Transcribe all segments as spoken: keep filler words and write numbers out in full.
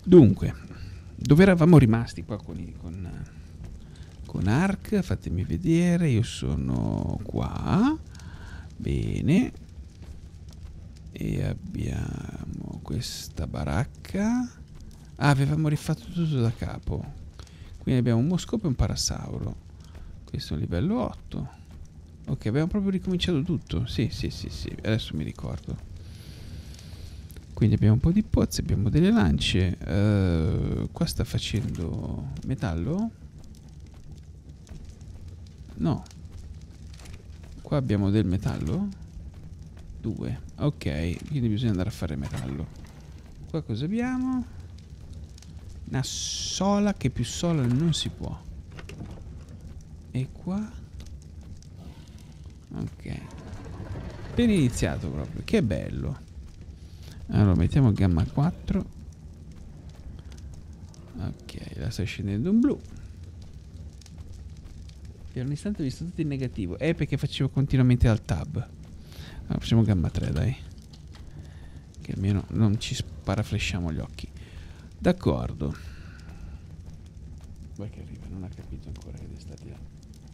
Dunque, dove eravamo rimasti qua con, i- con, con Ark? Fatemi vedere, io sono qua. Bene. E abbiamo questa baracca. Ah, avevamo rifatto tutto da capo. Quindi abbiamo un moscopo e un parasauro. Questo è un livello otto. Ok, abbiamo proprio ricominciato tutto. Sì, sì, sì, sì, adesso mi ricordo. Quindi abbiamo un po' di pozze, abbiamo delle lance. Uh, qua sta facendo metallo? No. Qua abbiamo del metallo? Due. Ok, quindi bisogna andare a fare metallo. Qua cosa abbiamo? Una sola, che più sola non si può. E qua? Ok. Ben iniziato proprio, che bello. Allora mettiamo gamma quattro. Ok, la sta scendendo un blu. Per un istante ho visto tutto in negativo. È perché facevo continuamente al tab. Allora facciamo gamma tre, dai. Che almeno non ci sparaflesciamo gli occhi. D'accordo. Vuoi che arriva? Non ha capito ancora che stati là.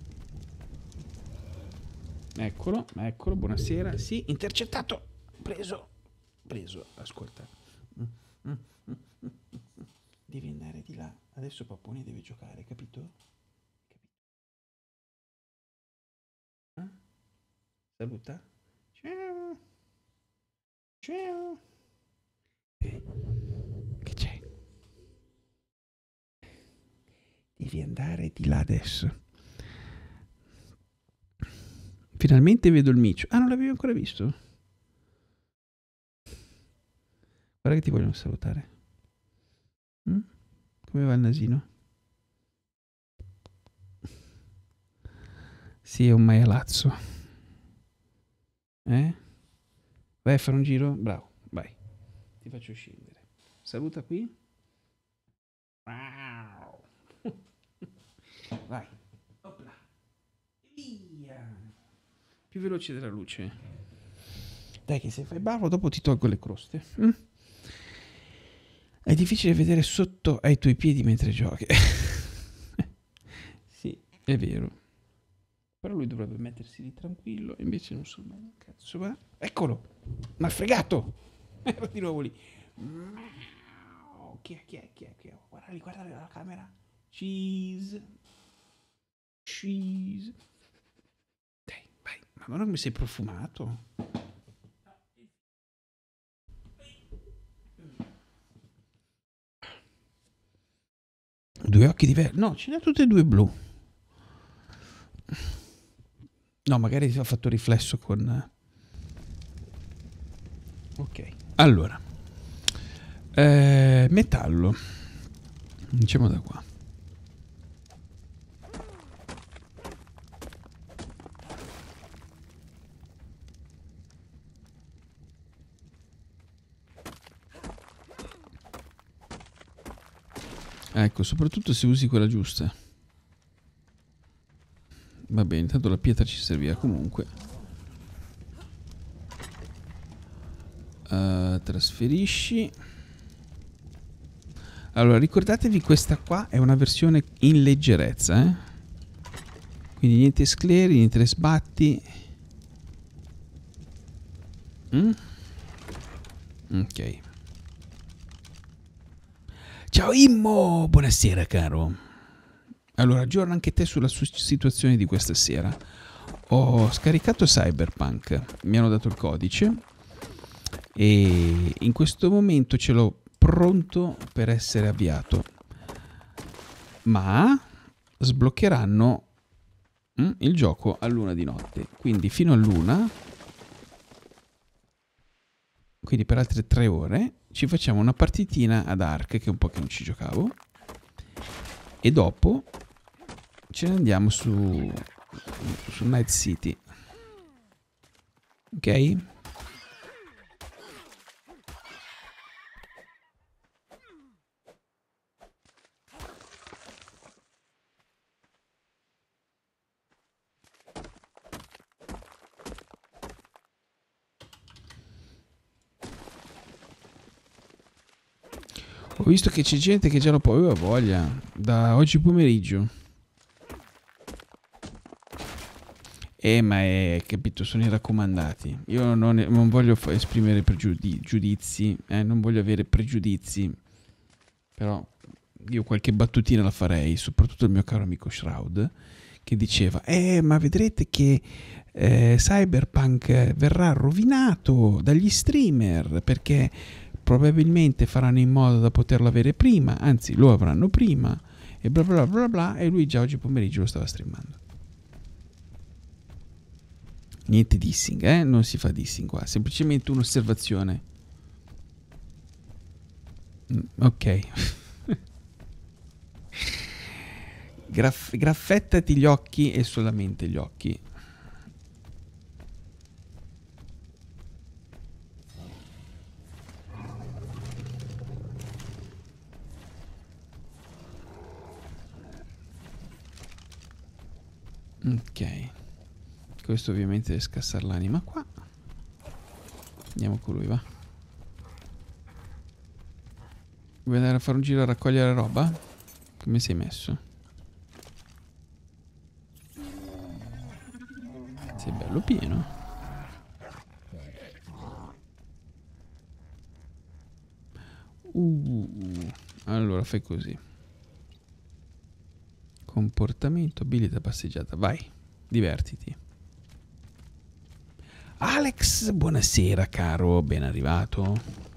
Eccolo, eccolo, buonasera. Sì, intercettato. Preso. Preso, ascolta. Mm, mm, mm, mm, mm. Devi andare di là. Adesso Pappone deve giocare, capito? Eh? Saluta. Ciao. Ciao. Eh, che c'è? Devi andare di là adesso. Finalmente vedo il micio. Ah, non l'avevi ancora visto? Guarda che ti vogliono salutare. Mm? Come va il nasino? Sì, è un maialazzo. Eh? Vai a fare un giro? Bravo, vai. Ti faccio scendere. Saluta qui. Wow. Vai. Opla. Via. Più veloce della luce. Dai che se fai bravo dopo ti tolgo le croste. Mm? È difficile vedere sotto ai tuoi piedi mentre giochi. Sì, è vero. Però lui dovrebbe mettersi lì tranquillo, invece non so mai. Cazzo va? Eccolo! M'ha fregato! Era di nuovo lì. Chi è, chi è, chi è, chi è? Guarda lì, guarda lì la camera. Cheese. Cheese. Dai, vai. Ma guarda come sei profumato. Due occhi diversi. No, ce ne ha tutte e due blu. No, magari ti ho fatto riflesso con... Ok. Allora. Eh, metallo. Diciamo da qua. Ecco, soprattutto se usi quella giusta. Va bene, tanto la pietra ci serviva comunque. Uh, trasferisci. Allora, ricordatevi, questa qua è una versione in leggerezza, eh? Quindi niente scleri, niente sbatti. Mm? Ok. Ciao Immo, buonasera caro. Allora, aggiorna anche te sulla situazione di questa sera. Ho scaricato Cyberpunk, mi hanno dato il codice e in questo momento ce l'ho pronto per essere avviato. Ma sbloccheranno mm, il gioco a luna di notte, quindi fino a luna, quindi per altre tre ore ci facciamo una partitina ad Ark, che è un po' che non ci giocavo, e dopo ce ne andiamo su su Night City. Ok? Ho visto che c'è gente che già lo può, aveva voglia, da oggi pomeriggio. Eh, ma è, capito, sono i raccomandati. Io non, non voglio esprimere pregiudi- giudizi, eh, non voglio avere pregiudizi, però io qualche battutina la farei, soprattutto il mio caro amico Shroud, che diceva, eh, ma vedrete che eh, Cyberpunk verrà rovinato dagli streamer, perché probabilmente faranno in modo da poterlo avere prima, anzi lo avranno prima, e bla bla bla bla, e lui già oggi pomeriggio lo stava streamando. Niente dissing, eh? Non si fa dissing qua, semplicemente un'osservazione. Mm, ok. Graff- graffettati gli occhi e solamente gli occhi. Ok. Questo ovviamente deve scassare l'anima qua. Andiamo con lui, va. Vuoi andare a fare un giro a raccogliere roba? Come sei messo? Sei bello pieno. Uh, allora fai così. Comportamento, abilità, passeggiata. Vai, divertiti. Alex, buonasera caro, ben arrivato.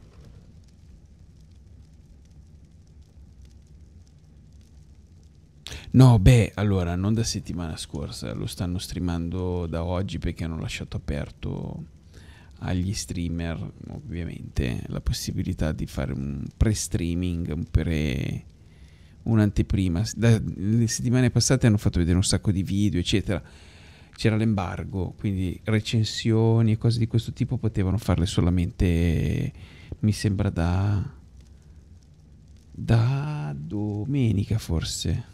No, beh, allora, non da settimana scorsa, lo stanno streamando da oggi perché hanno lasciato aperto agli streamer, ovviamente, la possibilità di fare un pre-streaming, un pre... un'anteprima. Da, le settimane passate hanno fatto vedere un sacco di video, eccetera. C'era l'embargo, quindi recensioni e cose di questo tipo potevano farle solamente, mi sembra, da da domenica forse.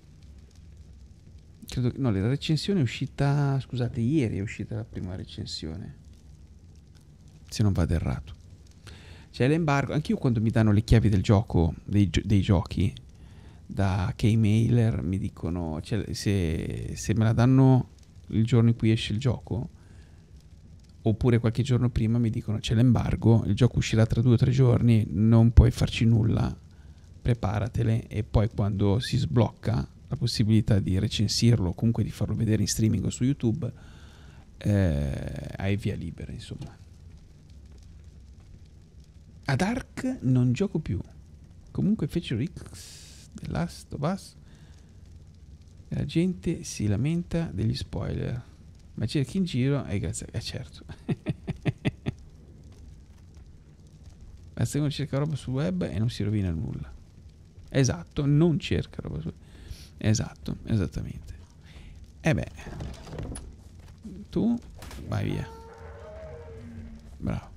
Credo che, no, la recensione è uscita, scusate, ieri è uscita la prima recensione, se non vado errato. C'è l'embargo, anch'io quando mi danno le chiavi del gioco, dei, dei giochi, da Keymailer mi dicono, cioè, se, se me la danno il giorno in cui esce il gioco, oppure qualche giorno prima mi dicono c'è l'embargo, il gioco uscirà tra due o tre giorni, non puoi farci nulla, preparatele, e poi quando si sblocca la possibilità di recensirlo o comunque di farlo vedere in streaming o su YouTube, eh, hai via libera, insomma. Ad Ark non gioco più, comunque fecero X The Last of Us e la gente si lamenta degli spoiler, ma cerchi in giro e grazie, eh certo. Basta che uno cerca roba sul web e non si rovina nulla. Esatto, non cerca roba sul web. Esatto, esattamente. E beh, tu vai via. Bravo.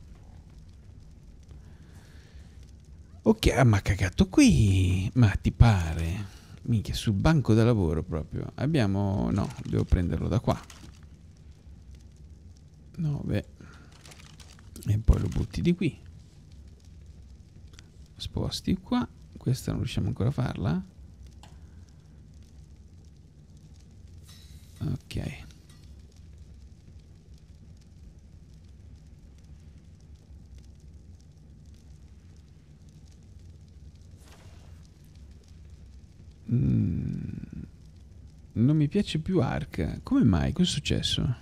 Ok, ma ha cagato qui. Ma ti pare? Minchia, sul banco da lavoro proprio. Abbiamo... no, devo prenderlo da qua. nove. E poi lo butti di qui. Sposti qua. Questa non riusciamo ancora a farla. Ok. Mm, non mi piace più Ark. Come mai? Cosa è successo?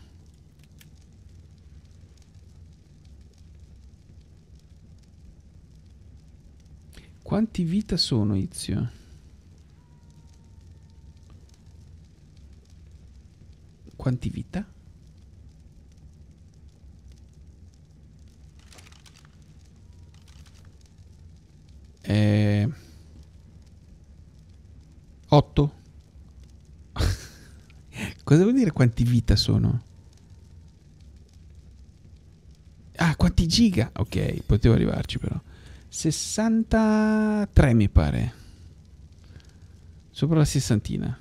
Quanti vita sono, Izio? Quanti vita? Eh, otto. Cosa vuol dire quanti vita sono? Ah, quanti giga? Ok, potevo arrivarci però. sessantatré mi pare. Sopra la sessantina.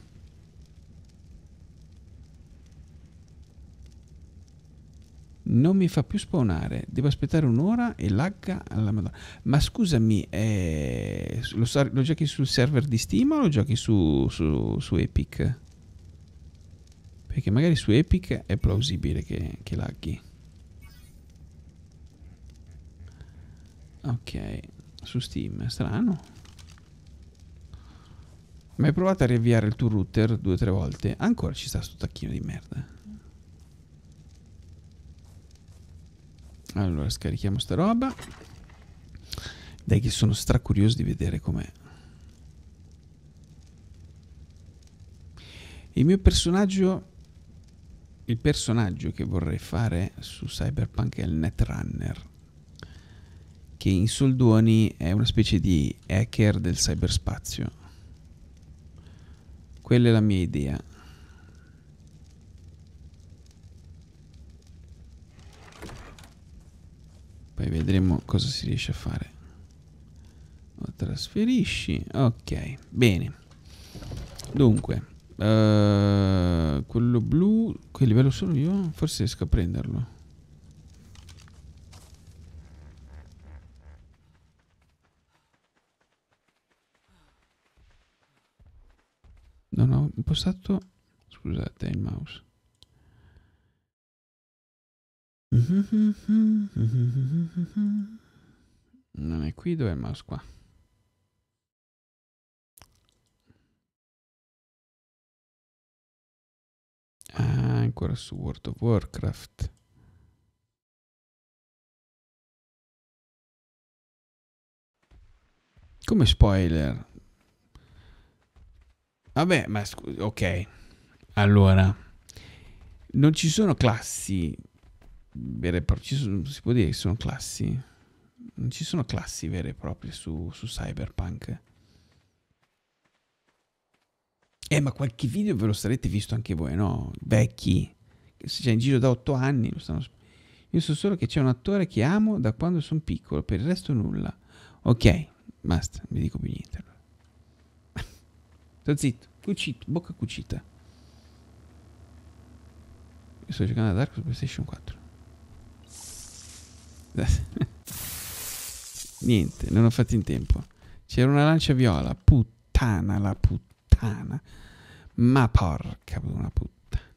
Non mi fa più spawnare. Devo aspettare un'ora e lagga alla madonna. Ma scusami, eh, lo, lo giochi sul server di Steam o lo giochi su, su, su Epic? Perché magari su Epic è plausibile che, che laghi. Ok, su Steam, strano. Ma hai provato a riavviare il tuo router due o tre volte? Ancora ci sta sto tacchino di merda. Allora scarichiamo sta roba. Dai che sono stracurioso di vedere com'è. Il mio personaggio... Il personaggio che vorrei fare su Cyberpunk è il Netrunner, che in soldoni è una specie di hacker del cyberspazio. Quella è la mia idea. Poi vedremo cosa si riesce a fare. Lo trasferisci. Ok, bene. Dunque, uh, quello blu, che livello sono io? Forse riesco a prenderlo. Non ho impostato... Scusate, il mouse. Non è qui, dov'è il mouse? Qua. Ah, ancora su World of Warcraft. Come spoiler? Vabbè, ma scusa, ok. Allora, non ci sono classi vere e proprie. Ci sono, si può dire che sono classi? Non ci sono classi vere e proprie su, su Cyberpunk. Eh, ma qualche video ve lo sarete visto anche voi, no? Vecchi. Che se c'è in giro da otto anni. Lo stanno... Io so solo che c'è un attore che amo da quando sono piccolo. Per il resto nulla. Ok, basta, non vi dico più niente. Sto zitto, cucito, bocca cucita. Io sto giocando a Dark su PlayStation quattro. Niente, non ho fatto in tempo. C'era una lancia viola. Puttana la puttana. Ma porca una puttana.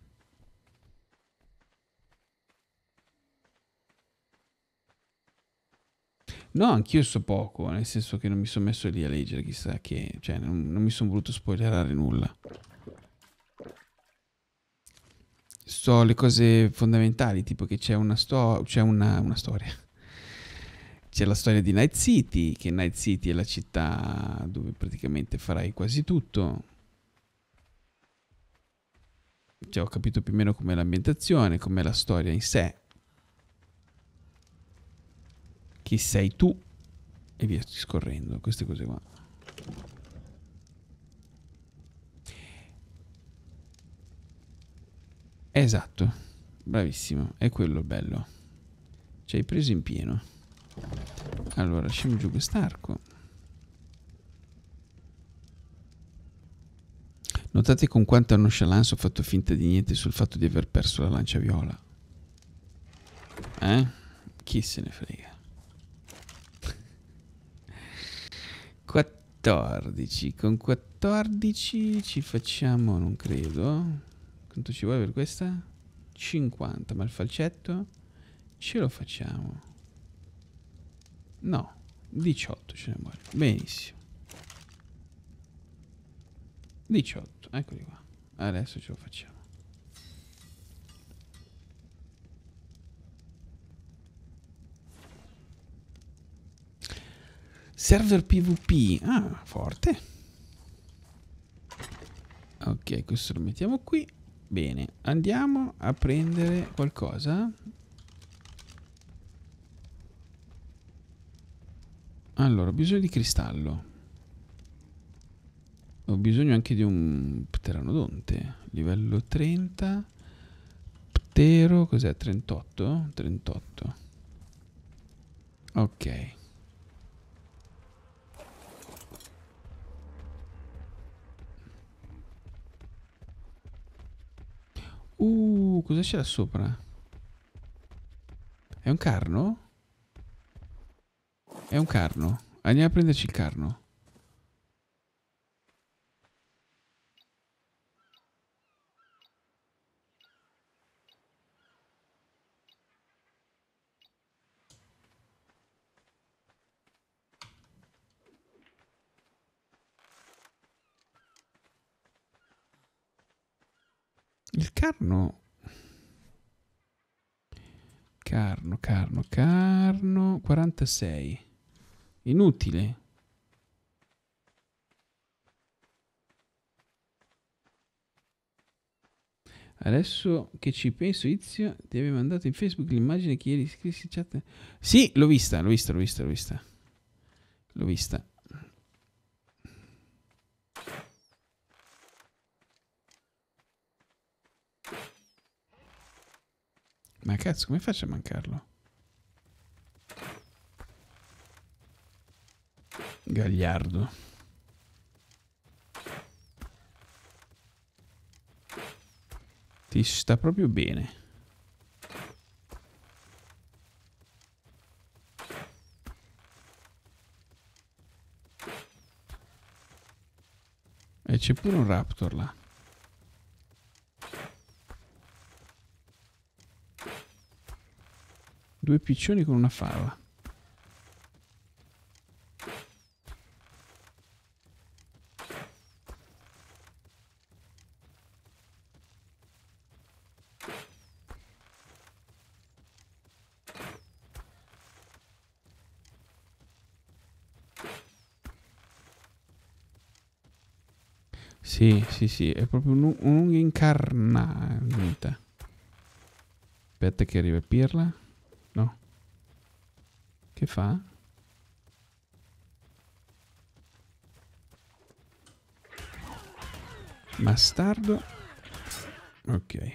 No, anch'io so poco, nel senso che non mi sono messo lì a leggere chissà che... Cioè, non, non mi sono voluto spoilerare nulla. So le cose fondamentali, tipo che c'è una, sto- c'è una, una storia. C'è la storia di Night City, che Night City è la città dove praticamente farai quasi tutto. Cioè, ho capito più o meno com'è l'ambientazione, com'è la storia in sé. Chi sei tu? E via scorrendo, queste cose qua. Esatto, bravissimo, è quello il bello. Ci hai preso in pieno. Allora, lasciamo giù quest'arco. Notate con quanta nonchalance ho fatto finta di niente sul fatto di aver perso la lancia viola. Eh? Chi se ne frega. quattordici. Con quattordici ci facciamo, non credo. Quanto ci vuole per questa? cinquanta, ma il falcetto ce lo facciamo. No, diciotto ce ne vuole. Benissimo. diciotto, eccoli qua. Adesso ce lo facciamo. Server PvP. Ah, forte. Ok, questo lo mettiamo qui. Bene, andiamo a prendere qualcosa. Allora, ho bisogno di cristallo. Ho bisogno anche di un pteranodonte. Livello trenta. Ptero, cos'è? trentotto? trentotto. Ok. Uh, cosa c'è là sopra? È un carno? È un carno. Andiamo a prenderci il carno. Il carno... Carno, carno, carno... quarantasei. Inutile. Adesso che ci penso, Izio, ti avevi mandato in Facebook l'immagine che ieri scrissi in chat. Sì, l'ho vista, l'ho vista, l'ho vista, l'ho vista. L'ho vista. Ma cazzo, come faccio a mancarlo? Gagliardo. Ti sta proprio bene. E c'è pure un raptor là. Due piccioni con una fava. Sì, sì, sì, è proprio un'unghia incarnata. Aspetta che arriva Pirla. No. Che fa? Bastardo. Ok.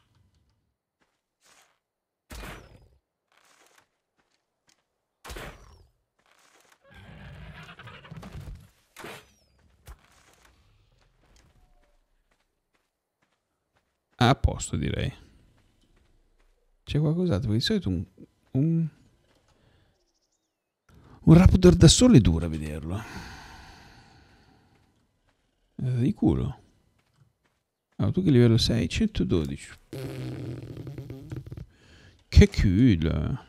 A posto, direi. C'è qualcos'altro, perché di solito un, un... Un raptor da solo è duro a vederlo. È di culo. Allora, tu che livello sei? centododici. Che culo.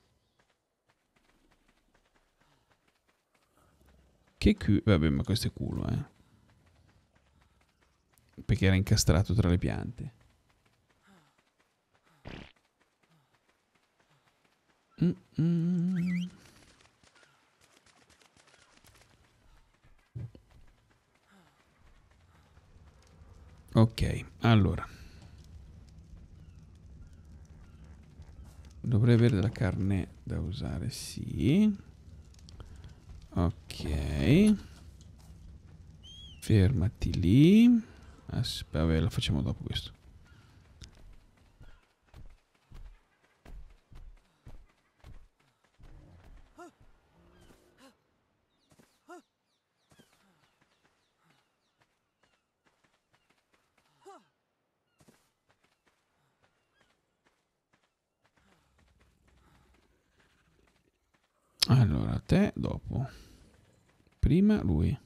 Che culo. Vabbè, ma questo è culo, eh. Perché era incastrato tra le piante. Mm-mm. Ok, allora. Dovrei avere della carne da usare, sì. Ok. Fermati lì. Aspetta, vabbè, lo facciamo dopo questo. Allora, te dopo. Prima lui.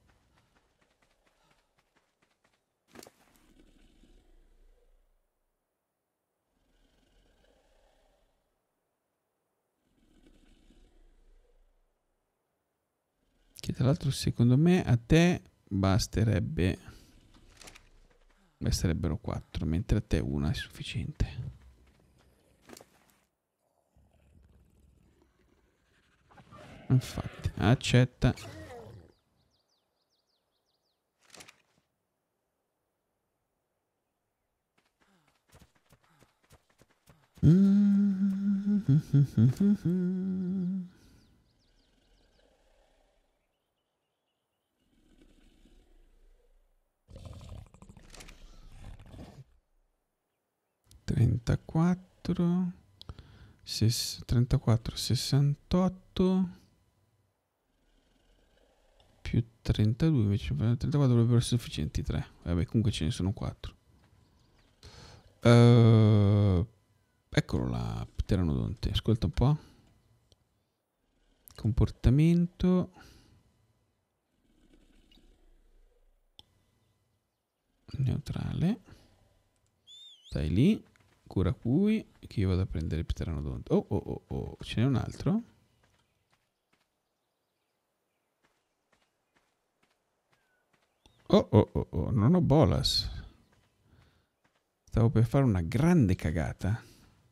Che tra l'altro secondo me a te basterebbe... Basterebbero quattro, mentre a te una è sufficiente. Infatti, accetta. trentaquattro, trentaquattro, sessantotto più trentadue, invece trentaquattro dovrebbero essere sufficienti tre. Vabbè, comunque ce ne sono quattro. Uh, eccolo là. pteranodonte. Ascolta un po'. Comportamento. Neutrale. Stai lì. Cura cui. Che io vado a prendere il pteranodonte. Oh, oh, oh, oh. Ce n'è un altro? Oh, oh, oh, oh. Non ho bolas. Stavo per fare una grande cagata.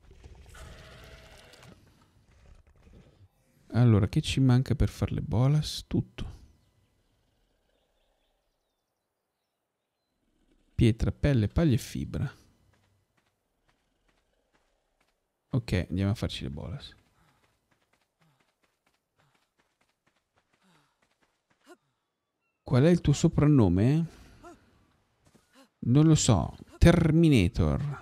Allora, che ci manca per fare le bolas? Tutto. Pietra, pelle, paglia e fibra. Ok, andiamo a farci le bolas. Qual è il tuo soprannome? Non lo so. Terminator.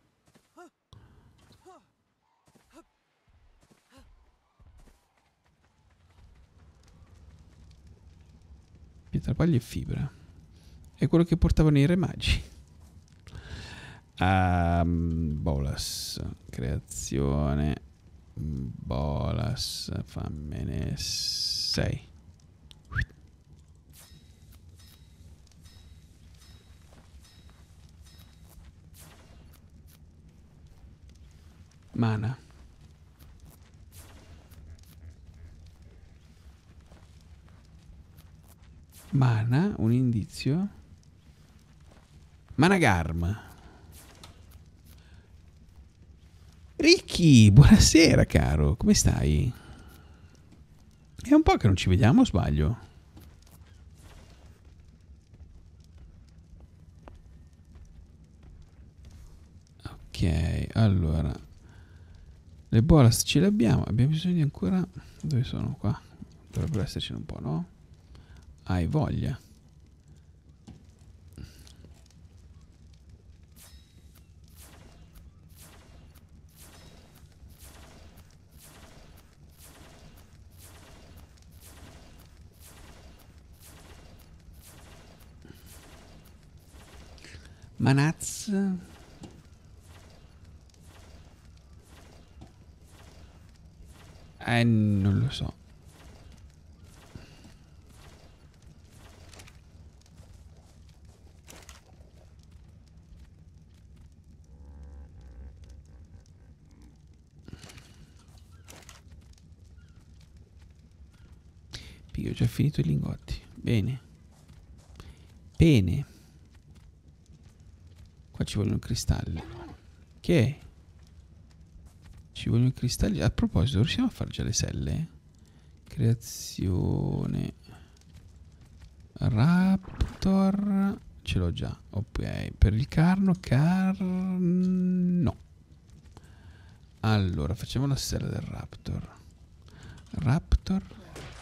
Pietra, paglia e fibra. È quello che portavano i re magi. Um, bolas. Creazione. Bolas. Fammene sei. Mana. Mana, un indizio. Managarm. Ricky, buonasera caro, come stai? È un po' che non ci vediamo, o sbaglio? Ok, allora. Le bolas ce le abbiamo, abbiamo bisogno di ancora... Dove sono qua? Dovrebbero essercene un po', no? Hai voglia. Manaz. Eh, non lo so. Io ho già finito i lingotti. Bene. Bene. Qua ci vogliono cristalli. Che? Ci vogliono cristalli. A proposito, riusciamo a fare già le selle? Creazione. Raptor. Ce l'ho già. Ok. Per il carno. Car... No. Allora, facciamo la sella del Raptor. Raptor.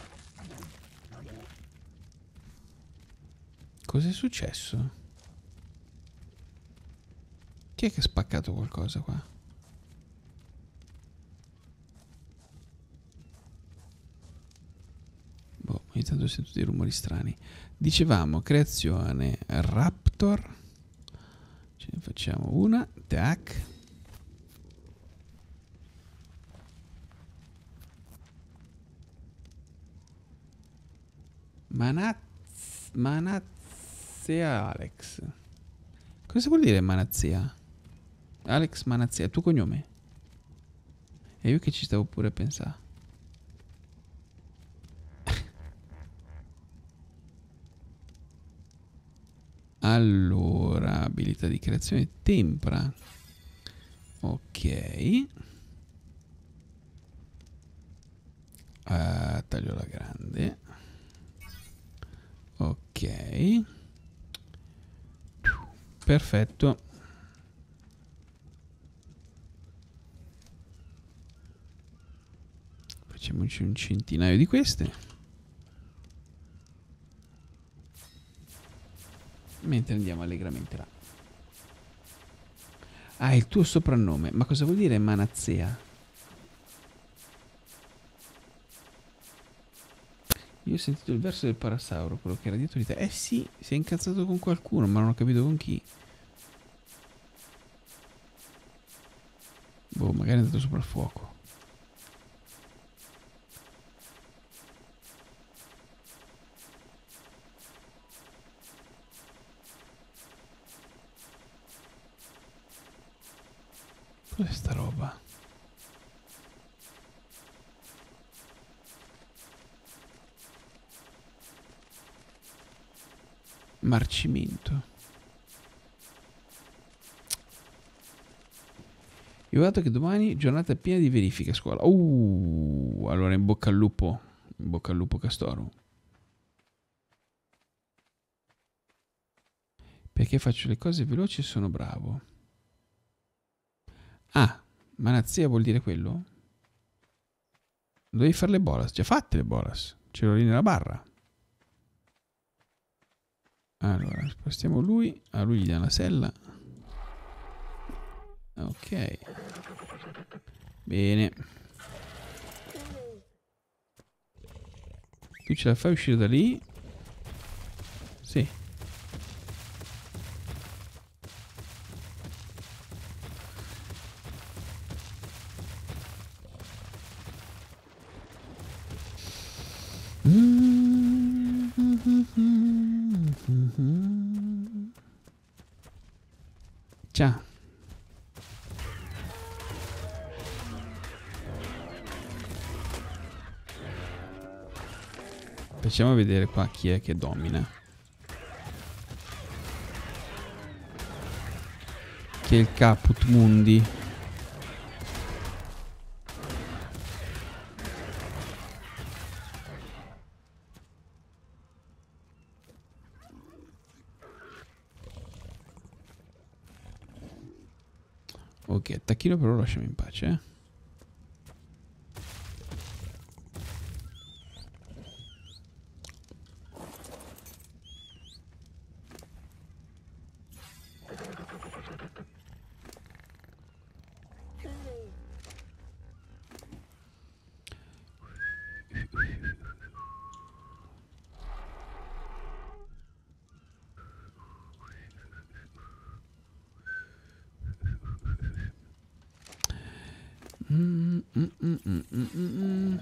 Cos'è successo? Chi è che ha spaccato qualcosa qua? Boh, ogni tanto sento dei rumori strani. Dicevamo, creazione Raptor. Ce ne facciamo una. Tac. Manaz... Manazia Alex. Cosa vuol dire Manazia? Alex Manazia, il tuo cognome? E io che ci stavo pure a pensare. Allora, abilità di creazione tempra. Ok. Uh, taglio la grande. Ok. Perfetto. Facciamoci un centinaio di queste. Mentre andiamo allegramente là. Ah, il tuo soprannome. Ma cosa vuol dire Manazea? Io ho sentito il verso del parasauro, quello che era dietro di te. Eh sì, si è incazzato con qualcuno, ma non ho capito con chi. Boh, magari è andato sopra il fuoco. Cos'è sta roba? Marcimento. Io guardo che domani giornata piena di verifiche a scuola. Uh, allora in bocca al lupo. In bocca al lupo Castoro. Perché faccio le cose veloci e sono bravo. Ah, manazia vuol dire quello? Dovevi fare le bolas. Già fatte le bolas. Ce l'ho lì nella barra. Allora, spostiamo lui. A lui gli dà la sella. Ok. Bene. Tu ce la fai uscire da lì? Sì. Ciao. Facciamo vedere qua chi è che domina. Chi è il Caput Mundi? Ok, tacchino però lo lasciamo in pace, eh. Mm, mm, mm, mm, mm, mm.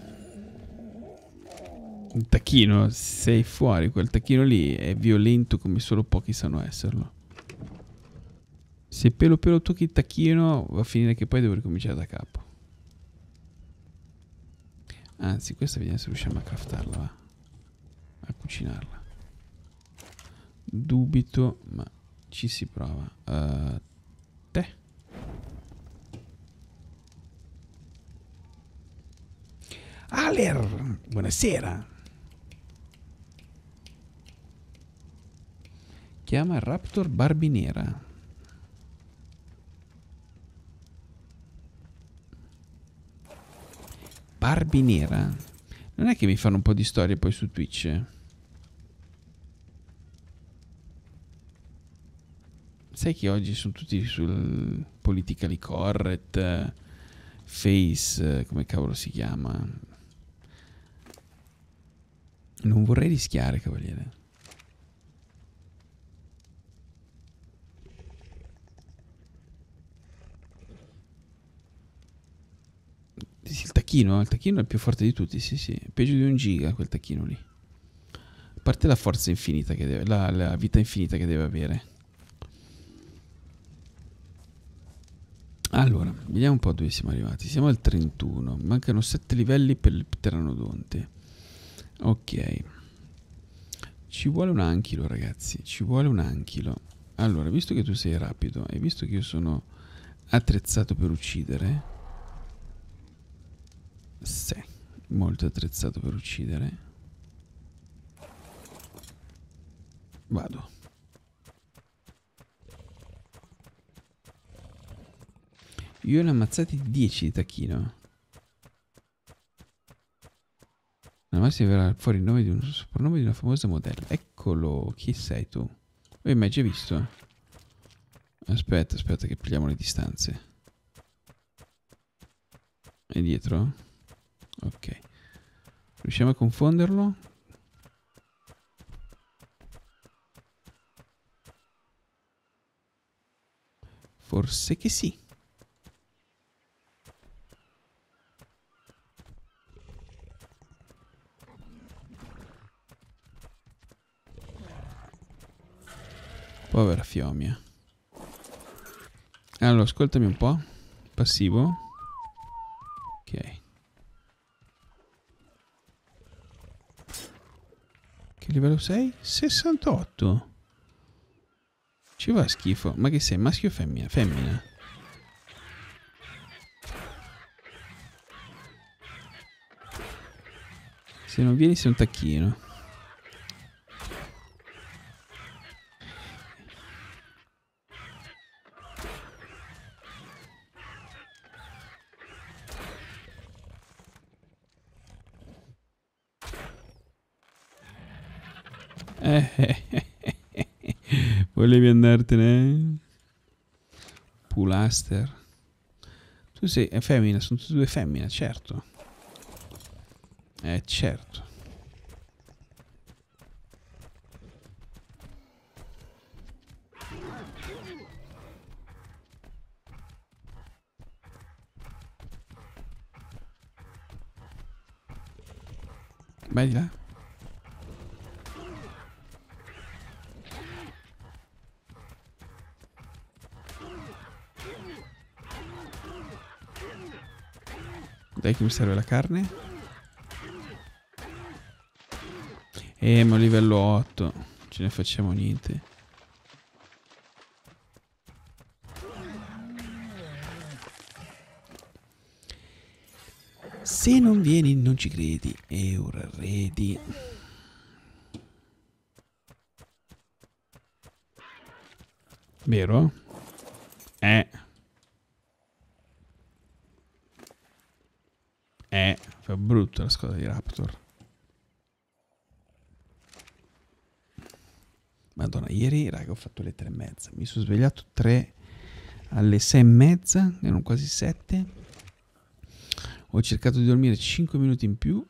Un tacchino, sei fuori, quel tacchino lì è violento come solo pochi sanno esserlo. Se pelo pelo tocchi il tacchino va a finire che poi devo ricominciare da capo. Anzi, questa vediamo se riusciamo a craftarla, va. A cucinarla. Dubito, ma ci si prova. Uh, te. Aler, buonasera. Chiama Raptor Barbinera. Barbinera. Non è che mi fanno un po' di storie poi su Twitch? Sai che oggi sono tutti sul politically correct, face, come cavolo si chiama? Non vorrei rischiare, cavaliere. Il tacchino, il tacchino è il più forte di tutti, sì sì, peggio di un giga quel tacchino lì. A parte la forza infinita che deve, la, la vita infinita che deve avere. Allora, vediamo un po' dove siamo arrivati. Siamo al trentuno, mancano sette livelli per il pteranodonte. Ok. Ci vuole un anchilo, ragazzi, ci vuole un anchilo. Allora, visto che tu sei rapido e visto che io sono attrezzato per uccidere, sì, molto attrezzato per uccidere, vado. Io ne ho ammazzati dieci di tacchino. Nel massimo verrà fuori il nome di un soprannome di una famosa modella. Eccolo, chi sei tu? Hai mai già visto? Aspetta, aspetta che pigliamo le distanze. È dietro? Ok. Riusciamo a confonderlo? Forse che sì. Povera Fiomia. Allora, ascoltami un po'. Passivo. Ok. Che livello sei? sessantotto. Ci va schifo. Ma che sei, maschio o femmina? Femmina. Se non vieni sei un tacchino. Eh, eh, eh, eh. Volevi andartene? Pulaster. Tu sei è femmina, sono tutte e due femmine, certo. Eh, certo. Vai di là. Dai che mi serve la carne. Eh, ma livello otto. Ce ne facciamo niente. Se non vieni non ci credi. E ora ready. Vero? Eh. Eh. Fa brutto la squadra di Raptor. Madonna, ieri, raga, ho fatto le tre e mezza. Mi sono svegliato tre alle sei e mezza, erano quasi sette. Ho cercato di dormire cinque minuti in più.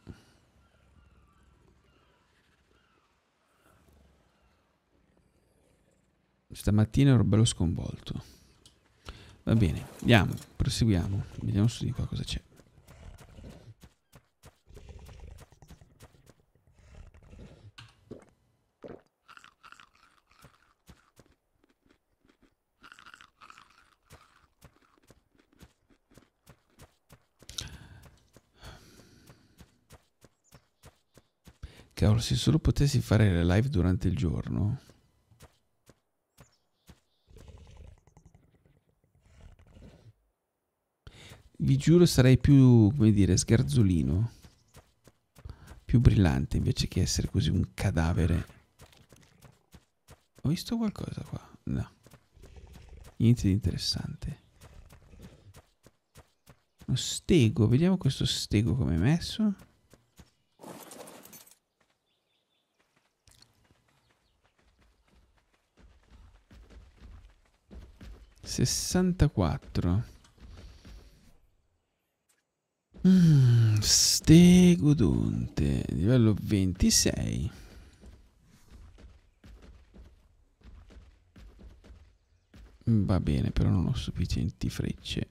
Stamattina ero bello sconvolto. Va bene, andiamo, proseguiamo. Vediamo su di qua cosa c'è. Cavolo, se solo potessi fare le live durante il giorno. Vi giuro sarei più, come dire, sgarzolino. Più brillante invece che essere così un cadavere. Ho visto qualcosa qua? No. Niente di interessante. Uno stego, vediamo questo stego come è messo. sessantaquattro. Mm, stegodonte, livello ventisei. Va bene, però non ho sufficienti frecce.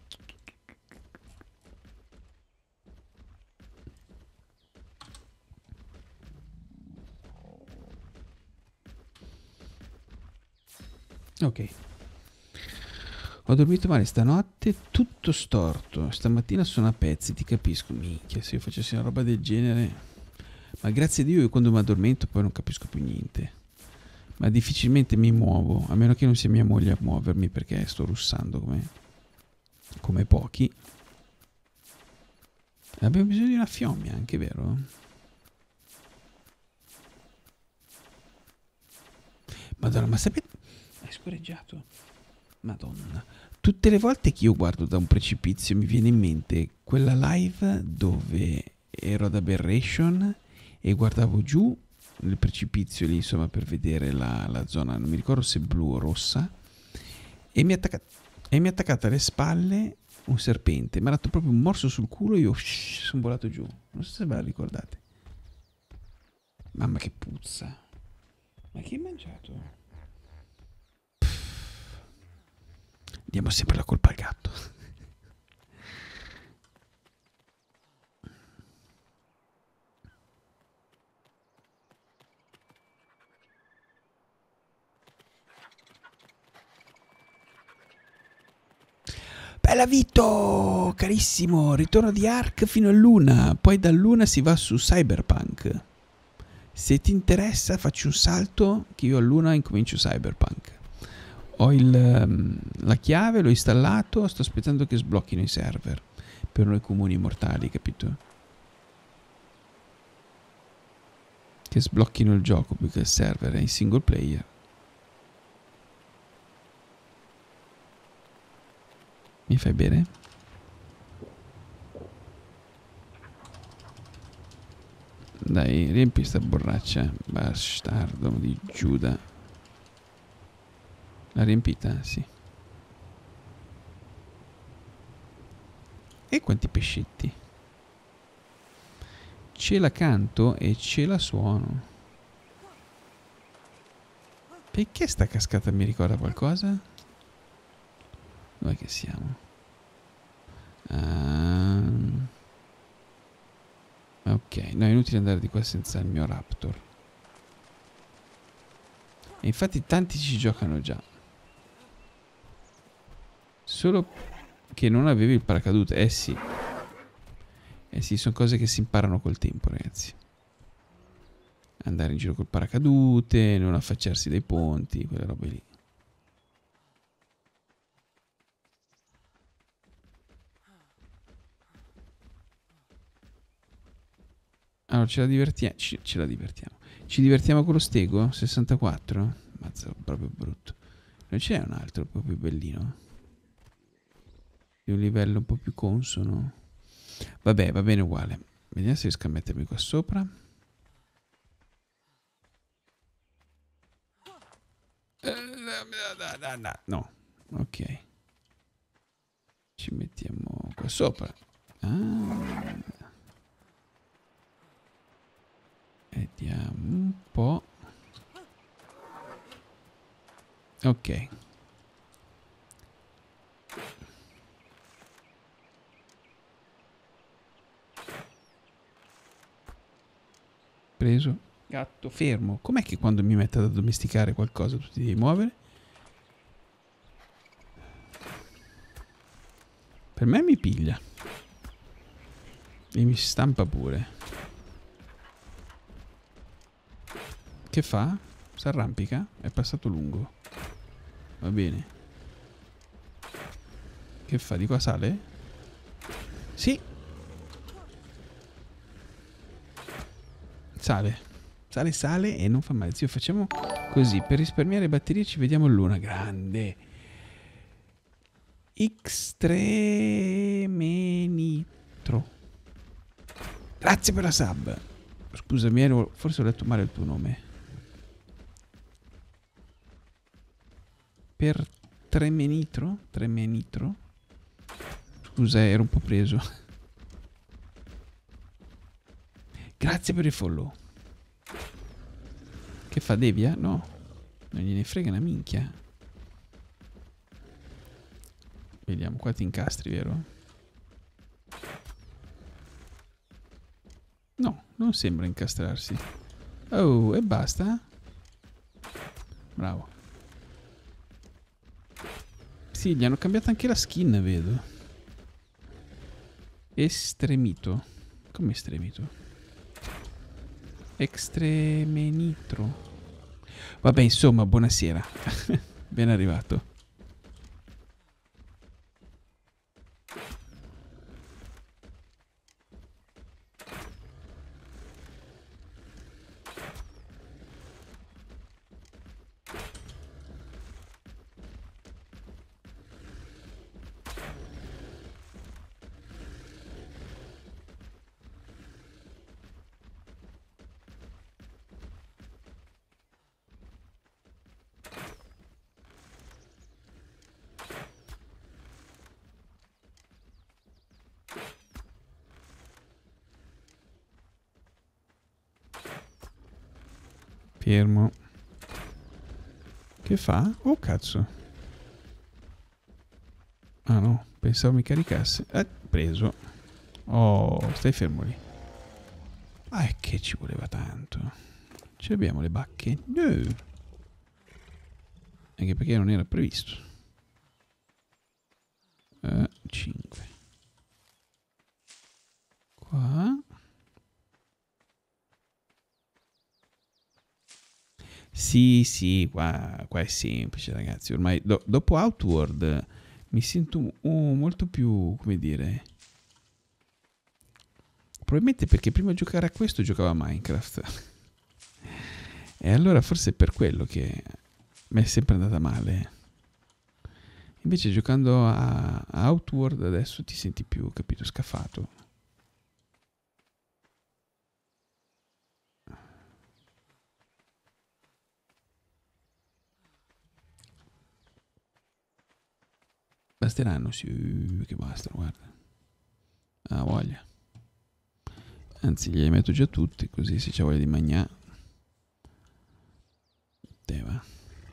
Ok. Ho dormito male stanotte, tutto storto. Stamattina sono a pezzi, ti capisco. Minchia, se io facessi una roba del genere. Ma grazie a Dio io quando mi addormento poi non capisco più niente. Ma difficilmente mi muovo, a meno che non sia mia moglie a muovermi perché sto russando come, come pochi. Abbiamo bisogno di una fiommia anche, vero? Madonna, ma sapete... Hai scorreggiato? Madonna. Tutte le volte che io guardo da un precipizio mi viene in mente quella live dove ero ad Aberration e guardavo giù nel precipizio lì, insomma, per vedere la, la zona, non mi ricordo se blu o rossa, e mi è attaccato, e mi è attaccato alle spalle un serpente, mi ha dato proprio un morso sul culo e io shh, sono volato giù. Non so se ve la ricordate. Mamma che puzza. Ma che hai mangiato? Diamo sempre la colpa al gatto. Bella Vito, carissimo, ritorno di Ark fino a Luna, poi da Luna si va su Cyberpunk. Se ti interessa faccio un salto che io a Luna incomincio Cyberpunk. Ho il, um, la chiave, l'ho installato, sto aspettando che sblocchino i server per noi comuni mortali, capito? Che sblocchino il gioco più che il server, è in single player. Mi fai bere? Dai, riempi sta borraccia, bastardo di Giuda. L'ha riempita? Sì. E quanti pescetti? Ce la canto e ce la suono. Perché sta cascata mi ricorda qualcosa? Dov'è che siamo? Uh, ok, no, è inutile andare di qua senza il mio Raptor. E infatti tanti ci giocano già. Solo che non avevi il paracadute. Eh sì. Eh sì, sono cose che si imparano col tempo, ragazzi. Andare in giro col paracadute, non affacciarsi dai ponti, quelle robe lì. Allora, ce la divertiamo. Ce, ce la divertiamo. Ci divertiamo con lo stego? sessantaquattro? Mazza, proprio brutto. Non c'è un altro un po' più bellino? Di un livello un po' più consono? Vabbè, va bene uguale. Vediamo se riesco a mettermi qua sopra. No, ok. Ci mettiamo qua sopra. Ah. Vediamo un po'. Ok. Preso. Gatto fermo. Com'è che quando mi metto ad addomesticare qualcosa tu ti devi muovere? Per me mi piglia. E mi stampa pure. Che fa? S'arrampica? È passato lungo. Va bene. Che fa? Di qua sale? Sì. Sale. Sale, sale e non fa male. Zio, facciamo così. Per risparmiare batterie ci vediamo l'una. Grande. Extremenitro. Grazie per la sub. Scusami, ero, forse ho letto male il tuo nome. Per Tremenitro? Tremenitro? Scusa, ero un po' preso. Grazie per il follow. Che fa, Devia? No. Non gliene frega una minchia. Vediamo, qua ti incastri, vero? No, non sembra incastrarsi. Oh, e basta? Bravo. Sì, gli hanno cambiato anche la skin, vedo. Estremito. Come estremito? Extremenitro. Vabbè, insomma, buonasera. Ben arrivato. Fermo. Che fa? Oh cazzo. Ah no, pensavo mi caricasse. Eh, preso. Oh, stai fermo lì. Ah, è che ci voleva tanto. Ce abbiamo le bacche? No. Anche perché non era previsto. eh, cinque. Qua. Sì, sì, qua, qua è semplice, ragazzi. Ormai do- dopo Outward mi sento oh, molto più, come dire... Probabilmente perché prima di giocare a questo giocavo a Minecraft. E allora forse è per quello che mi è sempre andata male. Invece giocando a, a Outward adesso ti senti più, capito, scafato. Basteranno, sì, che bastano, guarda. Ah, voglia. Anzi, glieli metto già tutti, così se c'è voglia di mangiare. Te va.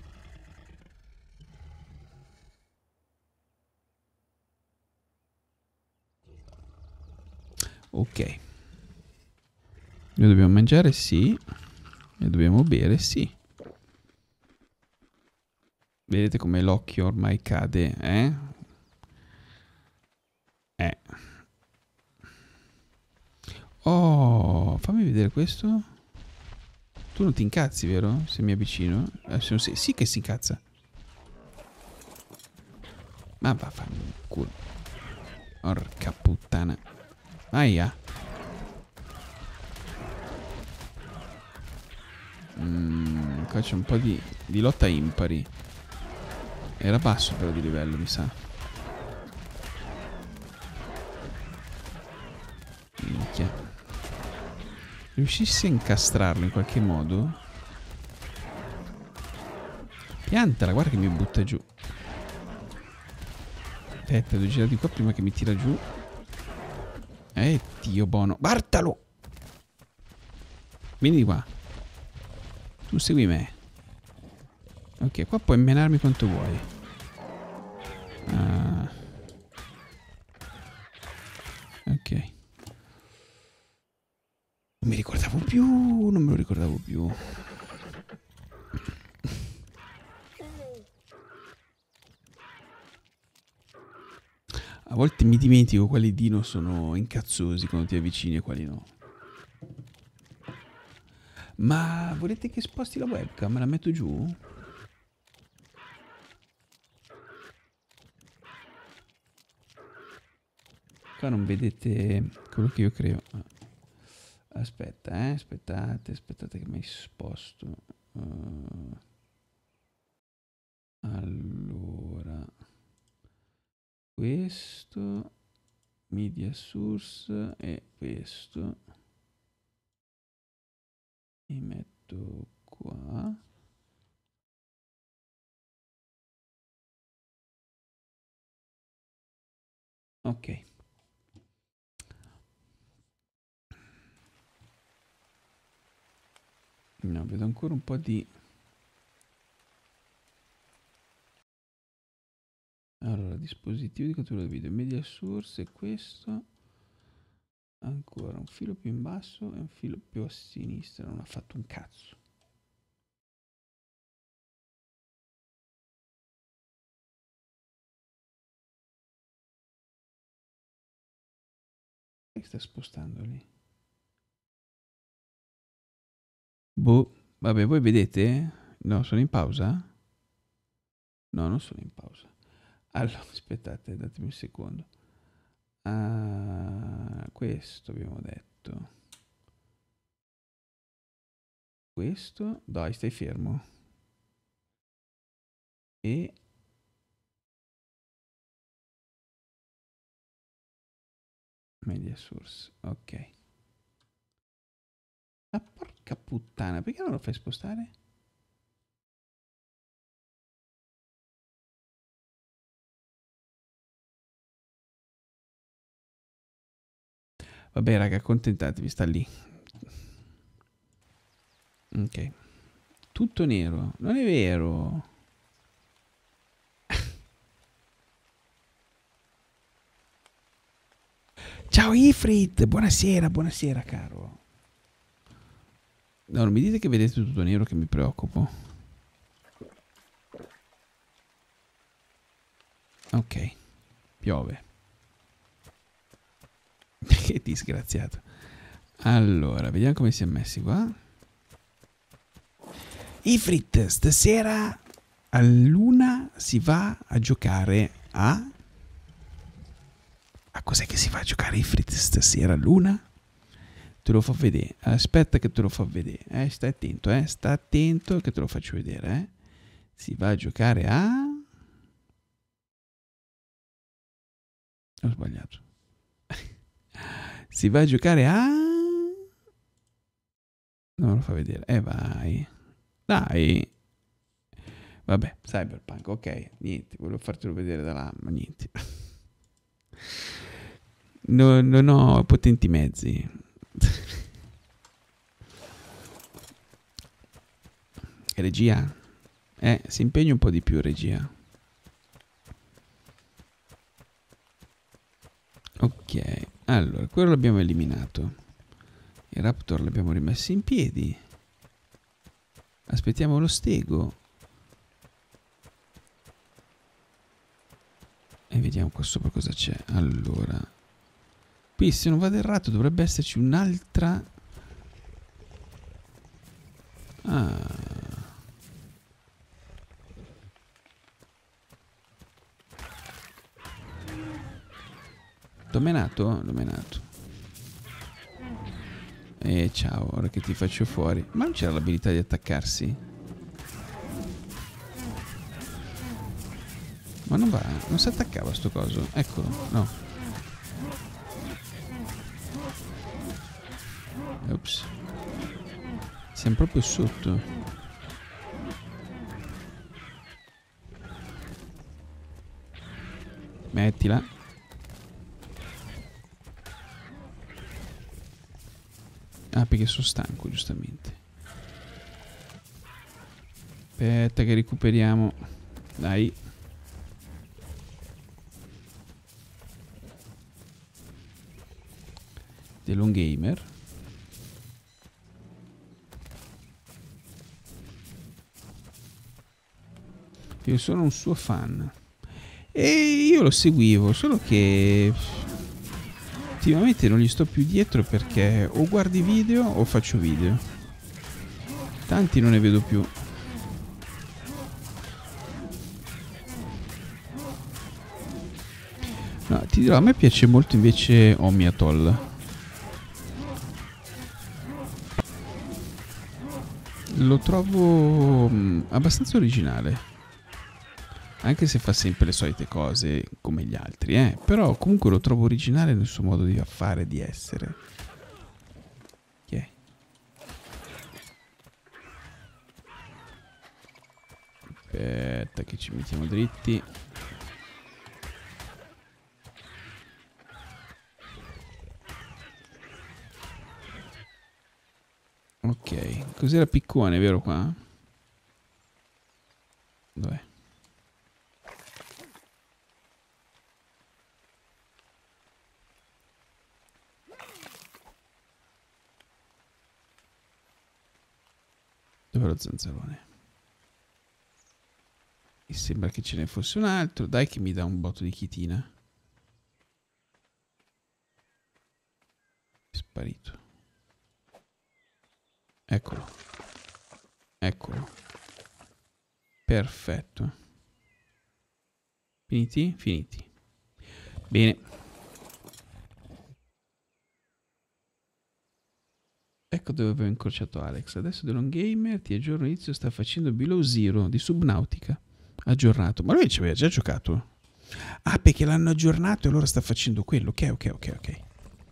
Ok. Noi dobbiamo mangiare, sì. E dobbiamo bere, sì. Vedete come l'occhio ormai cade, eh? Eh. Oh, fammi vedere questo. Tu non ti incazzi, vero? Se mi avvicino? Eh, se non sei... Sì che si incazza. Ma va, fammi un culo. Porca puttana. Aia. Mm, qua c'è un po' di, di lotta impari. Era basso però di livello, mi sa. Minchia. Riuscissi a incastrarlo in qualche modo? Piantala, guarda che mi butta giù. Aspetta, devo girare di qua prima che mi tira giù. Eh, Dio buono. Bartalo! Vieni di qua. Tu segui me. Ok, qua puoi menarmi quanto vuoi. Ah. Ok. Non mi ricordavo più. Non me lo ricordavo più. A volte mi dimentico quali dino sono incazzosi quando ti avvicini e quali no. Ma volete che sposti la webcam? Me la metto giù? Qua non vedete quello che io creo. Aspetta, eh, aspettate, aspettate che mi sposto. Uh, allora, questo, media source e questo. Mi metto qua. Ok. No, vedo ancora un po' di... Allora, dispositivo di cattura video, media source e questo. Ancora un filo più in basso e un filo più a sinistra. Non ha fatto un cazzo. Che sta spostando lì? Boh, vabbè, voi vedete? No, sono in pausa? No, non sono in pausa. Allora, aspettate, datemi un secondo. Ah, questo abbiamo detto. Questo, dai, stai fermo. E media source, ok. Ma porca puttana, perché non lo fai spostare? Vabbè, raga, accontentatevi, sta lì. Ok. Tutto nero, non è vero. Ciao Ifrit, buonasera, buonasera caro. No, non mi dite che vedete tutto nero che mi preoccupo. Ok. Piove. Che disgraziato. Allora, vediamo come si è messi qua. Ifrit, stasera a luna si va a giocare a... A cos'è che si va a giocare Ifrit stasera a luna? Te lo fa vedere. Aspetta che te lo fa vedere. Eh, stai attento, eh. Sta attento che te lo faccio vedere, eh. Si va a giocare a... Ho sbagliato. Si va a giocare a... Non lo fa vedere. Eh vai. Dai. Vabbè, Cyberpunk, ok. Niente, volevo fartelo vedere da là, ma niente. No, non ho potenti mezzi. Regia? Eh, si impegna un po' di più, regia. Ok, allora, quello l'abbiamo eliminato. Il Raptor l'abbiamo rimesso in piedi. Aspettiamo lo stego. E vediamo qua sopra cosa c'è. Allora, qui se non vado errato dovrebbe esserci un'altra... Ah... L'ho menato? L'ho menato. E ciao, ora che ti faccio fuori. Ma non c'era l'abilità di attaccarsi? Ma non va, non si attaccava sto coso. Eccolo, no. Ops. Siamo proprio sotto. Mettila. Ah, perché sono stanco, giustamente. Aspetta che recuperiamo. Dai. Delon Gamer. Io sono un suo fan. E io lo seguivo, solo che... ultimamente non gli sto più dietro perché o guardi video o faccio video. Tanti non ne vedo più. No, ti dirò, a me piace molto invece Omiatol. Lo trovo mh, abbastanza originale. Anche se fa sempre le solite cose come gli altri, eh. Però comunque lo trovo originale nel suo modo di fare e di essere. Chi è? Aspetta che ci mettiamo dritti. Ok, cos'era piccone, vero qua? Dov'è? Dov'è lo zanzarone? Mi sembra che ce ne fosse un altro. Dai che mi dà un botto di chitina. È sparito. Eccolo. Eccolo. Perfetto. Finiti? Finiti. Bene. Ecco dove avevo incrociato Alex. Adesso Delon Gamer ti aggiorno inizio sta facendo Below Zero di Subnautica. Aggiornato. Ma lui ci aveva già giocato. Ah, perché l'hanno aggiornato e allora sta facendo quello. Ok, ok, ok, ok.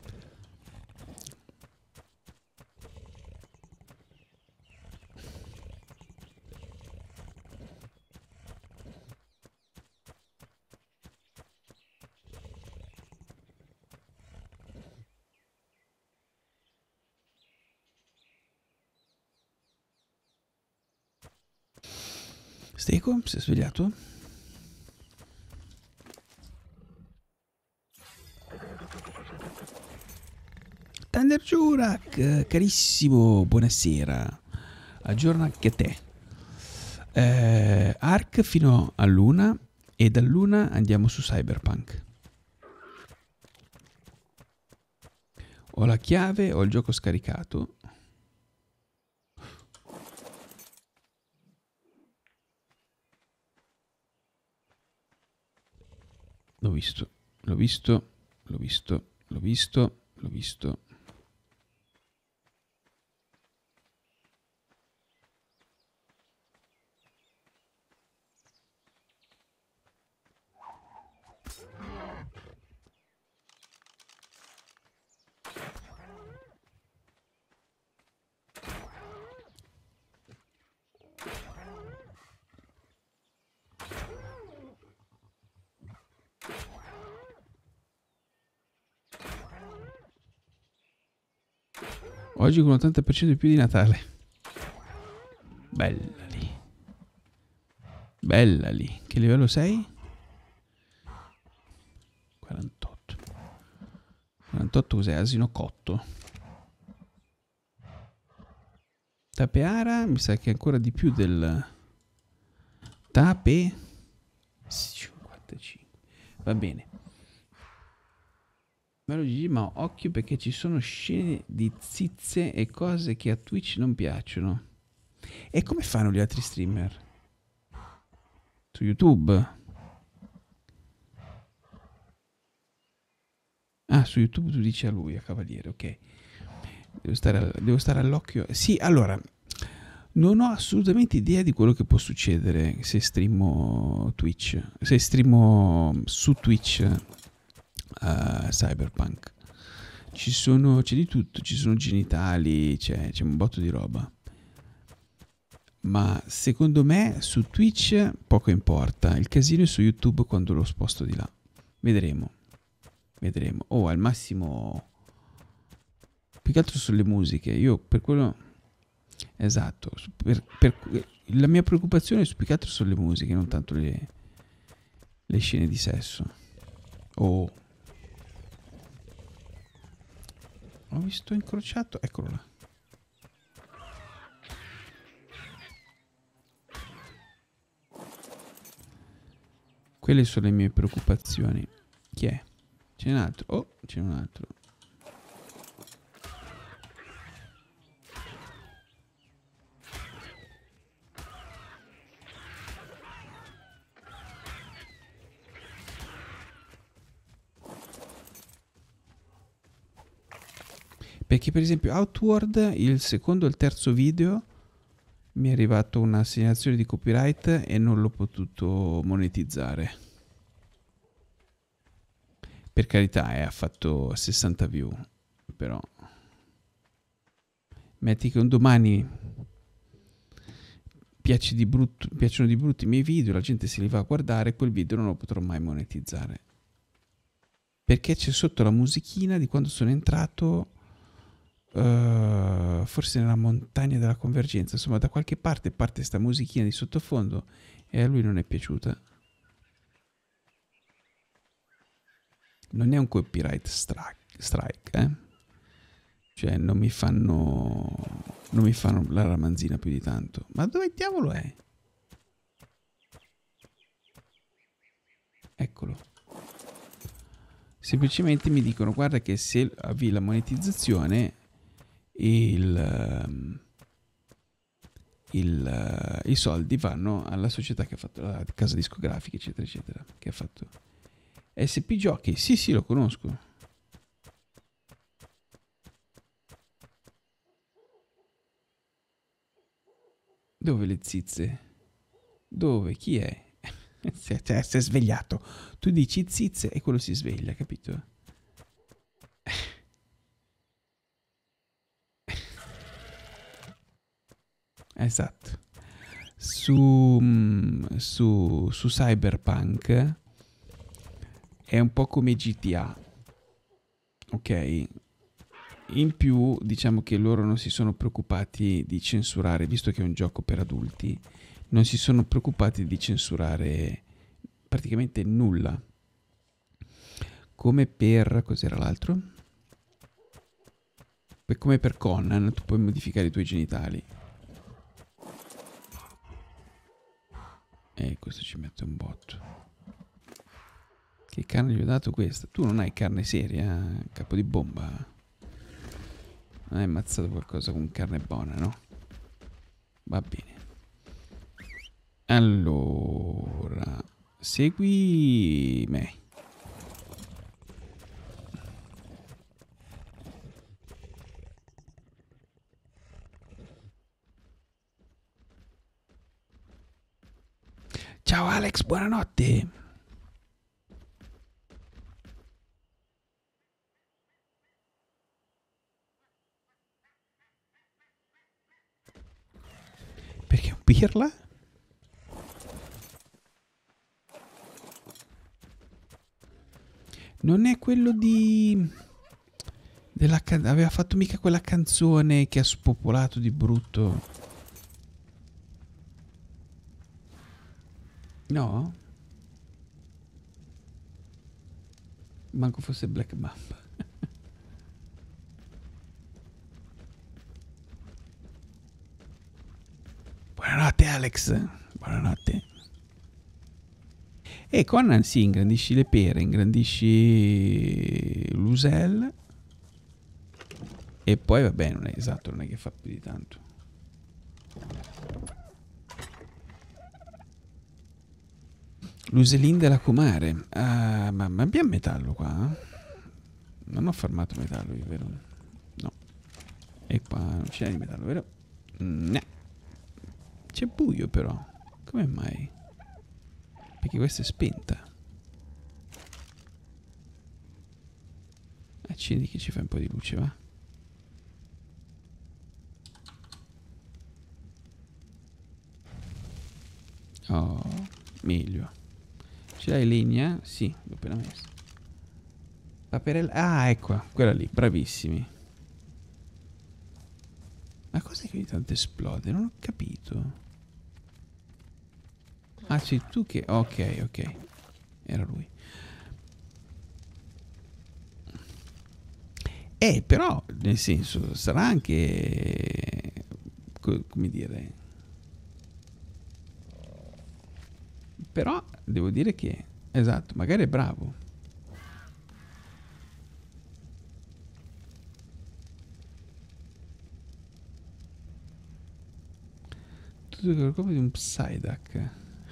Steco, si è svegliato? Thunder Jurak, carissimo, buonasera. Aggiorna anche te. Eh, Ark fino a Luna e da Luna andiamo su Cyberpunk. Ho la chiave, ho il gioco scaricato. L'ho visto, l'ho visto, l'ho visto, l'ho visto, l'ho visto. Oggi con l'ottanta per cento di più di Natale. Bella lì. Bella lì. Che livello sei? quarantotto. quarantotto cos'è? Asino cotto. Tapeara mi sa che è ancora di più del... Tape... cinquantacinque. Va bene. Ma occhio perché ci sono scene di zizze e cose che a Twitch non piacciono. E come fanno gli altri streamer? Su YouTube? Ah, su YouTube tu dici a lui, a Cavaliere, ok. Devo stare, devo stare all'occhio. Sì, allora, non ho assolutamente idea di quello che può succedere se streamo Twitch. Se streamo su Twitch uh, Cyberpunk. Ci sono, c'è di tutto, ci sono genitali, c'è, c'è un botto di roba. Ma secondo me su Twitch poco importa. Il casino è su YouTube quando lo sposto di là. Vedremo. Vedremo. O oh, al massimo... Più che altro sulle musiche. Io per quello... Esatto. Per, per... La mia preoccupazione è più che altro sulle musiche, non tanto le, le scene di sesso. Oh. Ho visto incrociato. Eccolo là. Quelle sono le mie preoccupazioni. Chi è? C'è un altro. Oh, c'è un altro. Perché per esempio Outward, il secondo e il terzo video, mi è arrivato una segnalazione di copyright e non l'ho potuto monetizzare. Per carità, eh, ha fatto sessanta view, però metti che un domani piace di brutto, piacciono di brutto i miei video, la gente se li va a guardare, quel video non lo potrò mai monetizzare. Perché c'è sotto la musichina di quando sono entrato, uh, forse nella montagna della convergenza, insomma da qualche parte parte sta musichina di sottofondo e a lui non è piaciuta. Non è un copyright strike, strike eh? Cioè non mi fanno non mi fanno la ramanzina più di tanto. Ma dove diavolo è? Eccolo. Semplicemente mi dicono guarda che se avvii la monetizzazione il, il, i soldi vanno alla società che ha fatto la casa discografica eccetera eccetera, che ha fatto S P Giochi. Sì sì, lo conosco. Dove le zizze? Dove? Chi è? Si è, si è svegliato. Tu dici zizze e quello si sveglia, capito? Esatto. Su, su, su Cyberpunk è un po' come G T A. Ok? In più, diciamo che loro non si sono preoccupati di censurare, visto che è un gioco per adulti, non si sono preoccupati di censurare praticamente nulla. Come per... cos'era l'altro? Come per Conan, tu puoi modificare i tuoi genitali. E questo ci mette un botto. Che carne gli ho dato questa? Tu non hai carne seria, capo di bomba. Non hai ammazzato qualcosa con carne buona, no? Va bene. Allora, segui me. Ciao Alex, buonanotte. Perché un pirla? Non è quello di... Della can... Aveva fatto mica quella canzone che ha spopolato di brutto. No? Manco fosse Black Mamba. Buonanotte Alex. Buonanotte. E Conan sì, ingrandisci le pere, ingrandisci l'usel. E poi vabbè, non è esatto, non è che fa più di tanto. L'uselin della comare. Uh, ma, ma abbiamo metallo qua? Non ho farmato metallo io, vero? No. E qua non c'è di metallo, vero? No. C'è buio però. Come mai? Perché questa è spenta. Accendi che ci fa un po' di luce, va? Oh, meglio. Ce l'hai legna? Sì, l'ho appena messa. Paperella. Ah, ecco, quella lì, bravissimi. Ma cos'è che ogni tanto esplode? Non ho capito. Ah, sei tu che... Ok, ok. Era lui. Eh, però, nel senso, sarà anche... Come dire... Però, devo dire che... Esatto, magari è bravo. Tutto come di un Psyduck.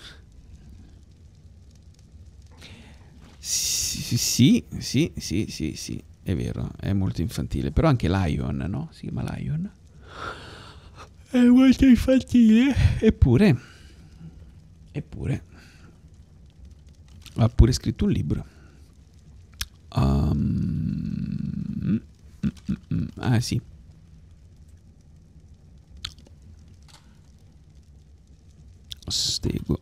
Sì, sì, sì, sì, sì, sì, è vero, è molto infantile. Però anche Lion, no? Si chiama Lion. È molto infantile. Eppure, eppure, ha pure scritto un libro. Um, mm, mm, mm, ah, sì. Stego.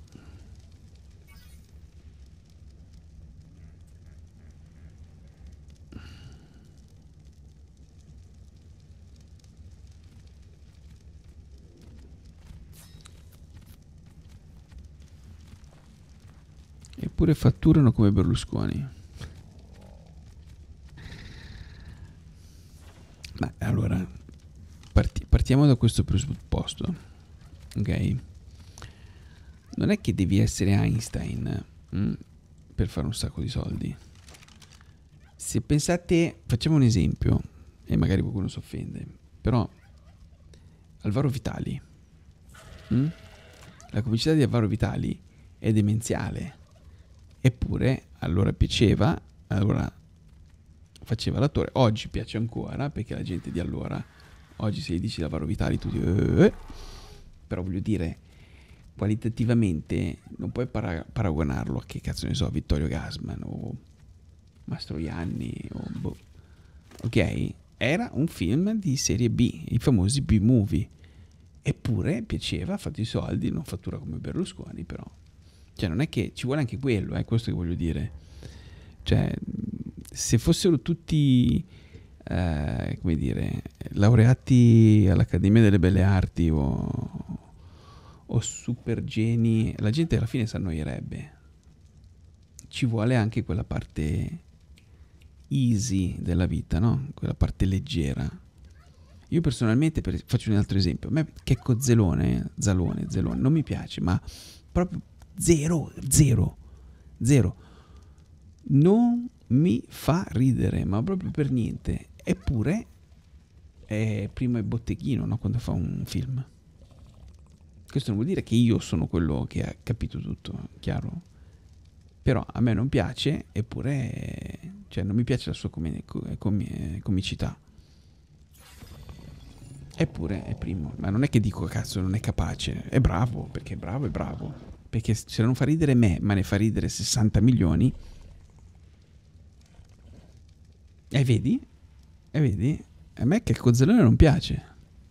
Eppure fatturano come Berlusconi. Ma allora, parti- partiamo da questo presupposto, ok? Non è che devi essere Einstein mh, per fare un sacco di soldi. Se pensate, facciamo un esempio, e magari qualcuno si offende, però Alvaro Vitali, mh? La comicità di Alvaro Vitali è demenziale, eppure allora piaceva, allora faceva l'attore, oggi piace ancora perché la gente di allora, oggi se gli dici Alvaro Vitali tu dici eh, però voglio dire, qualitativamente non puoi para- paragonarlo a che cazzo ne so, Vittorio Gassman o Mastroianni o boh. Ok? Era un film di serie B, i famosi B-movie. Eppure piaceva, ha fatto i soldi, non fattura come Berlusconi, però. Cioè, non è che ci vuole anche quello, è eh, questo che voglio dire. Cioè, se fossero tutti, eh, come dire, laureati all'Accademia delle Belle Arti o, o super geni, la gente alla fine si annoierebbe. Ci vuole anche quella parte easy della vita, no? Quella parte leggera. Io personalmente, per, faccio un altro esempio, a me Checco Zelone, Zalone, Zelone, non mi piace, ma proprio zero, zero, zero. Non mi fa ridere, ma proprio per niente. Eppure è primo è botteghino, no? Quando fa un film. Questo non vuol dire che io sono quello che ha capito tutto, chiaro? Però a me non piace, eppure, cioè non mi piace la sua comi- com- comicità. Eppure è primo, ma non è che dico cazzo non è capace, è bravo, perché è bravo, è bravo. Perché se non fa ridere me, ma ne fa ridere sessanta milioni, e vedi? E vedi? A me che il cozzolone non piace.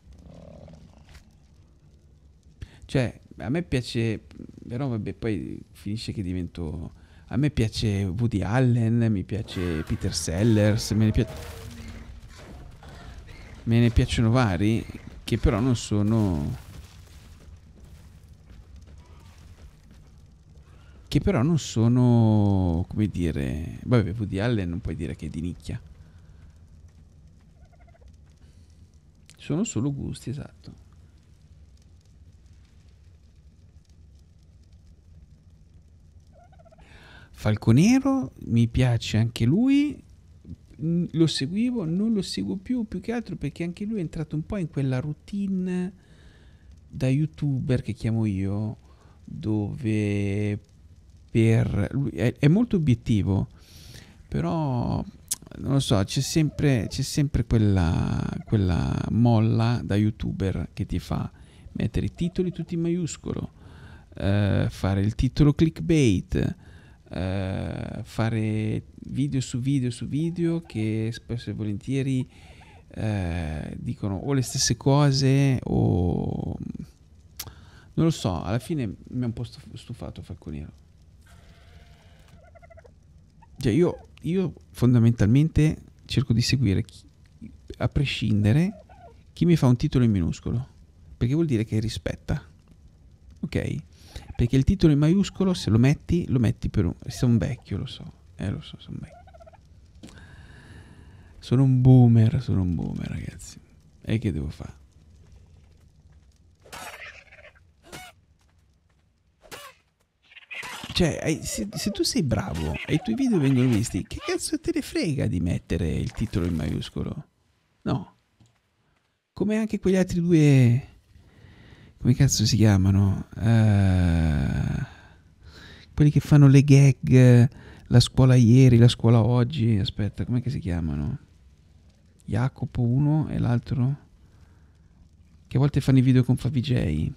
Cioè, a me piace, però vabbè, poi finisce che divento... A me piace Woody Allen, mi piace Peter Sellers, me ne, pia- me ne piacciono vari, che però non sono... Che però non sono, come dire... Vabbè, Woody Allen non puoi dire che è di nicchia. Sono solo gusti, esatto. Falconero mi piace anche lui, mm, lo seguivo, non lo seguo più, più che altro perché anche lui è entrato un po' in quella routine da youtuber che chiamo io, dove per lui è, è molto obiettivo, però non lo so, c'è sempre, c'è sempre quella, quella molla da youtuber che ti fa mettere i titoli tutti in maiuscolo, eh, fare il titolo clickbait, eh, fare video su video su video che spesso e volentieri eh, dicono o le stesse cose o non lo so, alla fine mi ha un po' stufato Falconiero. Cioè io, io fondamentalmente cerco di seguire chi, a prescindere chi mi fa un titolo in minuscolo, perché vuol dire che rispetta, ok? Perché il titolo in maiuscolo se lo metti, lo metti per un... Sono un vecchio, lo so, eh lo so, sono vecchio. Sono un boomer, sono un boomer ragazzi. E che devo fare? Cioè, se, se tu sei bravo e i tuoi video vengono visti, che cazzo te ne frega di mettere il titolo in maiuscolo? No. Come anche quegli altri due... Come cazzo si chiamano? Uh, quelli che fanno le gag, la scuola ieri, la scuola oggi. Aspetta, com'è che si chiamano? Jacopo uno e l'altro? Che a volte fanno i video con Favij.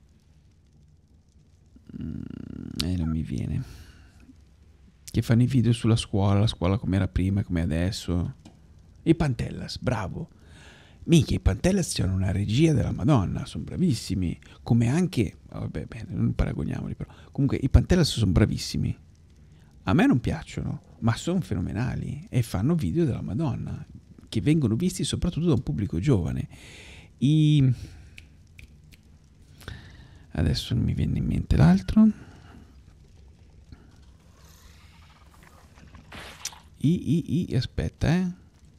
Mm, eh, non mi viene. Che fanno i video sulla scuola, la scuola come era prima e come adesso. I Pantellas, bravo. Mica, i Pantellas c'hanno una regia della Madonna, sono bravissimi. Come anche, vabbè, bene, non paragoniamoli però. Comunque i Pantellas sono bravissimi. A me non piacciono, ma sono fenomenali e fanno video della Madonna, che vengono visti soprattutto da un pubblico giovane. I... Adesso non mi viene in mente l'altro. I, i, i, aspetta, eh.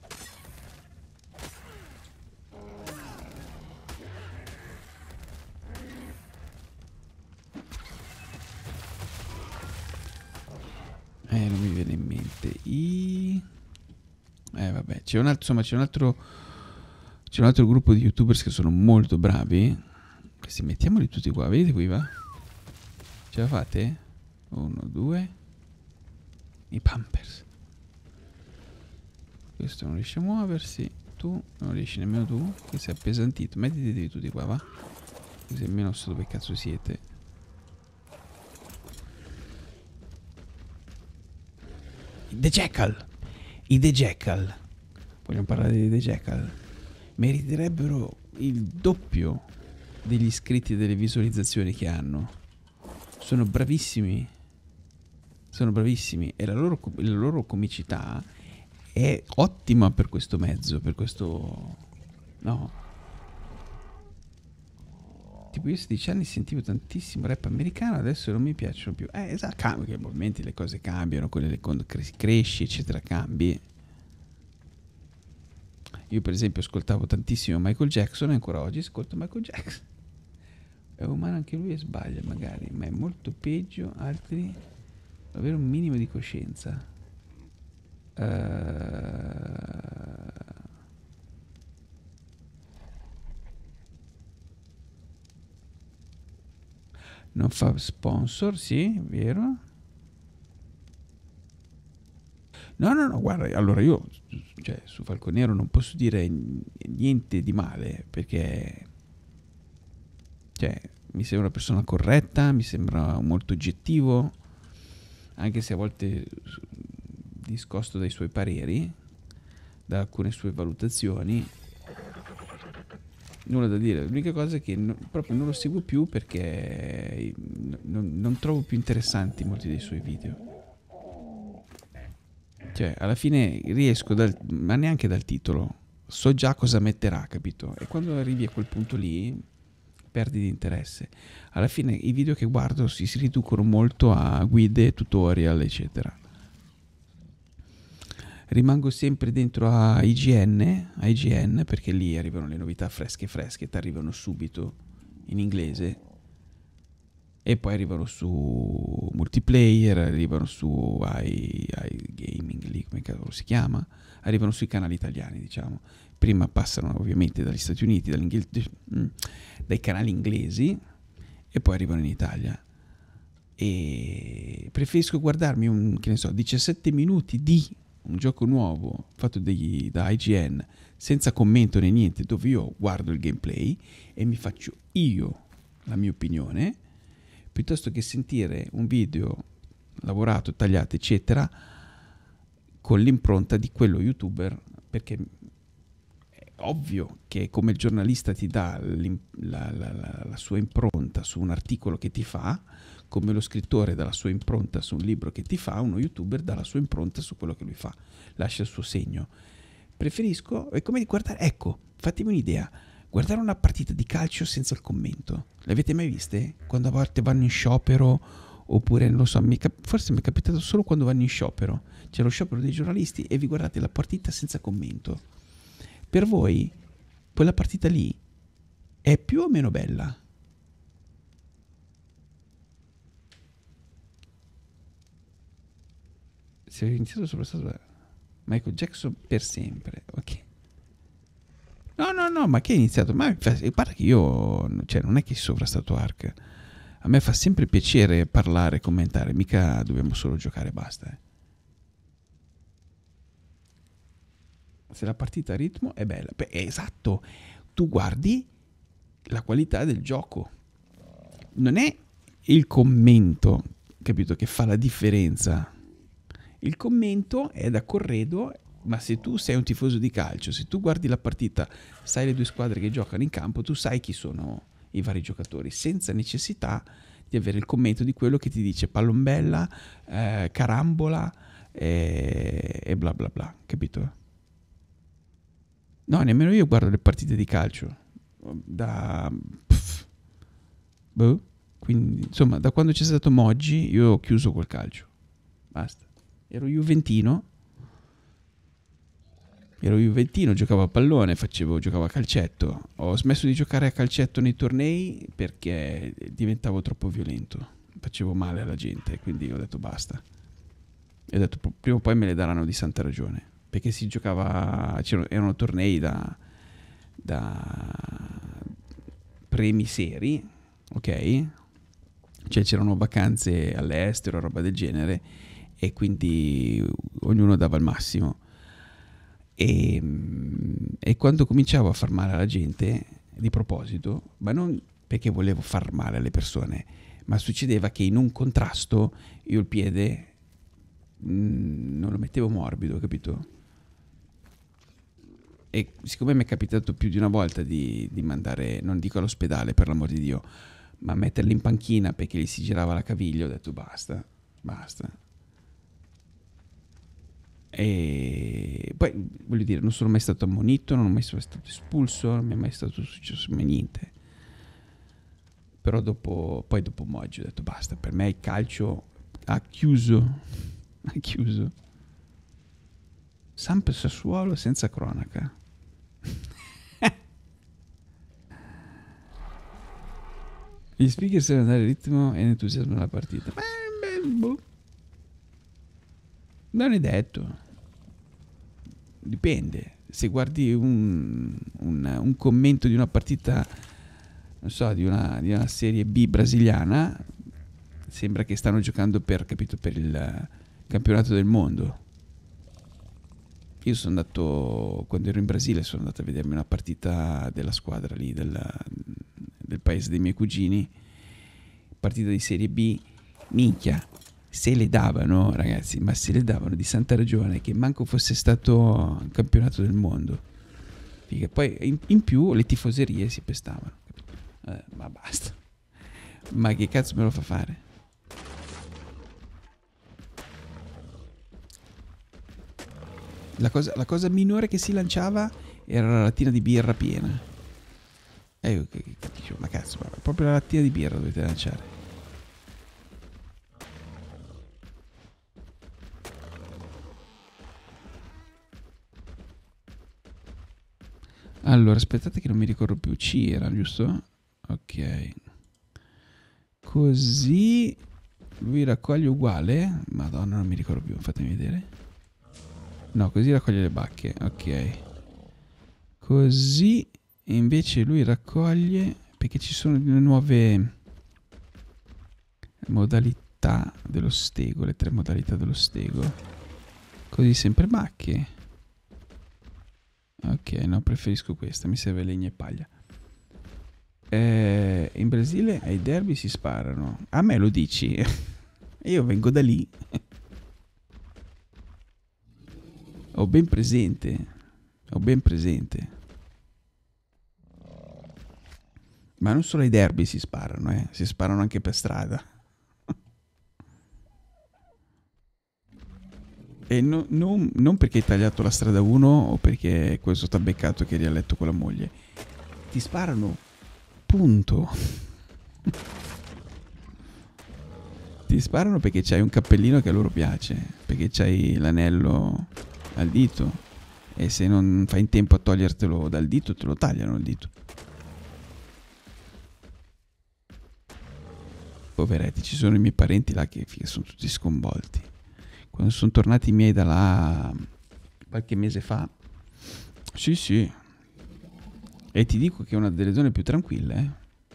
Eh, non mi viene in mente. I... Eh, vabbè, c'è un altro, insomma, c'è un altro... C'è un altro gruppo di youtubers che sono molto bravi. Questi mettiamoli tutti qua, vedete qui va? Ce la fate? Uno, due. I Pampers. Questo non riesce a muoversi. Tu non riesci nemmeno tu, che sei appesantito. Mettiti tutti qua, va? Così almeno so dove cazzo siete. The Jackal. I The Jackal. Vogliamo parlare di The Jackal? Meriterebbero il doppio degli iscritti e delle visualizzazioni che hanno. Sono bravissimi. Sono bravissimi. E la loro, la loro comicità è ottima per questo mezzo, per questo... No. Tipo io a sedici anni sentivo tantissimo rap americano, adesso non mi piacciono più. Eh, esatto, cambia, ovviamente le cose cambiano, quelle quando cresci, eccetera, cambi. Io per esempio ascoltavo tantissimo Michael Jackson e ancora oggi ascolto Michael Jackson. È umano anche lui e sbaglia magari, ma è molto peggio altri avere un minimo di coscienza. Uh... Non fa sponsor, sì, vero? No, no, no, guarda, allora io cioè, su Falconero non posso dire niente di male, perché cioè, mi sembra una persona corretta, mi sembra molto oggettivo, anche se a volte discosto dai suoi pareri, da alcune sue valutazioni. Nulla da dire, l'unica cosa è che no, proprio non lo seguo più perché non, non trovo più interessanti molti dei suoi video. Cioè, alla fine riesco, dal, ma neanche dal titolo, so già cosa metterà, capito? E quando arrivi a quel punto lì, perdi di interesse. Alla fine i video che guardo si, si riducono molto a guide, tutorial, eccetera. Rimango sempre dentro a I G N, a I G N perché lì arrivano le novità fresche fresche, ti arrivano subito in inglese. E poi arrivano su multiplayer, arrivano su i, i gaming lì, come cavolo si chiama, arrivano sui canali italiani, diciamo. Prima passano ovviamente dagli Stati Uniti, dai canali inglesi e poi arrivano in Italia. E preferisco guardarmi un, che ne so, diciassette minuti di un gioco nuovo fatto degli, da I G N senza commento né niente, dove io guardo il gameplay e mi faccio io la mia opinione, piuttosto che sentire un video lavorato, tagliato, eccetera, con l'impronta di quello youtuber, perché è ovvio che come il giornalista ti dà la, la, la, la sua impronta su un articolo che ti fa, come lo scrittore dà la sua impronta su un libro che ti fa, uno youtuber dà la sua impronta su quello che lui fa, lascia il suo segno. Preferisco, è come guardare, ecco, fatemi un'idea, guardare una partita di calcio senza il commento. Le avete mai viste? Quando a volte vanno in sciopero, oppure non lo so, mi cap- forse mi è capitato solo quando vanno in sciopero. C'è lo sciopero dei giornalisti e vi guardate la partita senza commento. Per voi, quella partita lì è più o meno bella? Si è iniziato sopra stato Michael Jackson per sempre, ok. No, no, no, ma che è iniziato? Ma guarda che io, cioè, non è che sovrastato Ark. A me fa sempre piacere parlare, commentare, mica dobbiamo solo giocare e basta. Eh. Se la partita a ritmo è bella, beh, è esatto, tu guardi la qualità del gioco. Non è il commento, capito, che fa la differenza. Il commento è da corredo. Ma se tu sei un tifoso di calcio, se tu guardi la partita, sai le due squadre che giocano in campo, tu sai chi sono i vari giocatori, senza necessità di avere il commento di quello che ti dice pallombella, eh, carambola eh, e bla bla bla, capito? No, nemmeno io guardo le partite di calcio. Da... Pff, boh. Quindi, insomma, da quando c'è stato Moggi, io ho chiuso col calcio. Basta. Ero juventino. Ero juventino, giocavo a pallone, facevo, giocavo a calcetto. Ho smesso di giocare a calcetto nei tornei perché diventavo troppo violento. Facevo male alla gente, quindi ho detto basta. E ho detto prima o poi me le daranno di santa ragione. Perché si giocava, erano tornei da, da premi seri, ok? Cioè c'erano vacanze all'estero, roba del genere, e quindi ognuno dava il massimo. E, e quando cominciavo a far male alla gente, di proposito, ma non perché volevo far male alle persone, ma succedeva che in un contrasto io il piede mh, non lo mettevo morbido, capito? E siccome mi è capitato più di una volta di, di mandare, non dico all'ospedale per l'amor di Dio, ma metterli in panchina perché gli si girava la caviglia, ho detto basta, basta. E poi voglio dire, non sono mai stato ammonito, non sono mai stato espulso, non mi è mai stato successo mai niente. Però dopo, poi dopo Moggi ho detto basta, per me il calcio ha chiuso, ha chiuso. Samp Sassuolo senza cronaca. Gli speaker servono dare ritmo e entusiasmo alla partita. Beh, beh, boh. Non è detto. Dipende. Se guardi un, un, un commento di una partita, non so, di una, di una serie B brasiliana, Sembra che stanno giocando per, capito, per il campionato del mondo. Io sono andato, quando ero in Brasile, sono andato a vedermi una partita della squadra lì, del, del paese dei miei cugini, partita di Serie B, minchia, se le davano, ragazzi, ma se le davano di santa ragione, che manco fosse stato un campionato del mondo. Figa. Poi in, in più le tifoserie si pestavano, eh, ma basta. Ma che cazzo me lo fa fare? La cosa, la cosa minore che si lanciava era la lattina di birra piena. E io che, che dicevo, ma cazzo, ma proprio la lattina di birra dovete lanciare. Allora, aspettate che non mi ricordo più. C era, giusto? Ok. Così lui raccoglie uguale. Madonna, non mi ricordo più, fatemi vedere. No, così raccoglie le bacche. Ok. Così invece lui raccoglie, perché ci sono le nuove modalità dello stego, le tre modalità dello stego. Così sempre bacche. Ok, no, preferisco questa, mi serve legna e paglia. Eh, in Brasile ai derby si sparano. A me lo dici? Io vengo da lì. Ho ben presente. Ho ben presente. Ma non solo ai derby si sparano, eh. Si sparano anche per strada. E no, non, non perché hai tagliato la strada uno o perché questo sta beccato che eri a letto con la moglie. Ti sparano, punto. Ti sparano perché c'hai un cappellino che a loro piace, perché c'hai l'anello al dito e se non fai in tempo a togliertelo dal dito te lo tagliano il dito. Poveretti, ci sono i miei parenti là che sono tutti sconvolti. Quando sono tornati i miei da là qualche mese fa, sì sì, e ti dico che è una delle zone più tranquille, eh.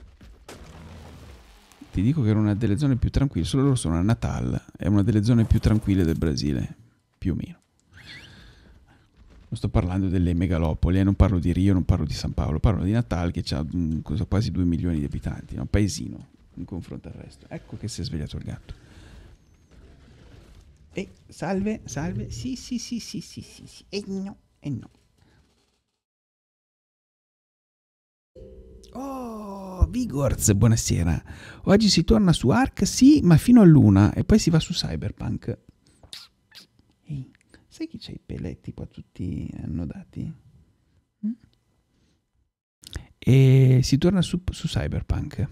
Ti dico che era una delle zone più tranquille, solo loro sono a Natal, è una delle zone più tranquille del Brasile, più o meno. Non sto parlando delle megalopoli, eh, non parlo di Rio, non parlo di San Paolo, parlo di Natal che ha um, quasi due milioni di abitanti, un paesino in confronto al resto. Ecco che si è svegliato il gatto. E salve, salve, sì, sì, sì, sì, sì, sì, sì, e no, e no. Oh, Vigorz, buonasera. Oggi si torna su Ark, sì, ma fino a l'una, e poi si va su Cyberpunk. Ehi, sai chi c'ha i peletti qua tutti annodati? Mm? E si torna su, su Cyberpunk.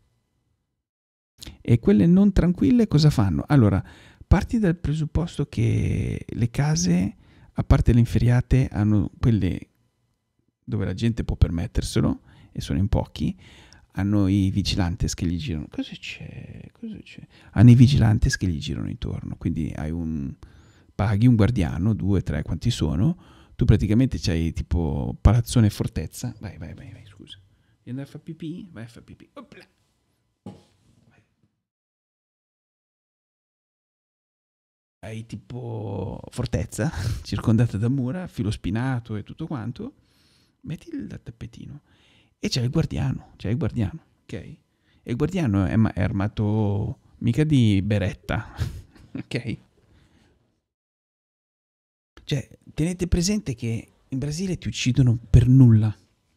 E quelle non tranquille cosa fanno? Allora, parti dal presupposto che le case, a parte le inferiate, hanno quelle dove la gente può permetterselo, e sono in pochi, hanno i vigilantes che gli girano. Cosa c'è? Cosa c'è? Hanno i vigilantes che gli girano intorno, quindi hai un... paghi un guardiano, due, tre, quanti sono, tu praticamente c'hai tipo palazzone e fortezza. Vai, vai, vai, vai, scusa. Devi andare a fare pipì? Vai a fare pipì. Opla. Hai tipo fortezza circondata da mura, filo spinato e tutto quanto. Metti il tappetino e c'è il guardiano, c'è il guardiano, ok? E il guardiano è, ma- è armato mica di beretta, ok? Cioè, tenete presente che in Brasile ti uccidono per nulla.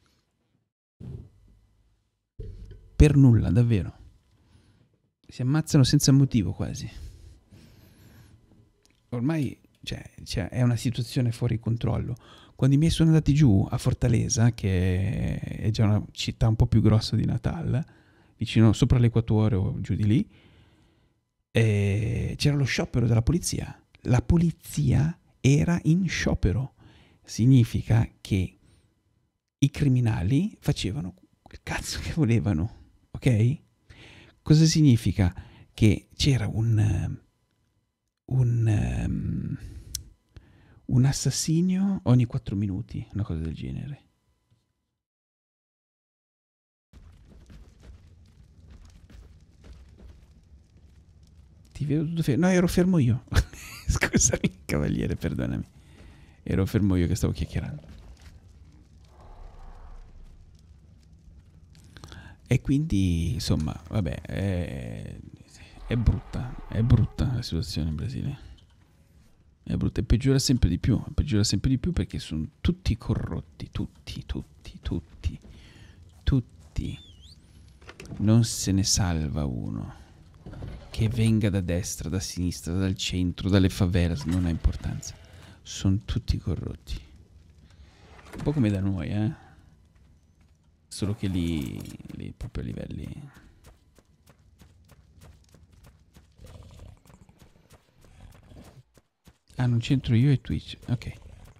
Per nulla, davvero. Si ammazzano senza motivo quasi. Ormai cioè, cioè, è una situazione fuori controllo. Quando i miei sono andati giù a Fortaleza, che è già una città un po' più grossa di Natal, vicino sopra l'equatore o giù di lì, e c'era lo sciopero della polizia. La polizia era in sciopero. Significa che i criminali facevano quel cazzo che volevano, ok? Cosa significa? Che c'era un un, um, un assassinio ogni quattro minuti, una cosa del genere. Ti vedo tutto fermo. No, ero fermo io. Scusami, cavaliere, perdonami. Ero fermo io che stavo chiacchierando. E quindi, insomma, vabbè, è, è brutta, è brutta la situazione in Brasile. È brutta e peggiora sempre di più, peggiora sempre di più perché sono tutti corrotti, tutti, tutti, tutti, tutti. Non se ne salva uno. Che venga da destra, da sinistra, dal centro, dalle favelas, non ha importanza. Sono tutti corrotti. Un po' come da noi, eh. Solo che lì, lì proprio a livelli... Ah, non c'entro io e Twitch. Ok.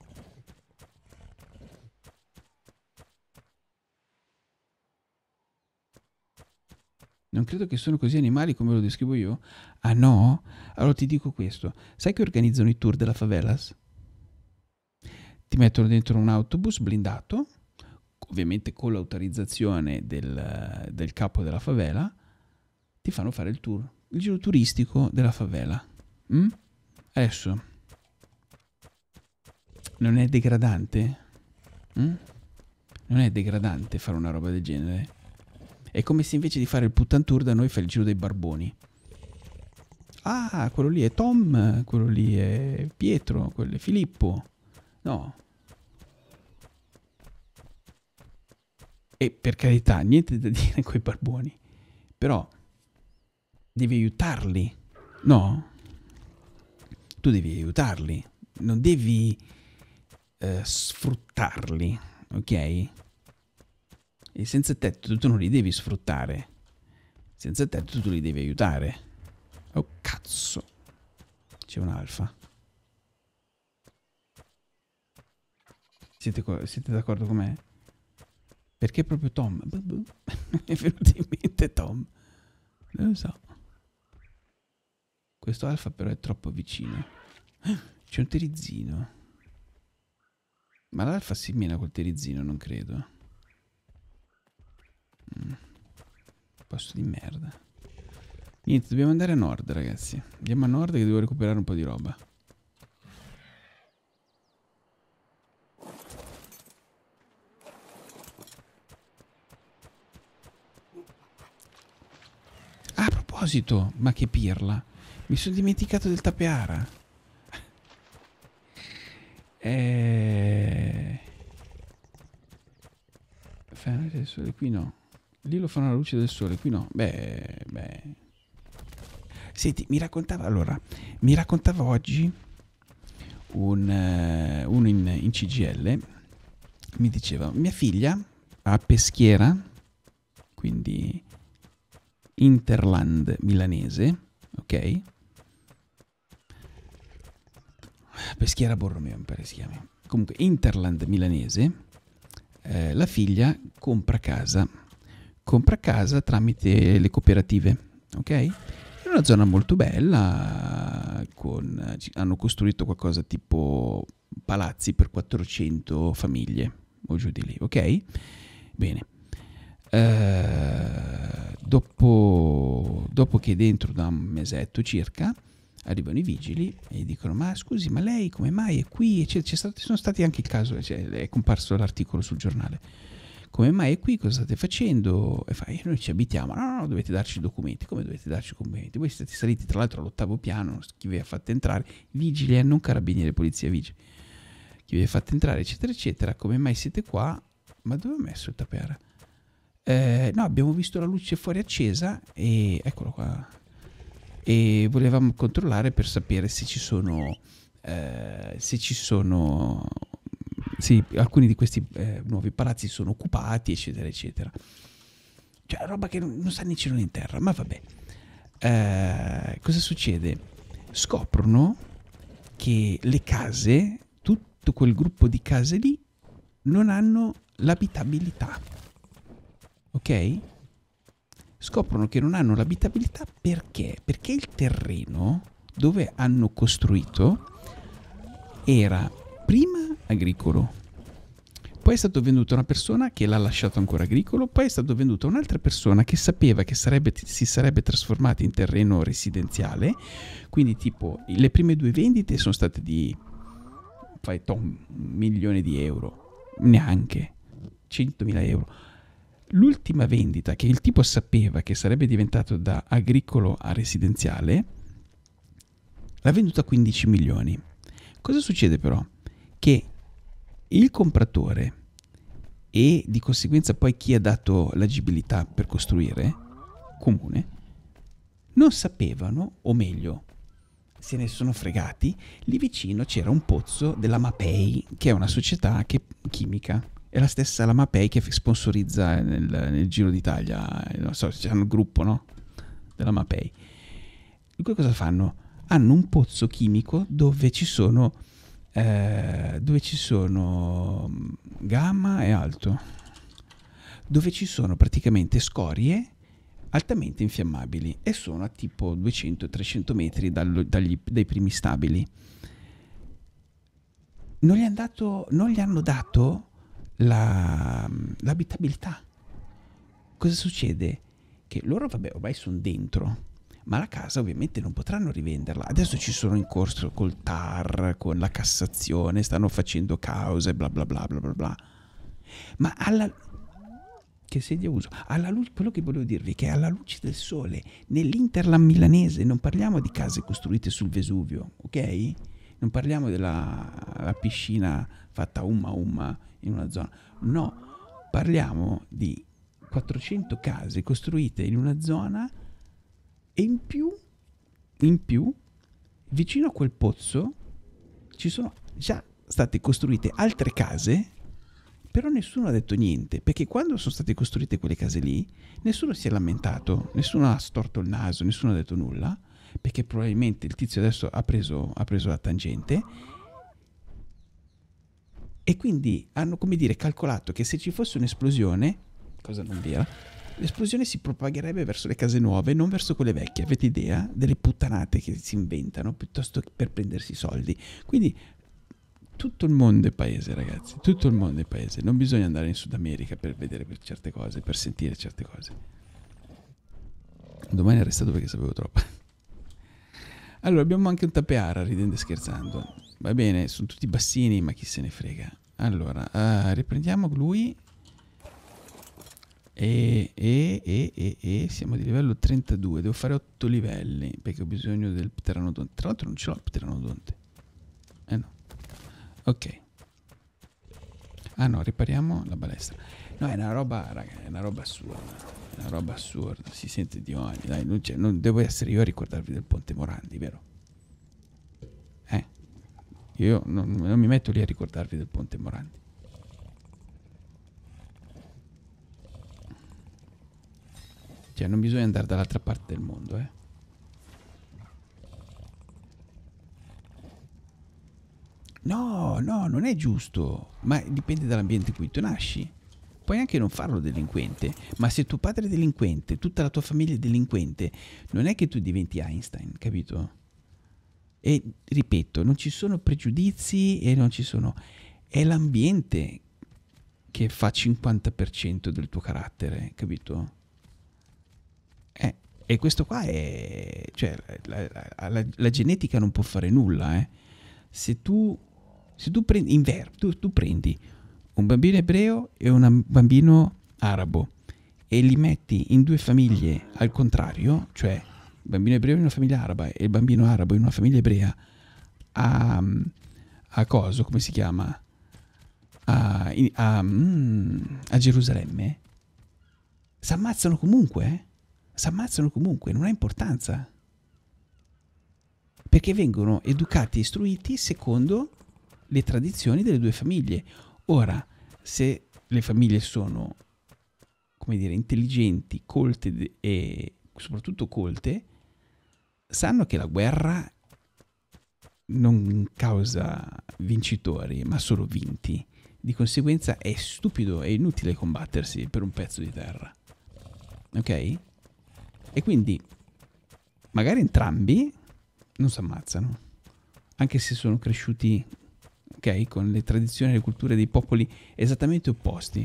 Non credo che sono così animali come lo descrivo io. Ah no? Allora ti dico questo. Sai che organizzano i tour della favelas? Ti mettono dentro un autobus blindato, ovviamente con l'autorizzazione del, del capo della favela, ti fanno fare il tour, il giro turistico della favela. Mm? Adesso, non è degradante? Mm? Non è degradante fare una roba del genere? È come se invece di fare il puttan tour da noi fai il giro dei barboni. Ah, quello lì è Tom, quello lì è Pietro, quello è Filippo. No. E per carità, niente da dire coi barboni. Però devi aiutarli. No? Tu devi aiutarli. Non devi eh, sfruttarli. Ok? E senza tetto tu non li devi sfruttare. Senza tetto tu li devi aiutare. Oh cazzo. C'è un'alfa. Siete, siete d'accordo con me? Perché proprio Tom? È venuto in mente Tom. Non lo so. Questo alfa però è troppo vicino. C'è un terizzino. Ma l'alfa si mena col terizzino, non credo. Mm. Posto di merda. Niente, dobbiamo andare a nord, ragazzi. Andiamo a nord che devo recuperare un po' di roba. Ah, a proposito, ma che pirla. Mi sono dimenticato del tapeara. Eh... Fa la luce del sole, qui no. Lì lo fanno alla luce del sole, qui no. Beh, beh. Senti, mi raccontava, allora, mi raccontava oggi un, uh, uno in, in C G L, mi diceva, mia figlia a Peschiera, quindi Interland milanese, ok? Peschiera Borromeo, mi pare si chiami. Comunque, Interland milanese, eh, la figlia compra casa. Compra casa tramite le cooperative, ok? È una zona molto bella, con, hanno costruito qualcosa tipo palazzi per quattrocento famiglie, o giù di lì, ok? Bene. Uh, dopo, dopo che dentro da un mesetto circa arrivano i vigili e dicono ma scusi ma lei come mai è qui, c'è, c'è stato, sono stati anche il caso, cioè, è comparso l'articolo sul giornale, come mai è qui, cosa state facendo? E fa, eh, noi ci abitiamo. No, no, no, dovete darci i documenti. Come dovete darci i documenti? Voi siete saliti tra l'altro all'ottavo piano, chi vi ha fatto entrare, vigili e non carabinieri, polizia, vigili, chi vi ha fatto entrare, eccetera eccetera. Come mai siete qua? Ma dove ho messo il tapeara? Eh, no, abbiamo visto la luce fuori accesa e eccolo qua. E volevamo controllare per sapere se ci sono eh, se ci sono sì, alcuni di questi eh, nuovi palazzi sono occupati, eccetera eccetera. Cioè roba che non, non sa né cielo né in terra, ma vabbè. Eh, cosa succede? Scoprono che le case, tutto quel gruppo di case lì non hanno l'abitabilità. Ok? Scoprono che non hanno l'abitabilità perché? Perché il terreno dove hanno costruito era prima agricolo, poi è stato venduto a una persona che l'ha lasciato ancora agricolo, poi è stato venduto a un'altra persona che sapeva che sarebbe, si sarebbe trasformato in terreno residenziale, quindi tipo le prime due vendite sono state di, fai to, un milione di euro, neanche, centomila euro. L'ultima vendita, che il tipo sapeva che sarebbe diventato da agricolo a residenziale, l'ha venduta a quindici milioni. Cosa succede però? Che il compratore e di conseguenza poi chi ha dato l'agibilità per costruire, comune, non sapevano, o meglio, se ne sono fregati, lì vicino c'era un pozzo della Mapei, che è una società che, chimica, è la stessa la Mapei che sponsorizza nel, nel Giro d'Italia, non so, c'è un gruppo, no? Della Mapei. Dunque cosa fanno? Hanno un pozzo chimico dove ci sono eh, dove ci sono gamma e alto, dove ci sono praticamente scorie altamente infiammabili e sono a tipo duecento trecento metri dal, dagli, dai primi stabili. Non gli, dato, non gli hanno dato la, l'abitabilità. Cosa succede? Che loro, vabbè, ormai sono dentro, ma la casa ovviamente non potranno rivenderla. Adesso ci sono in corso col T A R, con la Cassazione, stanno facendo cause, bla bla bla bla bla bla. Ma alla... che sedia uso? Alla luce, quello che volevo dirvi è che alla luce del sole, nell'Interland milanese, non parliamo di case costruite sul Vesuvio, ok? Non parliamo della la piscina fatta umma umma in una zona. No, parliamo di quattrocento case costruite in una zona e in più, in più, vicino a quel pozzo ci sono già state costruite altre case, però nessuno ha detto niente, perché quando sono state costruite quelle case lì, nessuno si è lamentato, nessuno ha storto il naso, nessuno ha detto nulla, perché probabilmente il tizio adesso ha preso, ha preso la tangente e quindi hanno, come dire, calcolato che se ci fosse un'esplosione, cosa non vera, l'esplosione si propagherebbe verso le case nuove, non verso quelle vecchie. Avete idea delle puttanate che si inventano piuttosto che per prendersi i soldi? Quindi tutto il mondo è paese, ragazzi, tutto il mondo è paese. Non bisogna andare in Sud America per vedere certe cose, per sentire certe cose. Domani è arrestato perché sapevo troppo. Allora, abbiamo anche un tapeara, ridendo e scherzando. Va bene, sono tutti bassini, ma chi se ne frega. Allora, uh, riprendiamo lui. E, e, e, e, e siamo di livello trentadue. Devo fare otto livelli perché ho bisogno del pteranodonte. Tra l'altro non ce l'ho il pteranodonte. Eh no. Ok. Ah no, ripariamo la balestra. No, è una roba, raga, è una roba assurda. È una roba assurda. Si sente di ogni. Dai, non, c'è, non devo essere io a ricordarvi del Ponte Morandi, vero? Eh? Io non, non mi metto lì a ricordarvi del Ponte Morandi. Cioè, non bisogna andare dall'altra parte del mondo, eh. No, no, non è giusto. Ma dipende dall'ambiente in cui tu nasci. Puoi anche non farlo delinquente, ma se tuo padre è delinquente, tutta la tua famiglia è delinquente, non è che tu diventi Einstein, capito? E ripeto, non ci sono pregiudizi e non ci sono... È l'ambiente che fa cinquanta per cento del tuo carattere, capito? Eh, e questo qua è... cioè, la, la, la, la genetica non può fare nulla, eh. Se tu, se tu prendi, inver, tu, tu prendi un bambino ebreo e un bambino arabo e li metti in due famiglie al contrario, cioè il bambino ebreo in una famiglia araba e il bambino arabo in una famiglia ebrea, a, a coso, come si chiama? A, a, a Gerusalemme, si ammazzano comunque, eh? Si ammazzano comunque, non ha importanza. Perché vengono educati e istruiti secondo le tradizioni delle due famiglie. Ora, se le famiglie sono, come dire, intelligenti, colte e soprattutto colte, sanno che la guerra non causa vincitori, ma solo vinti. Di conseguenza è stupido e inutile combattersi per un pezzo di terra. Ok? E quindi, magari entrambi non si ammazzano, anche se sono cresciuti ok? Con le tradizioni e le culture dei popoli esattamente opposti.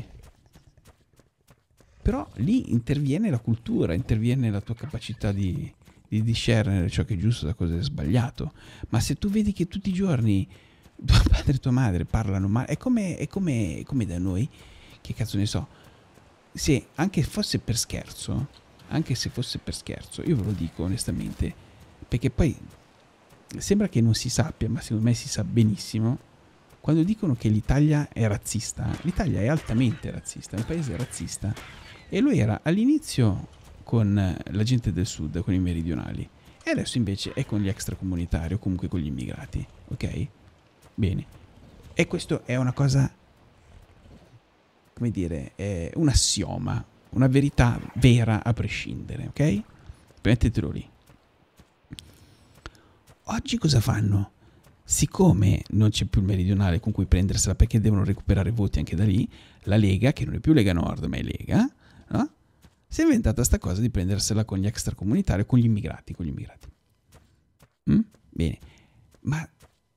Però lì interviene la cultura, interviene la tua capacità di, di discernere ciò che è giusto da cosa è sbagliato. Ma se tu vedi che tutti i giorni tuo padre e tua madre parlano male, è come, è come, è come da noi, che cazzo ne so, se anche fosse per scherzo, anche se fosse per scherzo, io ve lo dico onestamente, perché poi sembra che non si sappia, ma secondo me si sa benissimo, quando dicono che l'Italia è razzista, l'Italia è altamente razzista, è un paese razzista, e lui era all'inizio con la gente del sud, con i meridionali, e adesso invece è con gli extracomunitari o comunque con gli immigrati, ok? Bene. E questo è una cosa, come dire, è un assioma, una verità vera a prescindere, ok? Mettetelo lì. Oggi cosa fanno? Siccome non c'è più il meridionale con cui prendersela perché devono recuperare voti anche da lì, la Lega, che non è più Lega Nord ma è Lega, no? Si è inventata sta cosa di prendersela con gli extracomunitari, con gli immigrati, con gli immigrati. Mm? Bene, ma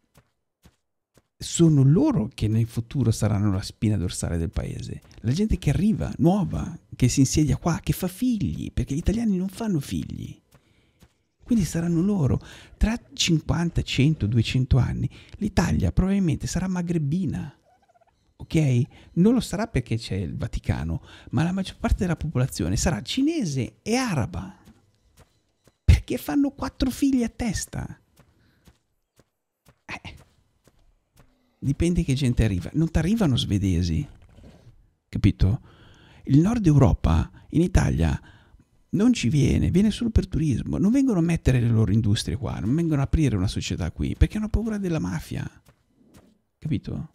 sono loro che nel futuro saranno la spina dorsale del paese. La gente che arriva, nuova, che si insedia qua, che fa figli, perché gli italiani non fanno figli. Quindi saranno loro. Tra cinquanta, cento, duecento anni l'Italia probabilmente sarà magrebina, ok? Non lo sarà perché c'è il Vaticano, ma la maggior parte della popolazione sarà cinese e araba, perché fanno quattro figli a testa. Eh, dipende che gente arriva. Non ti arrivano svedesi, capito? Il nord Europa, in Italia, non ci viene, viene solo per turismo, non vengono a mettere le loro industrie qua, non vengono a aprire una società qui, perché hanno paura della mafia, capito?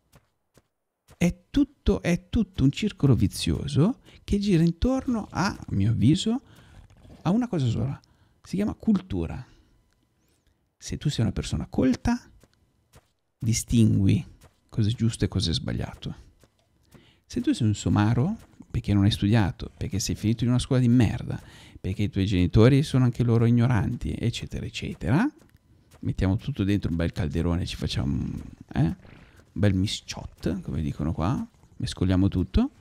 È tutto, è tutto un circolo vizioso che gira intorno a, a mio avviso, a una cosa sola, si chiama cultura. Se tu sei una persona colta, distingui cosa è giusto e cosa è sbagliato. Se tu sei un somaro, perché non hai studiato, perché sei finito in una scuola di merda, perché i tuoi genitori sono anche loro ignoranti, eccetera, eccetera, mettiamo tutto dentro un bel calderone, ci facciamo eh, un bel misciot, come dicono qua, mescoliamo tutto.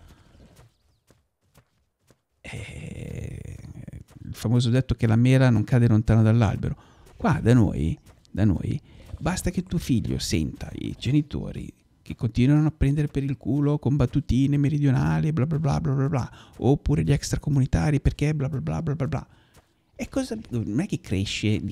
E il famoso detto che la mela non cade lontano dall'albero. Qua da noi, da noi, basta che tuo figlio senta i genitori che continuano a prendere per il culo con battutine meridionali, bla bla bla bla bla bla, oppure gli extracomunitari perché bla bla bla bla bla bla. E cosa, non è che cresce,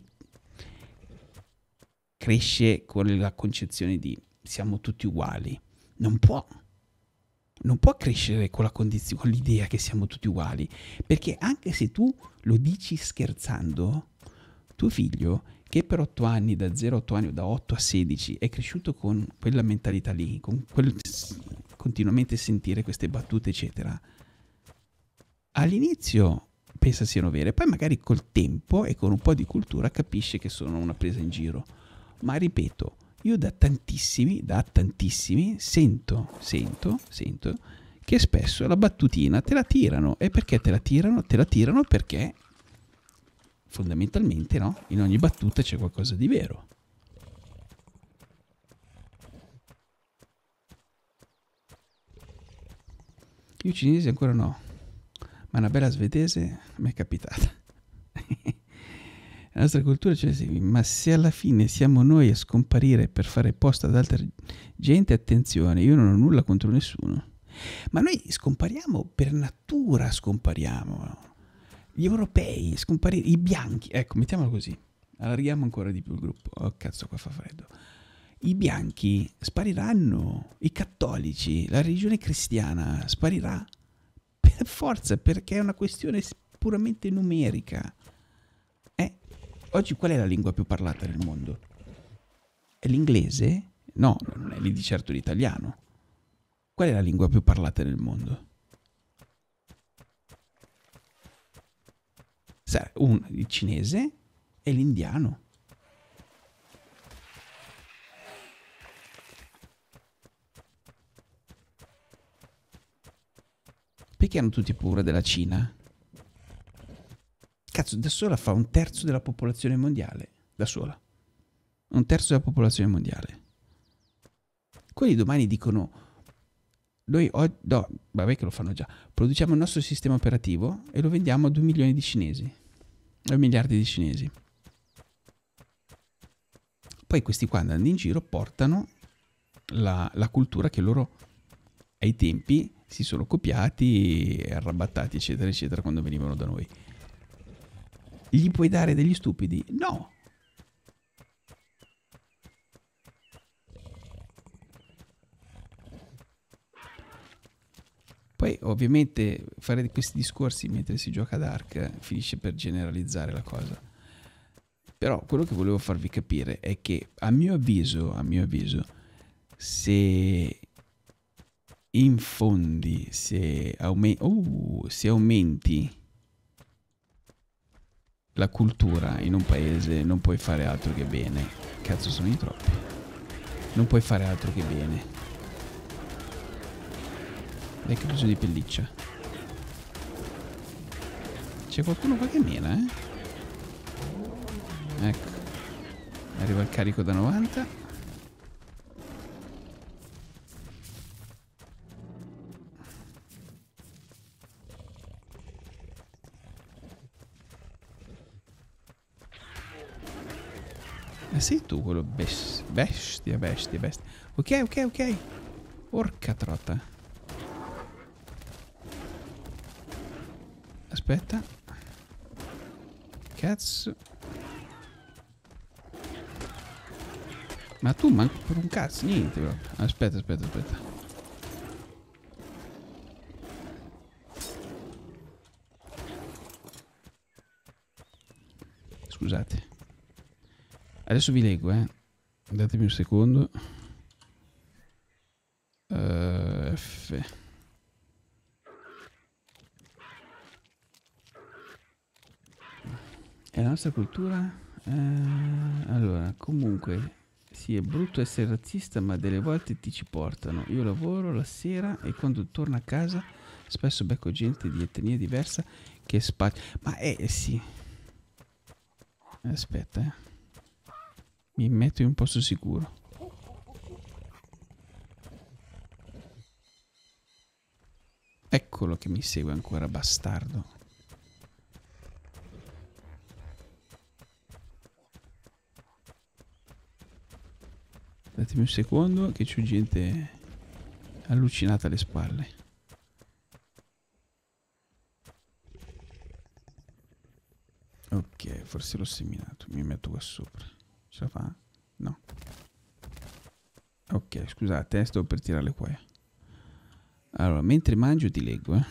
cresce con la concezione di siamo tutti uguali. Non può. Non può crescere con la condizione, con l'idea che siamo tutti uguali, perché anche se tu lo dici scherzando, tuo figlio che per otto anni, da zero a otto anni o da otto a sedici, è cresciuto con quella mentalità lì, con quel continuamente sentire queste battute, eccetera, all'inizio pensa siano vere, poi magari col tempo e con un po' di cultura capisce che sono una presa in giro. Ma ripeto, io da tantissimi, da tantissimi, sento, sento, sento, che spesso la battutina te la tirano. E perché te la tirano? Te la tirano perché fondamentalmente, no? In ogni battuta c'è qualcosa di vero. Io cinese ancora no, ma una bella svedese mi è capitata. La nostra cultura c'è, cioè, ma se alla fine siamo noi a scomparire per fare posto ad altra gente, attenzione, io non ho nulla contro nessuno. Ma noi scompariamo per natura, scompariamo. Gli europei, scomparire, i bianchi, ecco, mettiamolo così, allarghiamo ancora di più il gruppo. Oh cazzo, qua fa freddo. I bianchi spariranno, i cattolici, la religione cristiana sparirà per forza, perché è una questione puramente numerica. Eh, oggi qual è la lingua più parlata nel mondo? È l'inglese? No, non è di certo l'italiano. Qual è la lingua più parlata nel mondo? Un, il cinese e l'indiano. Perché hanno tutti paura della Cina? Cazzo, da sola fa un terzo della popolazione mondiale. Da sola. Un terzo della popolazione mondiale. quelli domani dicono, noi oggi, no, vabbè che lo fanno già, produciamo il nostro sistema operativo e lo vendiamo a due milioni di cinesi, due miliardi di cinesi. Poi questi qua andando in giro portano la, la cultura che loro ai tempi si sono copiati e arrabattati, eccetera, eccetera, quando venivano da noi. Gli puoi dare degli stupidi? No! Poi ovviamente fare questi discorsi mentre si gioca ad Ark finisce per generalizzare la cosa. Però quello che volevo farvi capire è che a mio avviso, a mio avviso, se infondi, se, aume- uh, se aumenti la cultura in un paese, non puoi fare altro che bene. Cazzo, sono i troppi. Non puoi fare altro che bene. Dai che ho bisogno di pelliccia. C'è qualcuno qua che mena, eh? Ecco. Arriva il carico da novanta. Ma sei tu quello bes- bestia, bestia, bestia. Ok, ok, ok. Porca trotta. Aspetta. Cazzo. Ma tu manco per un cazzo, niente bro. Aspetta, aspetta, aspetta. Scusate. Adesso vi leggo, eh. Datemi un secondo. Uh, F. È la nostra cultura? Eh, allora, comunque, sì, è brutto essere razzista, ma delle volte ti ci portano. Io lavoro la sera e quando torno a casa spesso becco gente di etnia diversa che spaccia. Ma eh sì. Aspetta, eh. Mi metto in un posto sicuro. Eccolo che mi segue ancora, bastardo. Datemi un secondo che c'ho gente allucinata alle spalle. Ok, forse l'ho seminato. Mi metto qua sopra. Ce la fa? No. Ok, scusate, eh, sto per tirare le cuoia. Allora, mentre mangio ti leggo, eh.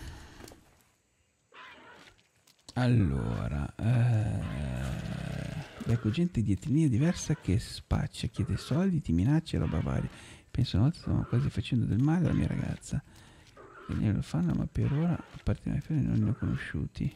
Allora, eh, ecco gente di etnia diversa che spaccia, chiede soldi, ti minaccia e roba varia. Penso no, stiamo quasi facendo del male alla mia ragazza. E ne lo fanno, ma per ora, a parte i miei figli, non li ho conosciuti.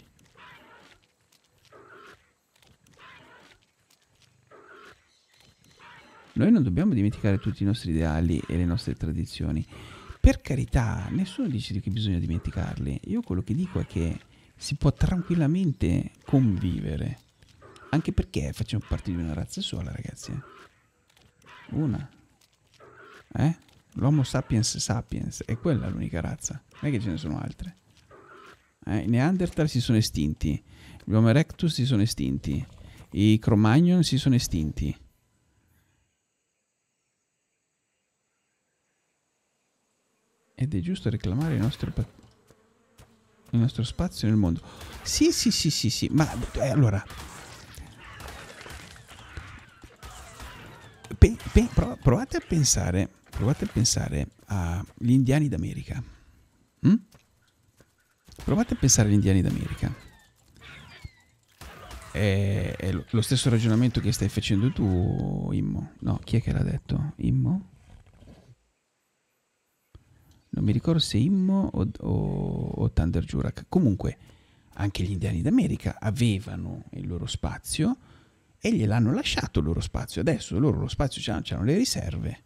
Noi non dobbiamo dimenticare tutti i nostri ideali e le nostre tradizioni. Per carità, nessuno dice che bisogna dimenticarli. Io quello che dico è che si può tranquillamente convivere. Anche perché facciamo parte di una razza sola, ragazzi. Una. Eh? L'Homo sapiens sapiens. È quella l'unica razza. Non è che ce ne sono altre. Eh? I Neanderthal si sono estinti. Gli Homo erectus si sono estinti. I Cro-Magnon si sono estinti. Ed è giusto reclamare il nostro, il nostro spazio nel mondo. Sì, sì, sì, sì, sì. Ma eh, allora... Pe, pe, provate a pensare... Provate a pensare agli indiani d'America. Mm? Provate a pensare agli indiani d'America. È, è lo stesso ragionamento che stai facendo tu, Immo. No, chi è che l'ha detto? Immo? Non mi ricordo se Immo o, o, o Thunder Jurak. Comunque, anche gli indiani d'America avevano il loro spazio e gliel'hanno lasciato il loro spazio. Adesso loro lo spazio c'hanno, c'hanno le riserve.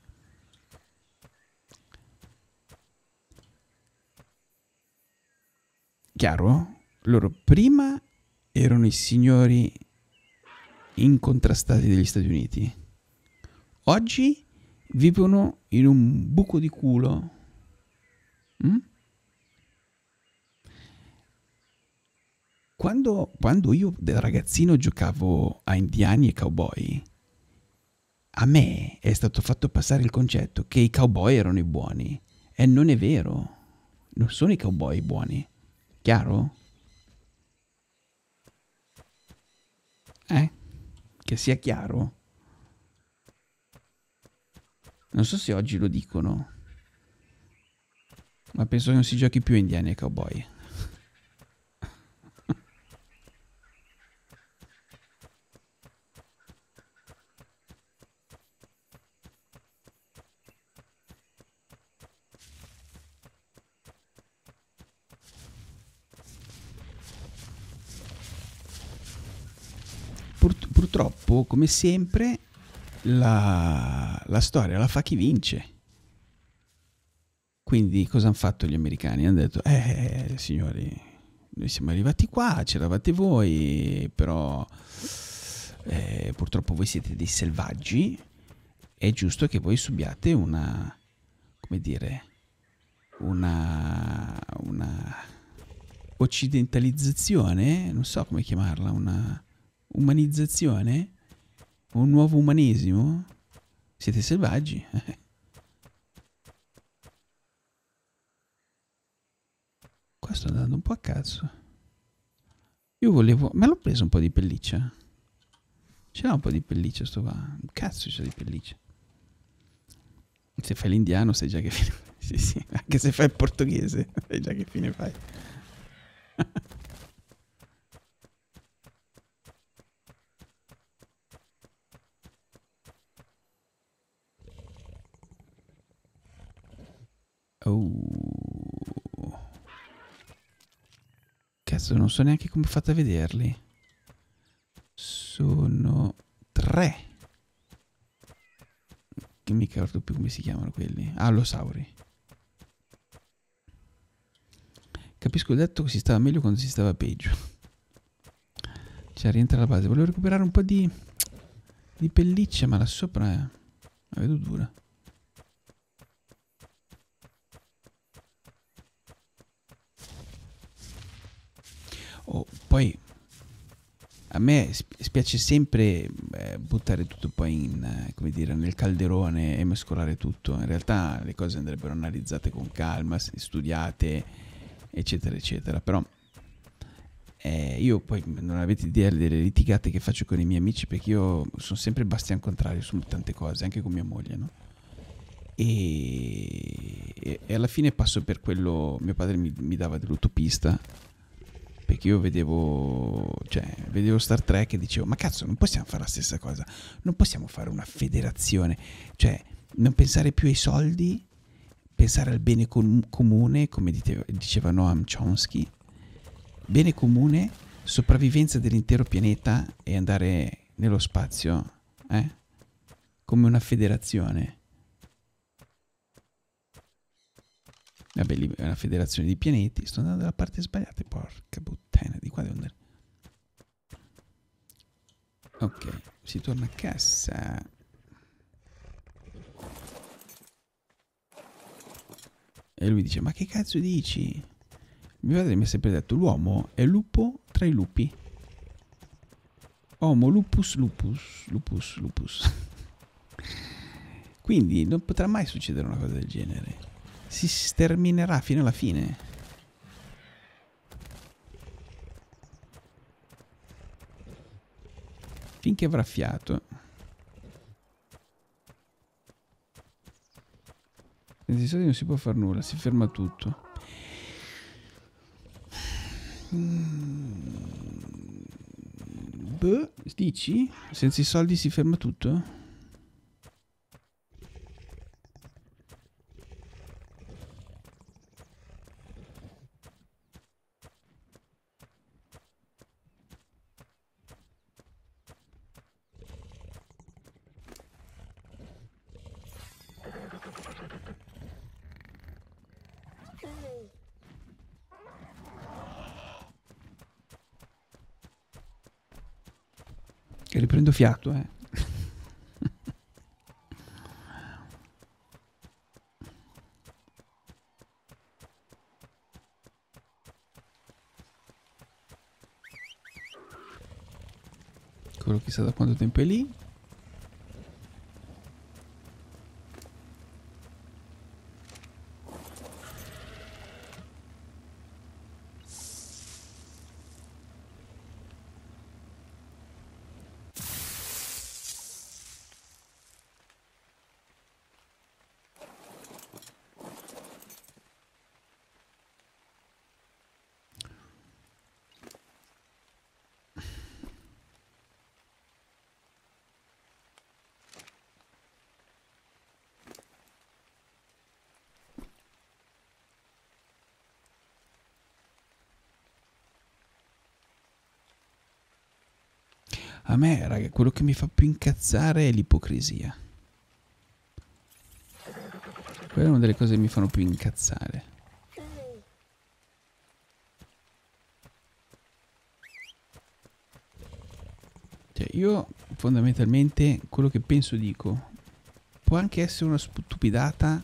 Chiaro? Loro prima erano i signori incontrastati degli Stati Uniti. Oggi vivono in un buco di culo. Mm? Quando, quando io da ragazzino giocavo a indiani e cowboy, a me è stato fatto passare il concetto che i cowboy erano i buoni. E non è vero. Non sono i cowboy buoni. Chiaro? Eh? Che sia chiaro. Non so se oggi lo dicono, ma penso che non si giochi più a indiani e cowboy. Pur- purtroppo, come sempre, la, la storia la fa chi vince. Quindi cosa hanno fatto gli americani? Hanno detto, eh signori, noi siamo arrivati qua, c'eravate voi, però eh, purtroppo voi siete dei selvaggi, è giusto che voi subiate una, come dire, una, una occidentalizzazione, non so come chiamarla, una umanizzazione, un nuovo umanesimo. Siete selvaggi. Qua sto andando un po' a cazzo. Io volevo... Me l'ho preso un po' di pelliccia. Ce l'ha un po' di pelliccia sto qua. Un cazzo c'è di pelliccia. Se fai l'indiano sai già che fine... Sì, sì. Anche se fai il portoghese sai già che fine fai. Oh. Cazzo, non so neanche come ho fatto a vederli. Sono tre. Che mi ricordo più come si chiamano quelli. Allosauri. Capisco il detto che si stava meglio quando si stava peggio. Cioè, rientra alla base. Volevo recuperare un po' di, di pelliccia, ma là sopra è... la vedo dura. Oh, poi a me spiace sempre eh, buttare tutto poi in, eh, come dire, nel calderone e mescolare tutto. In realtà le cose andrebbero analizzate con calma, studiate, eccetera, eccetera. Però eh, io poi non avete idea delle litigate che faccio con i miei amici, perché io sono sempre bastian contrario su tante cose, anche con mia moglie, no? E, e, e alla fine passo per quello, mio padre mi, mi dava dell'utopista, perché io vedevo, cioè, vedevo Star Trek e dicevo, ma cazzo, non possiamo fare la stessa cosa, non possiamo fare una federazione, cioè, non pensare più ai soldi, pensare al bene com- comune, come dite- diceva Noam Chomsky, bene comune, sopravvivenza dell'intero pianeta e andare nello spazio, eh? Come una federazione. Vabbè, lì è una federazione di pianeti. Sto andando dalla parte sbagliata, porca puttana, di qua devo andare. Ok, si torna a casa. E lui dice, ma che cazzo dici? Mio padre mi ha sempre detto, l'uomo è lupo tra i lupi. Homo lupus lupus, lupus lupus. Quindi non potrà mai succedere una cosa del genere. Si sterminerà fino alla fine. Finché avrà fiato. Senza i soldi non si può fare nulla, si ferma tutto. Beh, dici? Senza i soldi si ferma tutto? Che riprendo fiato, eh. quello chissà da quanto tempo è lì. A me, raga, quello che mi fa più incazzare è l'ipocrisia. Quella è una delle cose che mi fanno più incazzare. Cioè, io fondamentalmente quello che penso dico. Può anche essere una stupidata,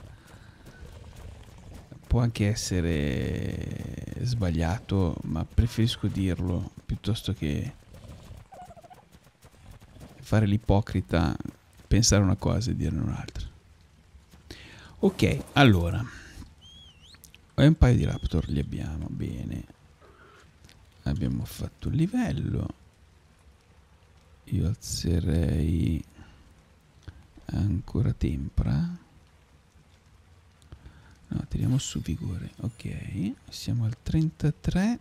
può anche essere sbagliato, ma preferisco dirlo piuttosto che fare l'ipocrita, pensare una cosa e dirne un'altra. Ok, allora, un paio di raptor li abbiamo, bene. Abbiamo fatto un livello. Io alzerei ancora tempra. No, tiriamo su vigore. Ok, siamo al trentatré.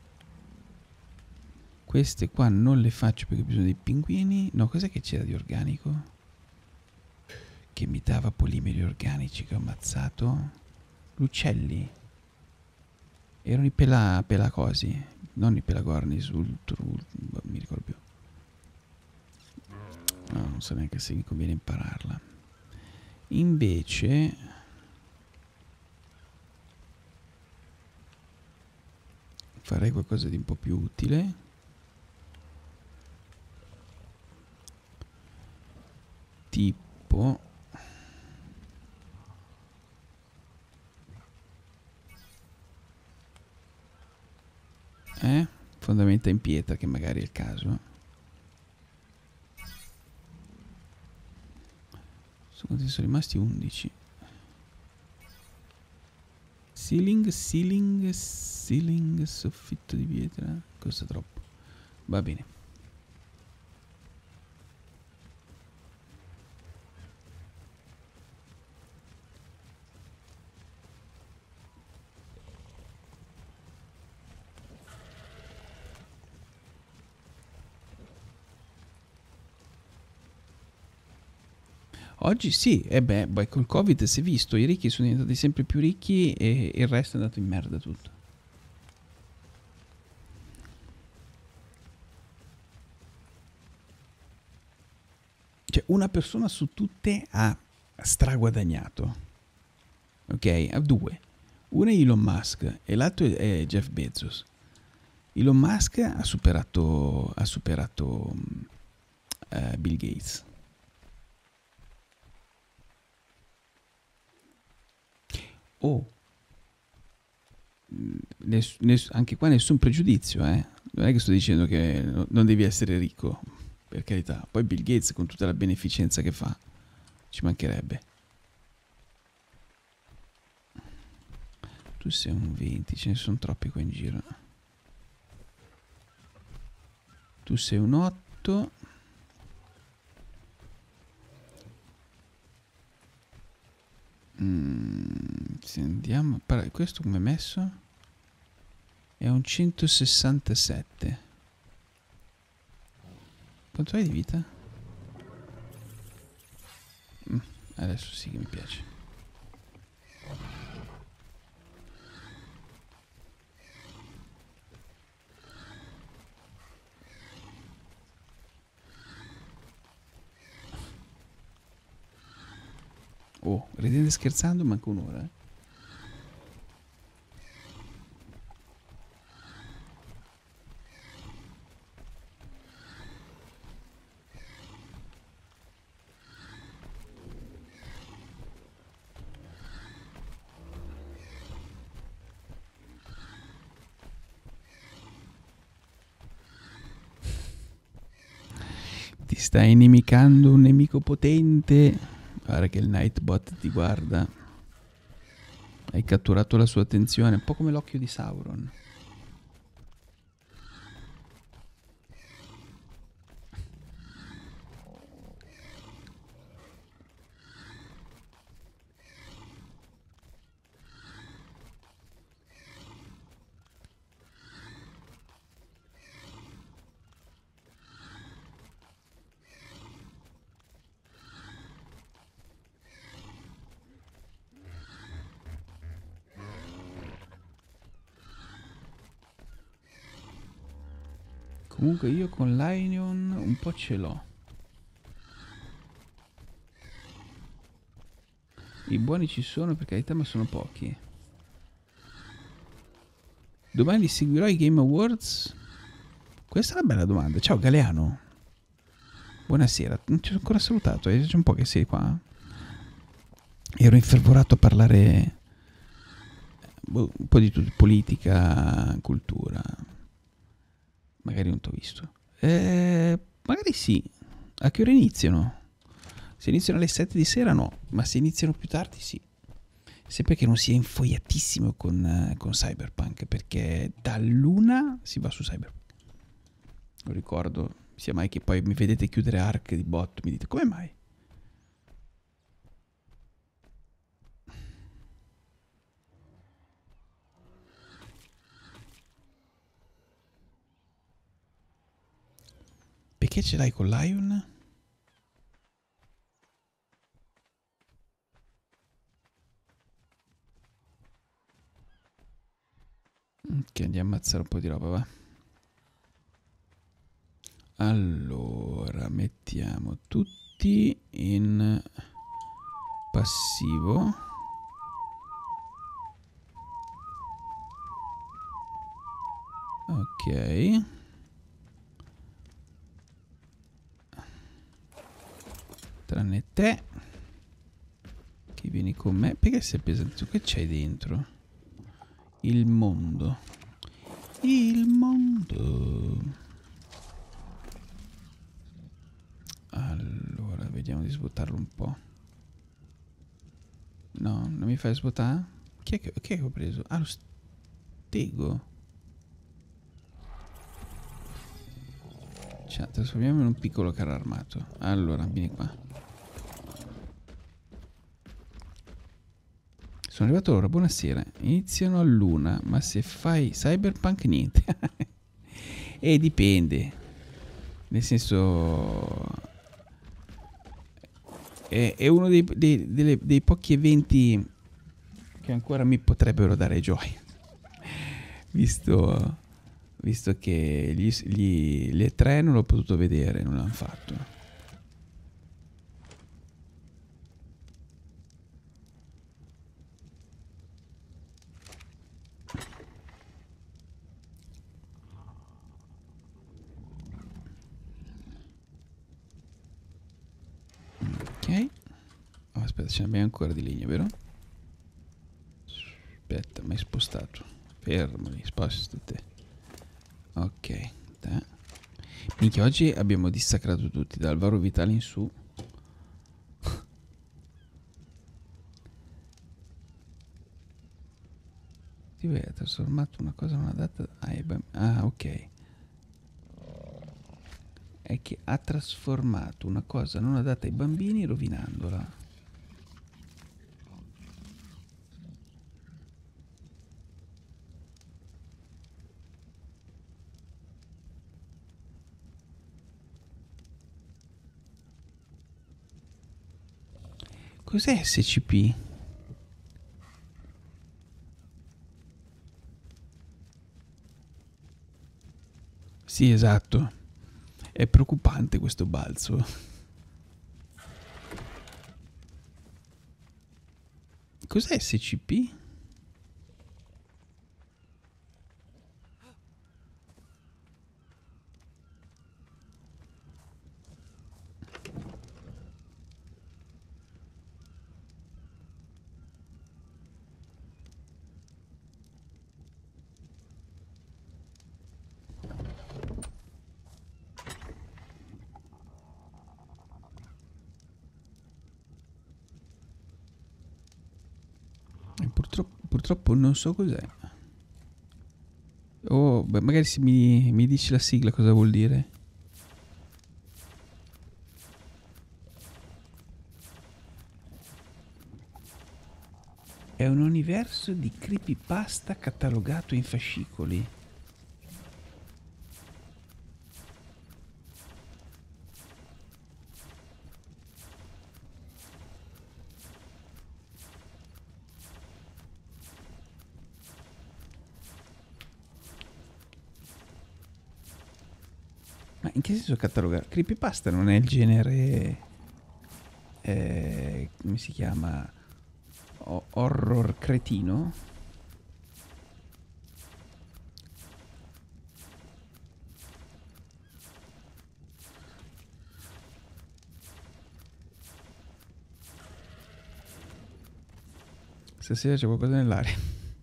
Queste qua non le faccio perché ho bisogno dei pinguini. No, cos'è che c'era di organico? Che mi dava polimeri organici che ho ammazzato. L'uccelli. Erano i pela, pelacosi, non i pelagornis. Ultru, non mi ricordo più. No, non so neanche se mi conviene impararla. Invece farei qualcosa di un po' più utile. Tipo eh? Fondamenta in pietra, che magari è il caso. Quanti sono rimasti? undici. Ceiling, ceiling, ceiling, soffitto di pietra. Costa troppo. Va bene. Oggi sì, e beh, beh, col Covid si è visto, i ricchi sono diventati sempre più ricchi e il resto è andato in merda tutto. Cioè, una persona su tutte ha straguadagnato. Ok? Ha due. Uno è Elon Musk e l'altro è Jeff Bezos. Elon Musk ha superato, ha superato uh, Bill Gates. Oh, ness, ness, anche qua nessun pregiudizio, eh? Non è che sto dicendo che no, non devi essere ricco, per carità. Poi Bill Gates, con tutta la beneficenza che fa, ci mancherebbe. Tu sei un venti, ce ne sono troppi qua in giro. Tu sei un otto. Mm, se andiamo, questo come è messo? È un centosessantasette. Quanto hai di vita? Mm, adesso sì che mi piace. Oh, ridete scherzando? Manca un'ora, eh? Ti stai inimicando un nemico potente. Guarda che il Nightbot ti guarda. Hai catturato la sua attenzione, un po' come l'occhio di Sauron. Comunque io con Lion un po' ce l'ho. I buoni ci sono per carità, ma sono pochi. Domani li seguirò ai Game Awards? Questa è una bella domanda. Ciao Galeano. Buonasera. Non ci ho ancora salutato. C'è un po' che sei qua. Ero infervorato a parlare boh, un po' di tutto, politica, cultura. Magari non t'ho visto. Eh, magari sì. A che ora iniziano? Se iniziano alle sette di sera no, ma se iniziano più tardi sì. Sempre che non sia infoiatissimo con, uh, con Cyberpunk, perché dall'una si va su Cyberpunk. Lo ricordo, sia mai che poi mi vedete chiudere Ark di botto, mi dite come mai? Perché ce l'hai con Lion? Ok, andiamo a ammazzare un po' di roba, va. Allora, mettiamo tutti in passivo. Ok. Tranne te. Che vieni con me. Perché sei pesante? Che c'hai dentro? Il mondo. Il mondo. Allora, vediamo di svuotarlo un po'. No, non mi fai svuotare? Chi è che, chi è che ho preso? Ah, lo stego. Cioè, trasformiamo in un piccolo carro armato. Allora, vieni qua. Sono arrivato ora, buonasera. Iniziano all'una, ma se fai Cyberpunk niente. E dipende. Nel senso... È, è uno dei, dei, dei, dei pochi eventi che ancora mi potrebbero dare gioia. Visto, visto che gli, gli, le tre non l'ho potuto vedere, non l'hanno fatto. Ok. Oh, aspetta, ce ne abbiamo ancora di legno, vero? Aspetta, mi hai spostato. Fermali, spostate. Ok. Da. Minchia, oggi abbiamo dissacrato tutti, da Alvaro Vitale in su. Ti vedi, ha trasformato una cosa non adatta. Ah, ok. È che ha trasformato una cosa non adatta ai bambini rovinandola. Cos'è S C P? Sì, esatto. È preoccupante questo balzo. Cos'è S C P? purtroppo, purtroppo non so cos'è. Oh, beh, magari se mi, mi dici la sigla cosa vuol dire. È un universo di creepypasta catalogato in fascicoli. Ma in che senso catalogato? Creepypasta non è il genere... Eh, come si chiama? O- horror cretino? Stasera c'è qualcosa nell'aria.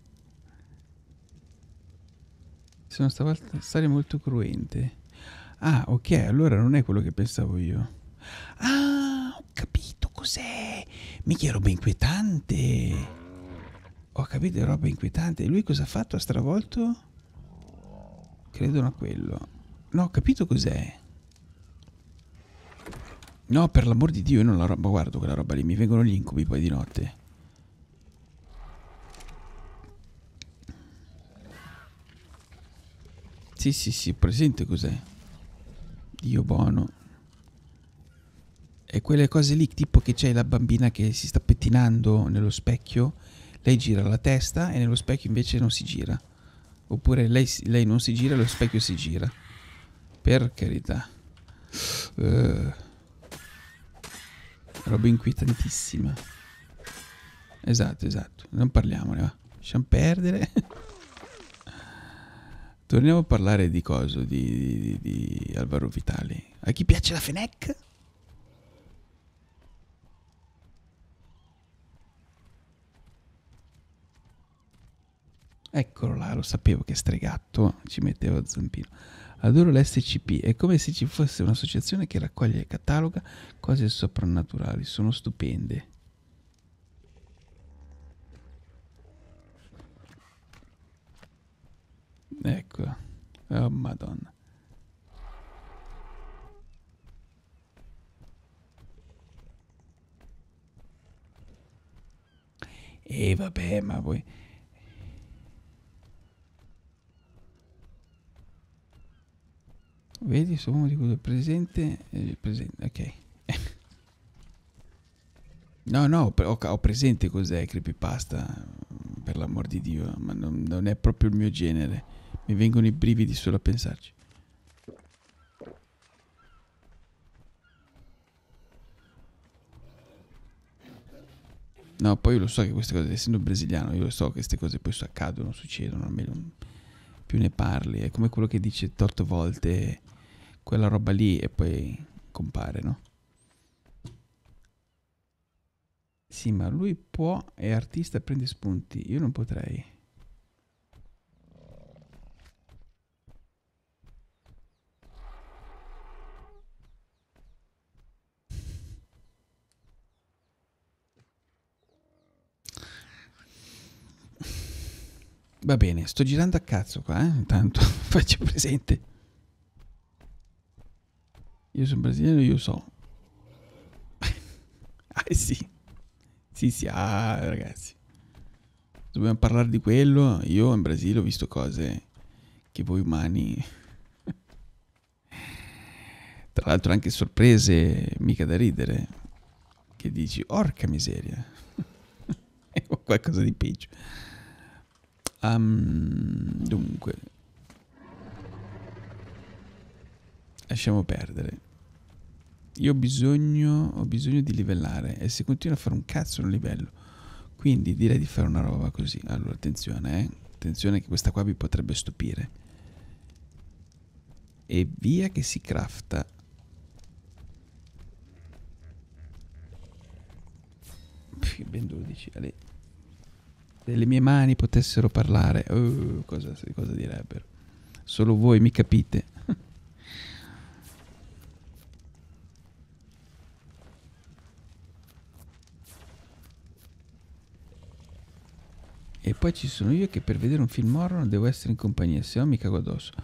Sono stavolta storie molto cruente. Ah, ok, allora non è quello che pensavo io. Ah, ho capito cos'è. Mica è roba inquietante. Ho capito, è roba inquietante. E lui cosa ha fatto? Ha stravolto? Credo a quello. No, ho capito cos'è. No, per l'amor di Dio, io non la roba, guardo quella roba lì, mi vengono gli incubi poi di notte. Sì, sì, sì, presente cos'è. Dio buono. E quelle cose lì, tipo che c'è la bambina che si sta pettinando nello specchio, lei gira la testa e nello specchio invece non si gira. Oppure lei, lei non si gira e lo specchio si gira. Per carità. Uh, roba inquietantissima. Esatto, esatto. Non parliamone, va. Lasciamo perdere. Torniamo a parlare di coso, di, di, di Alvaro Vitali. A chi piace la Fenech? Eccolo là, lo sapevo che stregatto ci metteva zampino. Adoro l'S C P, è come se ci fosse un'associazione che raccoglie e cataloga cose soprannaturali, sono stupende. Ecco, oh madonna. E vabbè, ma poi... Vedi, sono di quello presente, eh, presente, ok. No, no, ho, ho presente cos'è creepypasta, per l'amor di Dio, ma non, non è proprio il mio genere. Mi vengono i brividi solo a pensarci. No, poi io lo so che queste cose, essendo brasiliano, io lo so che queste cose poi accadono, succedono, almeno più ne parli. È come quello che dice torto volte quella roba lì e poi compare, no? Sì, ma lui può, è artista e prende spunti, io non potrei. Va bene, sto girando a cazzo qua, eh? Intanto faccio presente. Io sono brasiliano, io so. Ah sì. Sì, sì, ah ragazzi. Dobbiamo parlare di quello. Io in Brasile ho visto cose che voi umani... Tra l'altro anche sorprese mica da ridere. Che dici, orca miseria. O qualcosa di peggio. Um, dunque. Lasciamo perdere. Io ho bisogno, ho bisogno di livellare. E se continuo a fare un cazzo non livello. Quindi direi di fare una roba così. Allora, attenzione, eh. Attenzione che questa qua vi potrebbe stupire. E via che si crafta. Pff, ben dodici. Ale. Se le mie mani potessero parlare, oh, cosa, cosa direbbero? Solo voi mi capite. E poi ci sono io che per vedere un film horror devo essere in compagnia, se no mi cago addosso.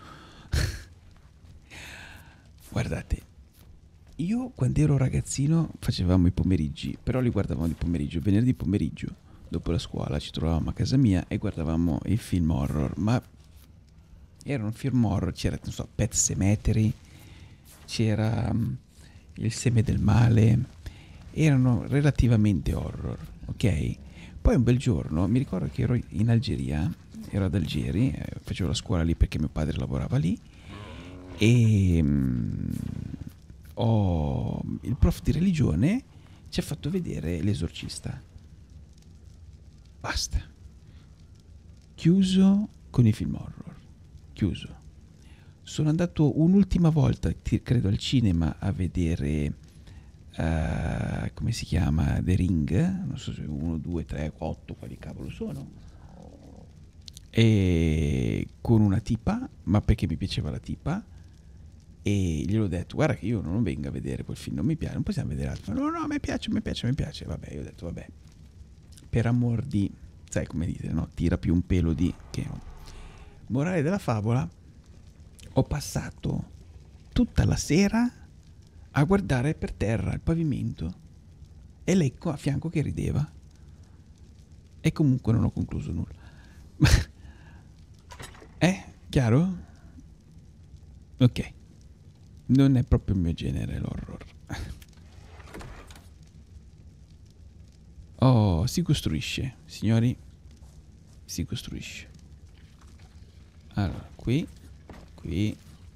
Guardate, io quando ero ragazzino facevamo i pomeriggi, però li guardavamo di pomeriggio, venerdì pomeriggio, dopo la scuola ci trovavamo a casa mia e guardavamo il film horror, ma erano film horror, c'era, non so, Pet Sematary, c'era um, Il seme del male, erano relativamente horror, ok? Poi un bel giorno, mi ricordo che ero in Algeria, ero ad Algeri, eh, facevo la scuola lì perché mio padre lavorava lì, e um, ho, il prof di religione ci ha fatto vedere L'Esorcista. Basta. Chiuso con i film horror. Chiuso. Sono andato un'ultima volta, credo, al cinema a vedere, uh, come si chiama, The Ring, non so se uno, due, tre, otto, quali cavolo sono, e con una tipa, ma perché mi piaceva la tipa, e gliel'ho detto, guarda che io non vengo a vedere quel film, non mi piace, non possiamo vedere altro. No, no, mi piace, mi piace, mi piace. Vabbè, io ho detto, vabbè, per amor di, sai come dite, no? Tira più un pelo di che... Morale della favola, ho passato tutta la sera a guardare per terra il pavimento e lei qua a fianco che rideva, e comunque non ho concluso nulla. Eh, chiaro? Ok, non è proprio il mio genere l'horror. Oh, si costruisce, signori, si costruisce. Allora, qui, qui,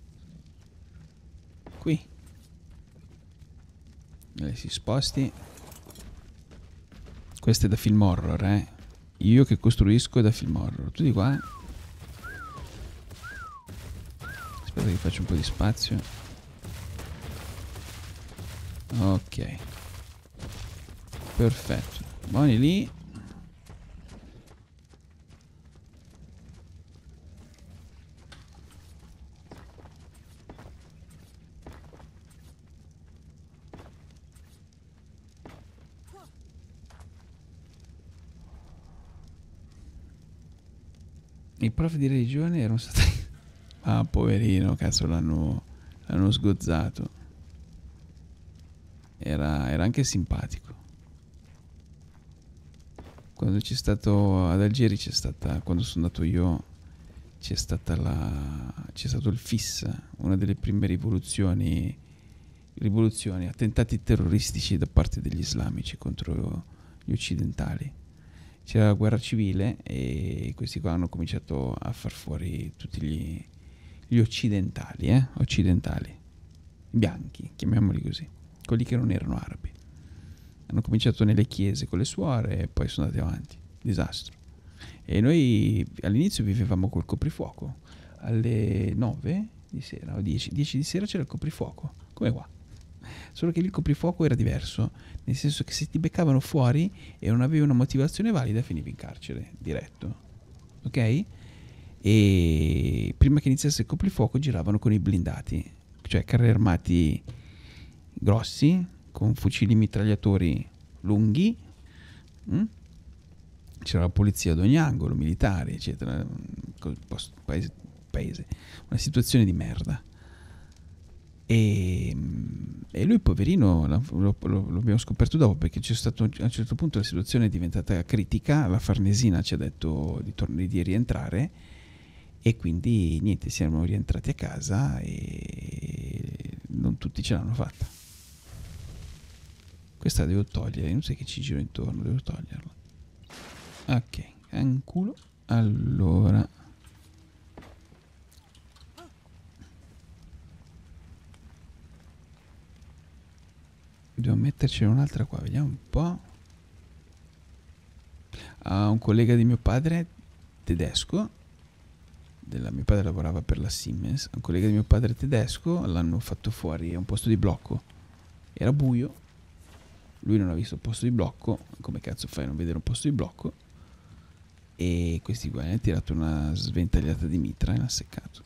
qui. E si sposti. Questo è da film horror, eh. Io che costruisco è da film horror. Tu di qua. Aspetta che faccio un po' di spazio. Ok. Perfetto. Buoni lì. I prof di religione erano stati... Ah, poverino, cazzo, l'hanno, l'hanno sgozzato. Era, era anche simpatico. Quando c'è stato ad Algeri, c'è stata, quando sono andato io, c'è stata la, c'è stato il F I S, una delle prime rivoluzioni, rivoluzioni, attentati terroristici da parte degli islamici contro gli occidentali. C'era la guerra civile e questi qua hanno cominciato a far fuori tutti gli, gli occidentali, eh? occidentali, bianchi, chiamiamoli così, quelli che non erano arabi. Hanno cominciato nelle chiese con le suore e poi sono andati avanti. Disastro. E noi all'inizio vivevamo col coprifuoco. Alle nove di sera o dieci, dieci di sera c'era il coprifuoco, come qua. Solo che lì il coprifuoco era diverso, nel senso che se ti beccavano fuori e non avevi una motivazione valida finivi in carcere, diretto. Ok? E prima che iniziasse il coprifuoco giravano con i blindati, cioè carri armati grossi, con fucili mitragliatori lunghi, mm? C'era la polizia ad ogni angolo, militari, eccetera. Paese, paese. Una situazione di merda. E, e lui, poverino, lo, lo, lo abbiamo scoperto dopo, perché c'è stato, a un certo punto la situazione è diventata critica. La Farnesina ci ha detto di, torn- di rientrare, e quindi niente, siamo rientrati a casa e non tutti ce l'hanno fatta. Questa devo togliere, non sai che ci giro intorno, devo toglierla. Ok, un culo. Allora, devo mettercene un'altra qua, vediamo un po'. Ah, un collega di mio padre, tedesco, della, mio padre lavorava per la Siemens, un collega di mio padre tedesco l'hanno fatto fuori a un posto di blocco. Era buio, lui non ha visto il posto di blocco. Come cazzo fai a non vedere un posto di blocco? E questi qua hanno tirato una sventagliata di mitra e l'ha seccato.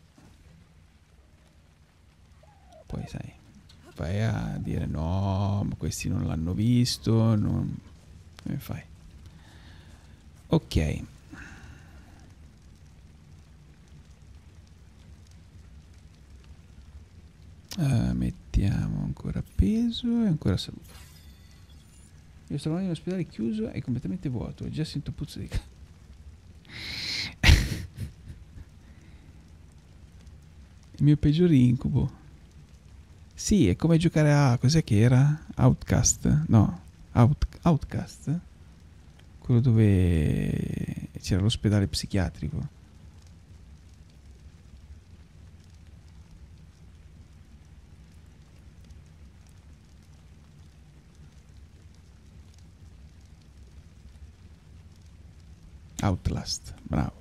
Poi sai, vai a dire no, ma questi non l'hanno visto, non... come fai? Ok, Uh, mettiamo ancora peso e ancora salute. Io sto in ospedale chiuso e completamente vuoto. Già sento puzza di ca- il mio peggior incubo. Sì, è come giocare a... cos'è che era? Outcast? No, Out, Outcast? Quello dove c'era l'ospedale psichiatrico. Outlast, bravo.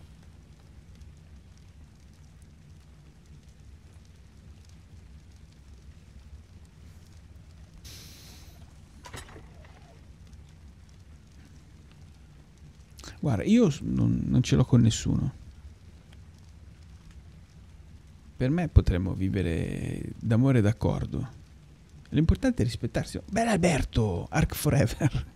Guarda, io non, non ce l'ho con nessuno. Per me potremmo vivere d'amore e d'accordo. L'importante è rispettarsi. Beh, Alberto, Arc Forever.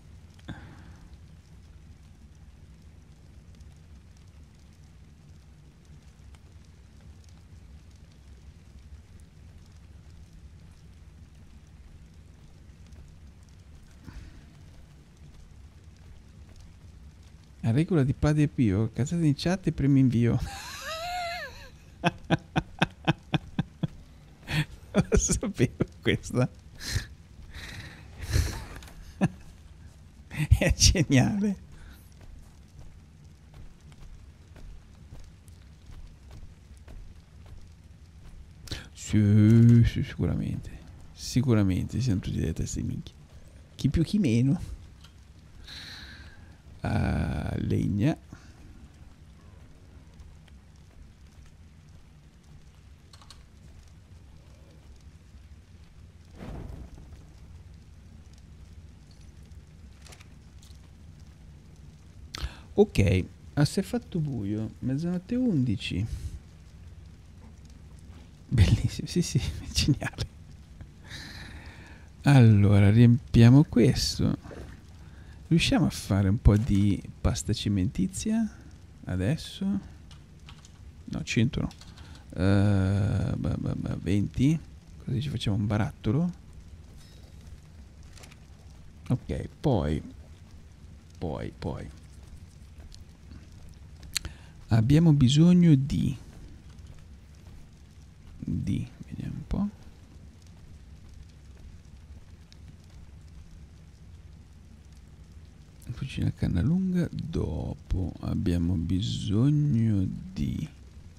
A regola di Padre Pio, cazzate in chat e primo invio. Lo sapevo questa. È geniale. Sì, sì, sicuramente. Sicuramente siamo tutti delle teste di minchia. Chi più chi meno. Uh, legna. Ok, ah, si è fatto buio, mezzanotte undici. Bellissimo, sì sì, è geniale. Allora, riempiamo questo. Riusciamo a fare un po' di pasta cementizia? Adesso? No, cento no. Uh, bah, bah, bah, venti. Così ci facciamo un barattolo. Ok, poi... Poi, poi... Abbiamo bisogno di... Di... Vediamo un po'. Fucina a canna lunga. Dopo abbiamo bisogno di...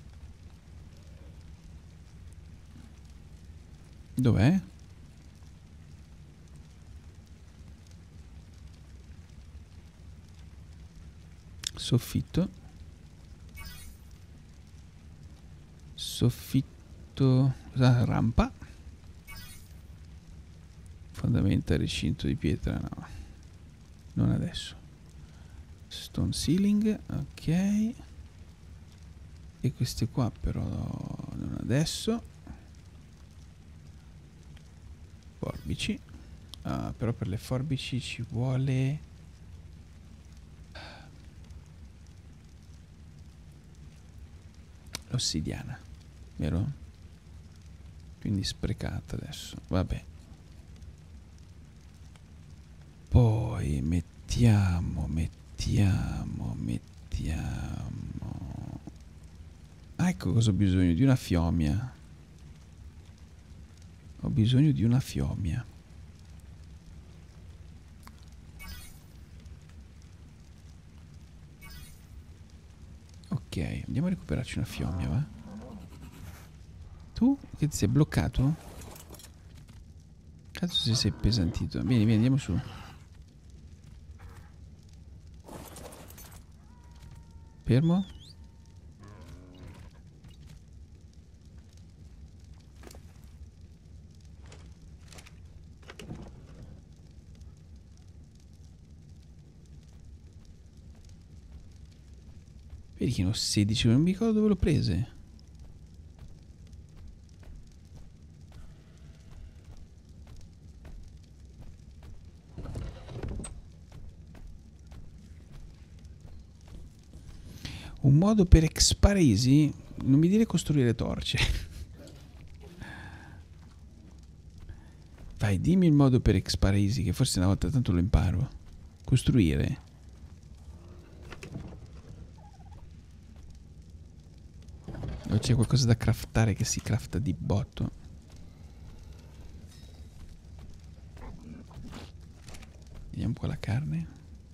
Dov'è? Soffitto. Soffitto. Cosa? Rampa. Fondamenta recinto di pietra. No. Non adesso. Stone ceiling. Ok. E queste qua però non adesso. Forbici. Ah, però per le forbici ci vuole... L'ossidiana, vero? Quindi sprecata adesso, vabbè. Poi mettiamo, mettiamo, mettiamo... Ah, ecco cosa ho bisogno, di una fiomia. Ho bisogno di una fiomia. Ok, andiamo a recuperarci una fiomia, va? Tu? Che ti sei bloccato? Cazzo se sei pesantito. Vieni, vieni, andiamo su. Fermo. Vedi che ne ho sedici, non mi ricordo dove l'ho prese. Un modo per expare easy? Non mi dire costruire torce. Dai, dimmi il modo per Exparisi, che forse una volta tanto lo imparo. Costruire. O c'è qualcosa da craftare che si crafta di botto? Vediamo qua la carne.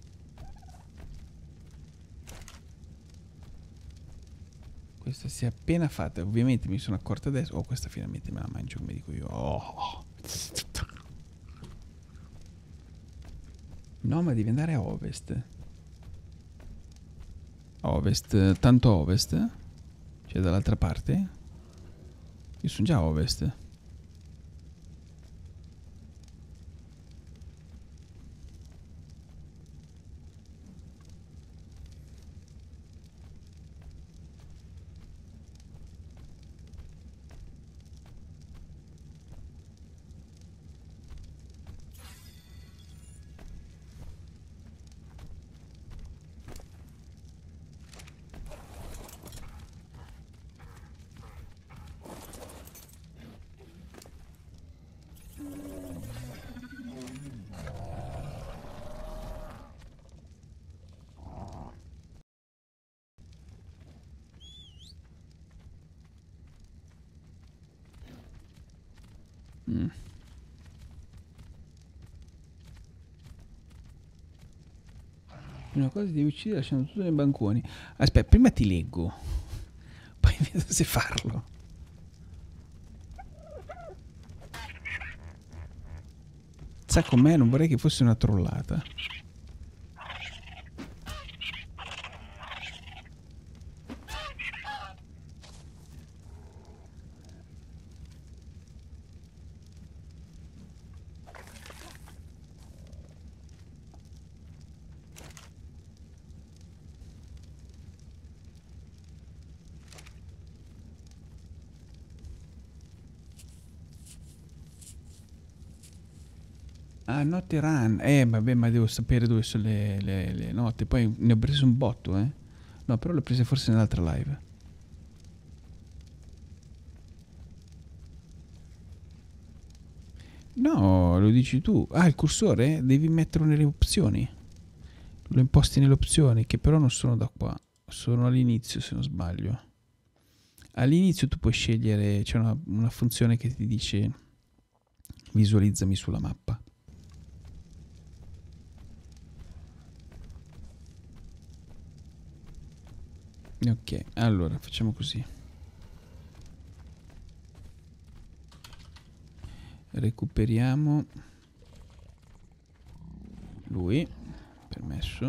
Questa si è appena fatta. Ovviamente mi sono accorta adesso. Oh, questa finalmente me la mangio come dico io. Oh. No, ma devi andare a ovest. Ovest, tanto ovest? Cioè dall'altra parte? Io sono già a ovest. Mm. Una cosa devi uccidere lasciando tutto nei banconi. Aspetta, prima ti leggo. Poi vedo se farlo. Sa com'è? Non vorrei che fosse una trollata. Ah, notte run. Eh, vabbè, ma devo sapere dove sono le, le, le note. Poi ne ho preso un botto, eh. No, però le ho prese forse nell'altra live. No, lo dici tu. Ah, il cursore? Devi metterlo nelle opzioni. Lo imposti nelle opzioni, che però non sono da qua. Sono all'inizio, se non sbaglio. All'inizio tu puoi scegliere, c'è una, una funzione che ti dice visualizzami sulla mappa. Ok, allora facciamo così. Recuperiamo lui, permesso.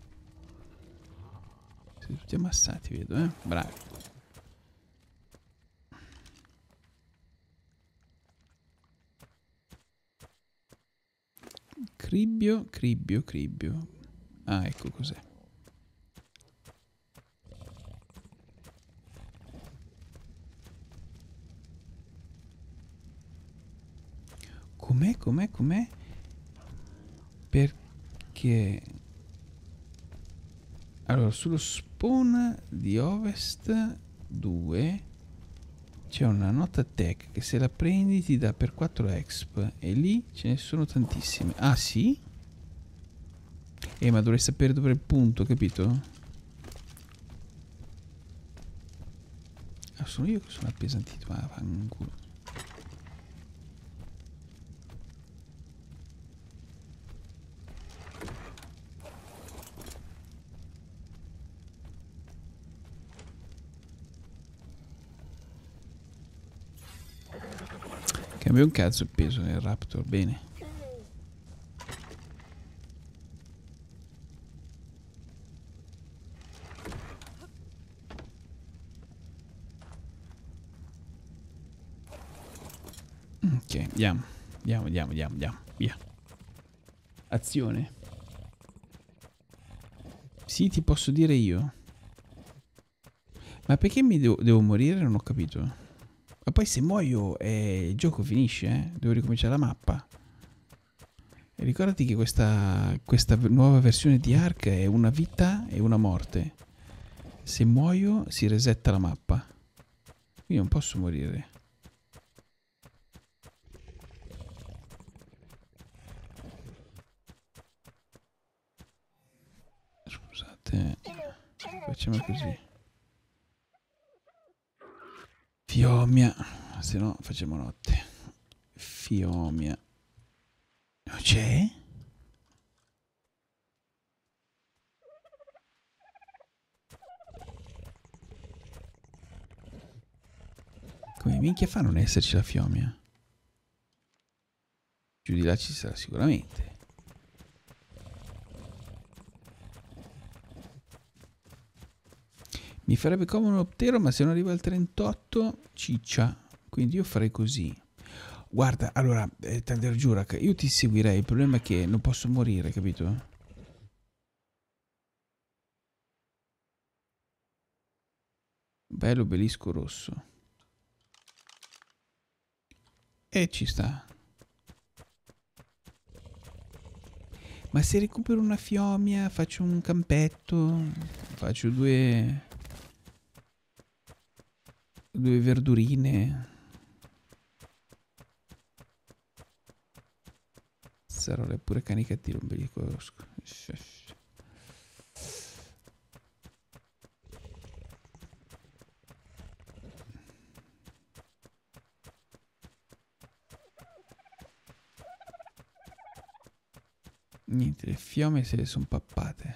Siete tutti ammassati, vedo, eh? Bravi. Cribbio, cribbio, cribbio. Ah, ecco cos'è. Com'è, com'è, com'è? Perché... Allora, sullo spawn di ovest due c'è una nota tech che se la prendi ti dà per quattro exp. E lì ce ne sono tantissime. Ah, sì? Eh, ma dovrei sapere dove è il punto, capito? Ah, sono io che sono appesantito. Ma fanculo. Cambia un cazzo il peso nel Raptor, bene. Ok, andiamo, andiamo, andiamo, andiamo, andiamo, via. Azione. Sì, ti posso dire io. Ma perché mi devo, devo morire? Non ho capito. Ma poi se muoio eh, il gioco finisce, eh? Devo ricominciare la mappa. E ricordati che questa, questa nuova versione di Ark è una vita e una morte. Se muoio si resetta la mappa. Io non posso morire. Scusate, facciamo così. Fiomia, se no facciamo notte. Fiomia. Non c'è? Come minchia fa a non esserci la Fiomia? Giù di là ci sarà sicuramente. Mi farebbe comodo un Optero, ma se non arriva al trentotto, ciccia. Quindi io farei così. Guarda, allora, eh, Thunder Jurak, io ti seguirei. Il problema è che non posso morire, capito? Bello obelisco rosso. E ci sta. Ma se recupero una Fiomia, faccio un campetto, faccio due... due verdurine. Sarò pure canichetti l'ombelico rosco. Niente, le fiamme se le sono pappate.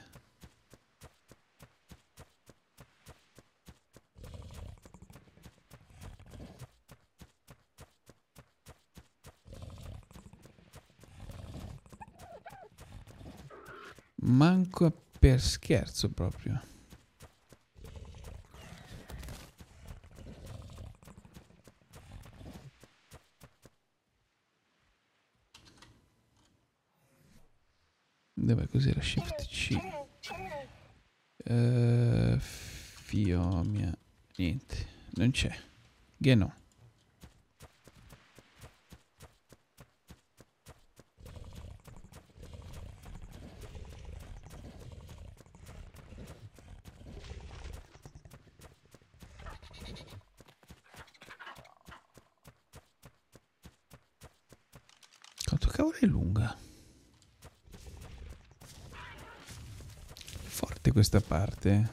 Manco per scherzo proprio. Dov'è? Cos'era? Shift C. Uh, Fiomia. Niente. Non c'è. Che no. Quanto cavolo è lunga? Forte questa parte.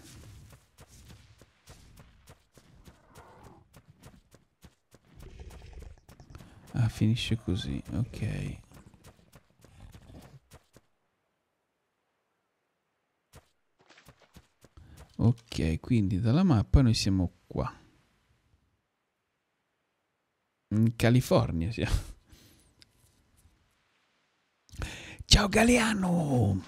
Ah, finisce così, ok. Ok, quindi dalla mappa noi siamo qua. In California siamo. Ciao Galeano!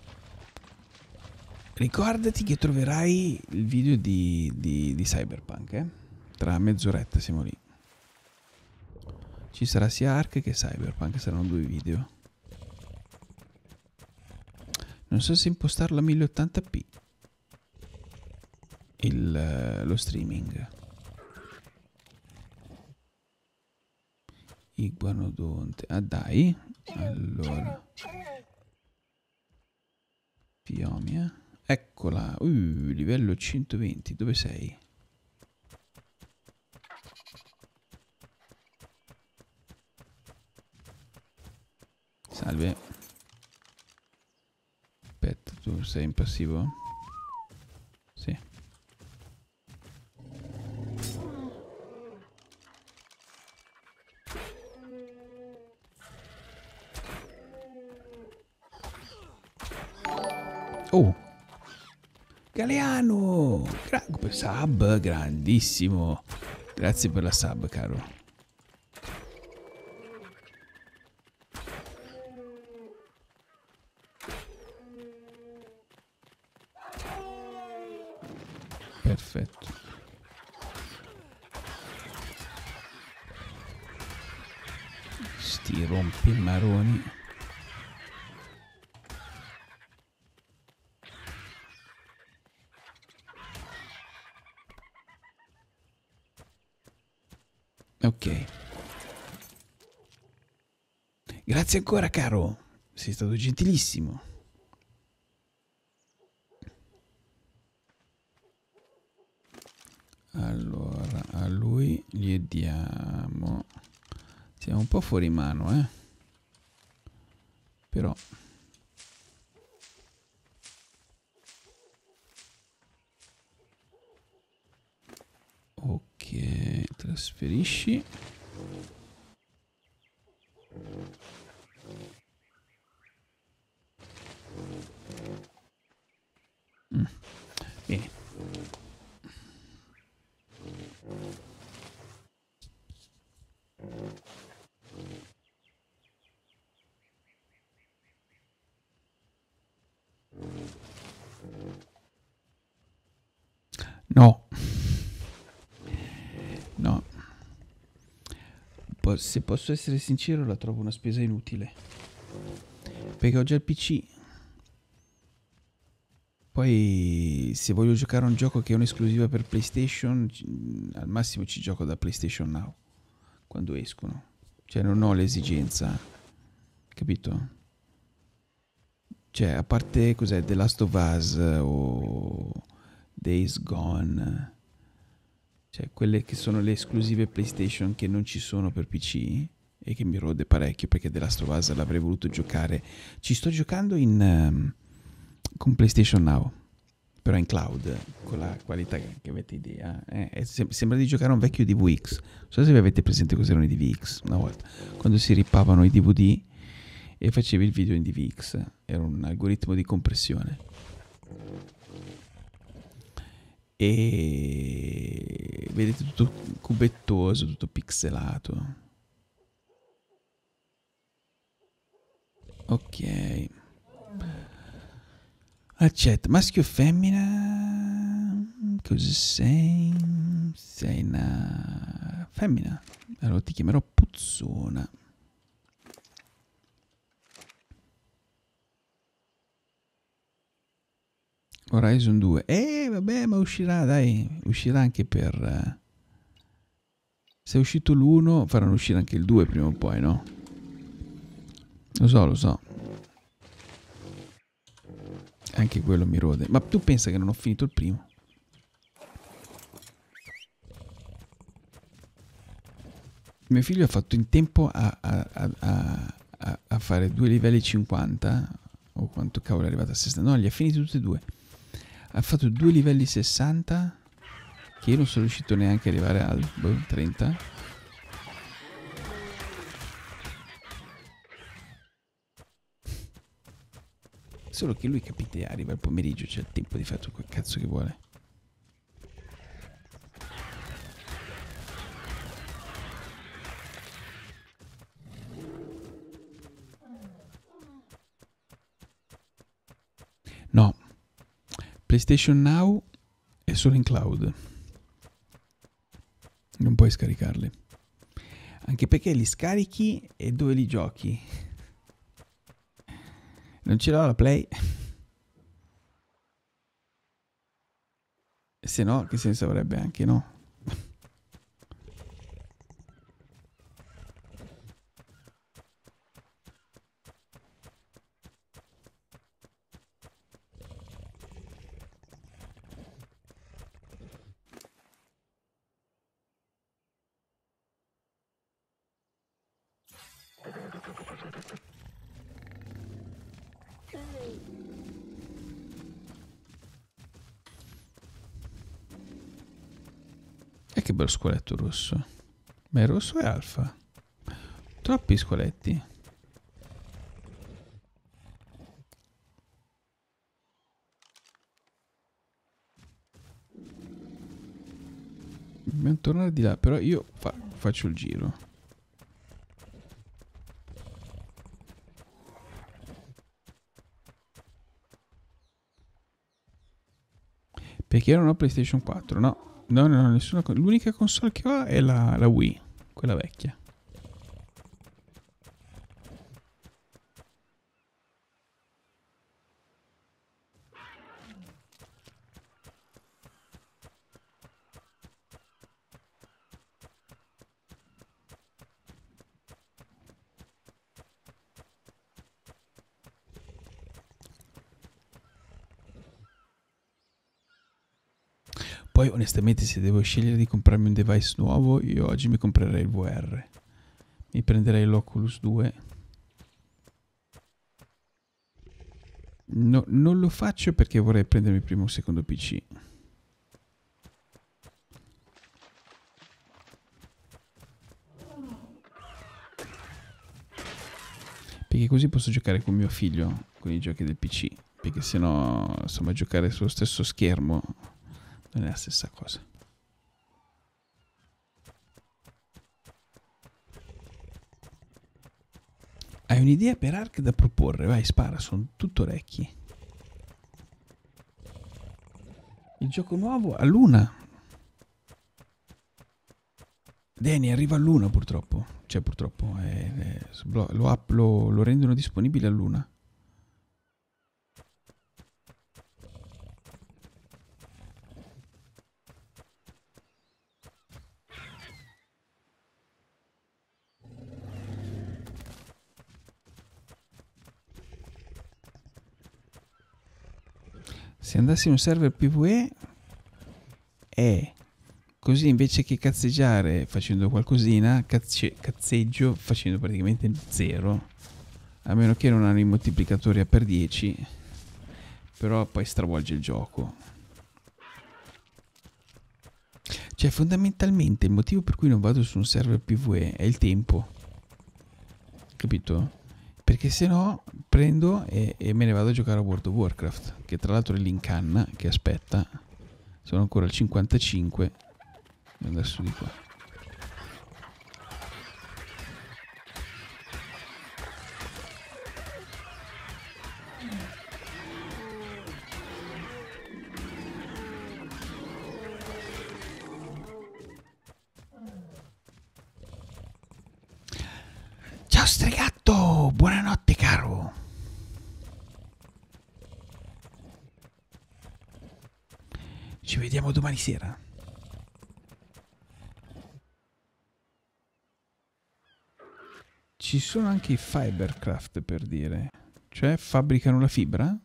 Ricordati che troverai il video di, di, di Cyberpunk, eh? Tra mezz'oretta siamo lì. Ci sarà sia Ark che Cyberpunk, saranno due video. Non so se impostarlo a mille ottanta p. Il, lo streaming. Iguanodonte. Ah dai. Allora. Fiomia. Eccola. Uh, livello centoventi. Dove sei? Salve. Aspetta, tu sei in passivo? Sì. Oh, Galeano, Gra sub, grandissimo. Grazie per la sub, caro. Perfetto. Sti rompimaroni. Ok. Grazie ancora, caro. Sei stato gentilissimo. Allora, a lui gli diamo... Siamo un po' fuori mano, eh. Però... Trasferisci. Mm. Bene. No. No. Po- se posso essere sincero, la trovo una spesa inutile. Perché ho già il P C. Poi se voglio giocare a un gioco che è un'esclusiva per PlayStation, ci- al massimo ci gioco da PlayStation Now, quando escono. Cioè non ho l'esigenza, capito? Cioè, a parte cos'è, The Last of Us o Days Gone, cioè quelle che sono le esclusive PlayStation che non ci sono per P C e che mi rode parecchio perché The Last of Us l'avrei voluto giocare. Ci sto giocando in, ehm, con PlayStation Now, però in cloud, con la qualità che, che avete idea. Eh, è sem- sembra di giocare a un vecchio D V X. Non so se vi avete presente cos'erano i D V X una volta, quando si rippavano i D V D e facevi il video in D V X. Era un algoritmo di compressione. E vedete tutto cubettoso, tutto pixelato. Ok. Accetta. Maschio o femmina? Cosa sei? Sei una femmina. Allora ti chiamerò Puzzona. Horizon due. Eh, vabbè, ma uscirà, dai. Uscirà anche per... Se è uscito l'uno, faranno uscire anche il due prima o poi, no? Lo so, lo so. Anche quello mi rode. Ma tu pensa che non ho finito il primo? Mio figlio ha fatto in tempo a, a, a, a, a fare due livelli cinquanta. O quanto cavolo è arrivato a sessanta? No, li ha finiti tutti e due. Ha fatto due livelli sessanta. Che io non sono riuscito neanche ad arrivare al boh, trenta. Solo che lui, capite, arriva il pomeriggio, c'è il tempo di fare tutto quel cazzo che vuole. No, PlayStation Now è solo in cloud. Non puoi scaricarli. Anche perché li scarichi e dove li giochi? Non ce l'ho la Play. Se no, che senso avrebbe anche, no? E che bello squaletto rosso. Ma è rosso e alfa. Troppi squaletti. Dobbiamo tornare di là, però io fa- faccio il giro. Perché io non ho PlayStation quattro, no? No, no, no, nessuna. L'unica console che ho è la, la Wii, quella vecchia. Poi onestamente se devo scegliere di comprarmi un device nuovo, io oggi mi comprerei il V R. Mi prenderei l'Oculus due. No, non lo faccio perché vorrei prendermi prima un secondo P C. Perché così posso giocare con mio figlio con i giochi del P C. Perché sennò, insomma, giocare sullo stesso schermo non è la stessa cosa. Hai un'idea per Ark da proporre? Vai, spara, sono tutto orecchi. Il gioco nuovo a Luna. Danny arriva a Luna purtroppo. Cioè purtroppo è, è, lo, lo, lo, lo rendono disponibile a Luna. Se andassi in un server PvE è così, invece che cazzeggiare facendo qualcosina, cazze, cazzeggio facendo praticamente zero, a meno che non hanno i moltiplicatori a per dieci, però poi stravolge il gioco. Cioè fondamentalmente il motivo per cui non vado su un server PvE è il tempo, capito? Perché se no prendo e, e me ne vado a giocare a World of Warcraft, che tra l'altro è lì in canna, che aspetta. Sono ancora al cinquantacinque. Devo andare su di qua. Ciao stregatto, buonanotte caro. Ci vediamo domani sera. Ci sono anche i Fibercraft, per dire. Cioè fabbricano la fibra?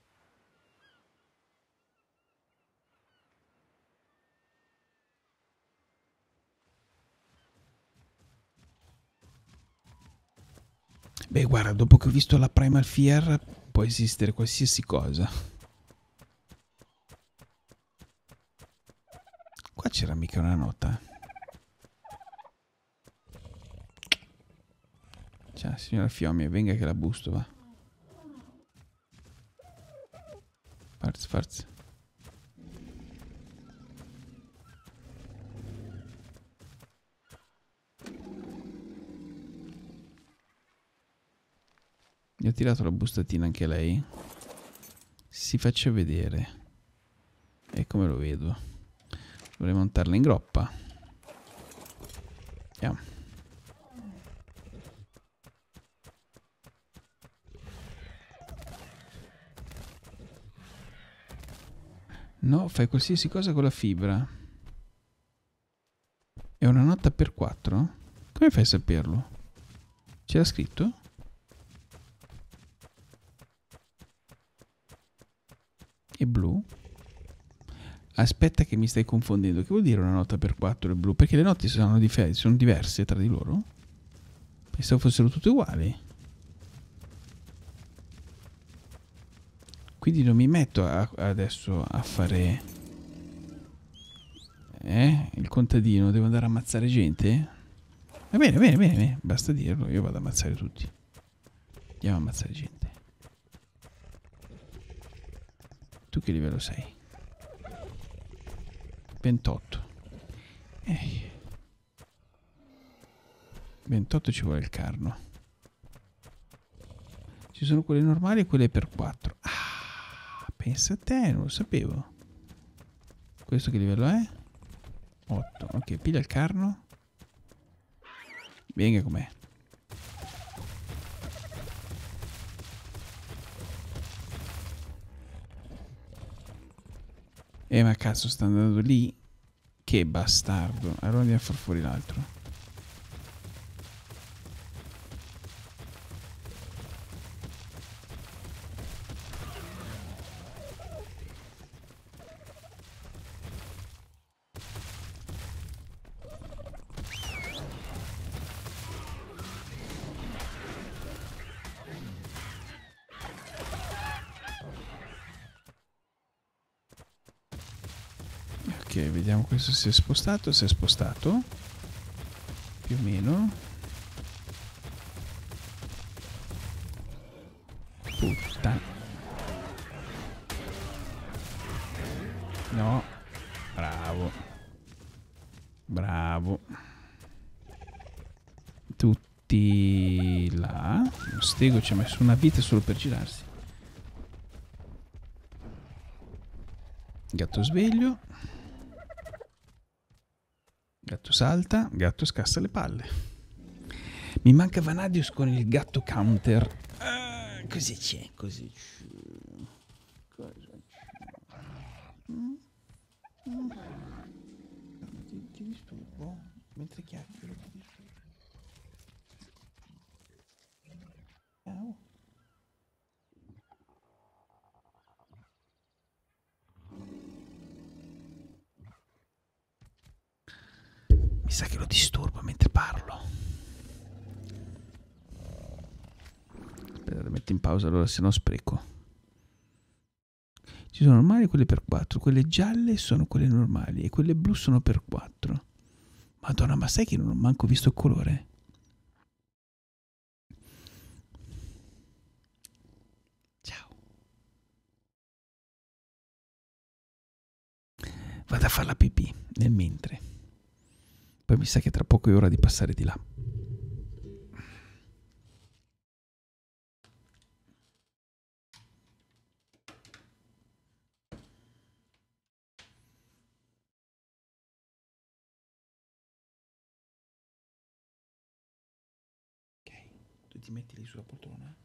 Beh, guarda, dopo che ho visto la Primal Fear può esistere qualsiasi cosa. Qua c'era mica una nota. Ciao, signora Fiomi, venga che la busto, va. Forza, forza. Gli ho tirato la bustatina anche lei. Si faccia vedere. E come lo vedo? Dovrei montarla in groppa. Andiamo. No, fai qualsiasi cosa con la fibra. È una nota per quattro? Come fai a saperlo? C'era scritto? E blu? Aspetta che mi stai confondendo. Che vuol dire una nota per quattro e blu? Perché le note sono, sono diverse tra di loro? Pensavo fossero tutte uguali. Quindi non mi metto a, adesso a fare eh, il contadino. Devo andare a ammazzare gente? Va bene, bene, bene, bene. Basta dirlo. Io vado ad ammazzare tutti. Andiamo a ammazzare gente. Tu che livello sei? ventotto. Eh. ventotto ci vuole il carno. Ci sono quelle normali e quelle per quattro. Ah, pensa a te, non lo sapevo. Questo che livello è? otto. Ok, piglia il carno. Venga com'è. Eh ma cazzo, sta andando lì? Che bastardo. Allora andiamo a far fuori l'altro. Ok, vediamo questo si è spostato, si è spostato più o meno. puttana. No. Bravo. Bravo. Tutti là. Lo stego ci ha messo una vita solo per girarsi. Gatto sveglio. Gatto salta. Gatto scassa le palle. Mi manca Vanadius con il gatto counter. Ah, così c'è, così c'è. Cosa c'è? Mm? Mm? Ti, ti disturbo? Mentre chiacchiero ti disturbo. Ciao. Mi sa che lo disturbo mentre parlo. Aspetta, metto in pausa allora, se no spreco. Ci sono normali quelle per quattro, quelle gialle sono quelle normali e quelle blu sono per quattro. Madonna, ma sai che non ho manco visto il colore? Ciao. Vado a fare la pipì nel mentre. Poi mi sa che tra poco è ora di passare di là. Ok, tu ti metti lì sulla poltrona?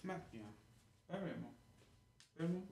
Macchina. Fermo. Fermo.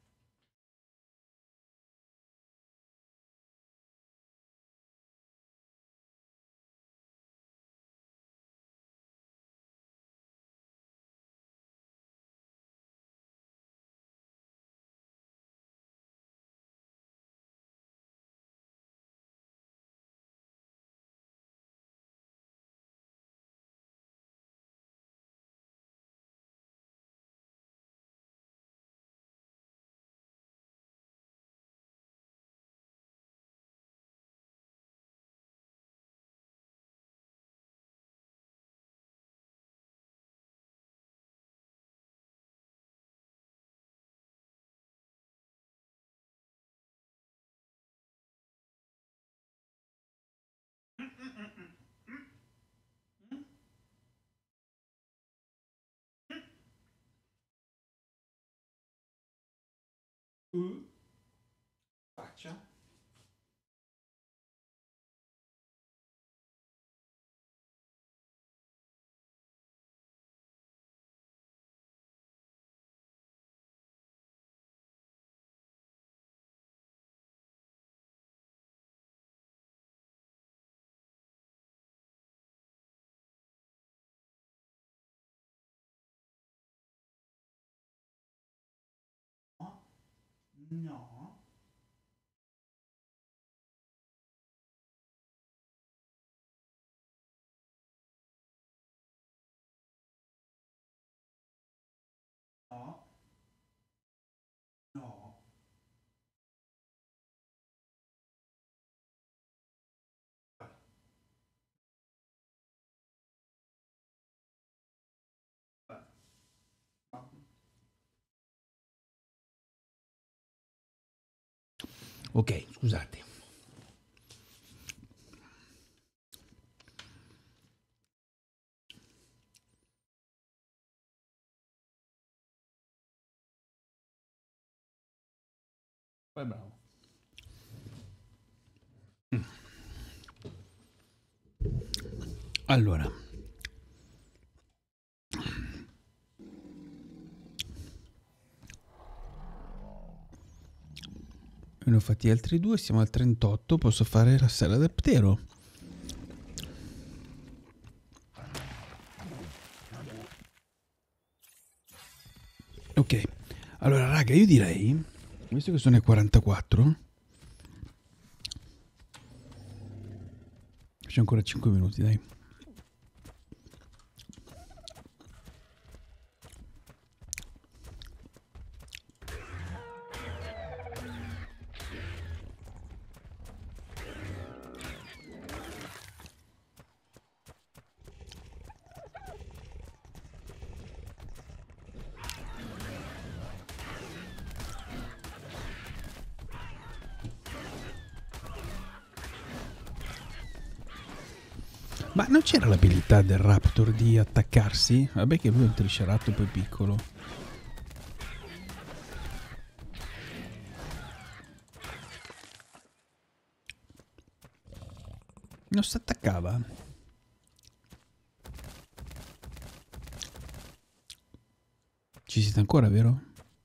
Uh. Faccia. No. No. No. Ok, scusate. Vai bravo. Mm. Allora. Ne ho fatti altri due, siamo al trentotto, posso fare la sala del ptero. Ok, allora raga, io direi, visto che sono le quarantaquattro, facciamo ancora cinque minuti, dai. Ma non c'era l'abilità del Raptor di attaccarsi? Vabbè che lui è un triceratopo piccolo. Non si attaccava? Ci siete ancora, vero?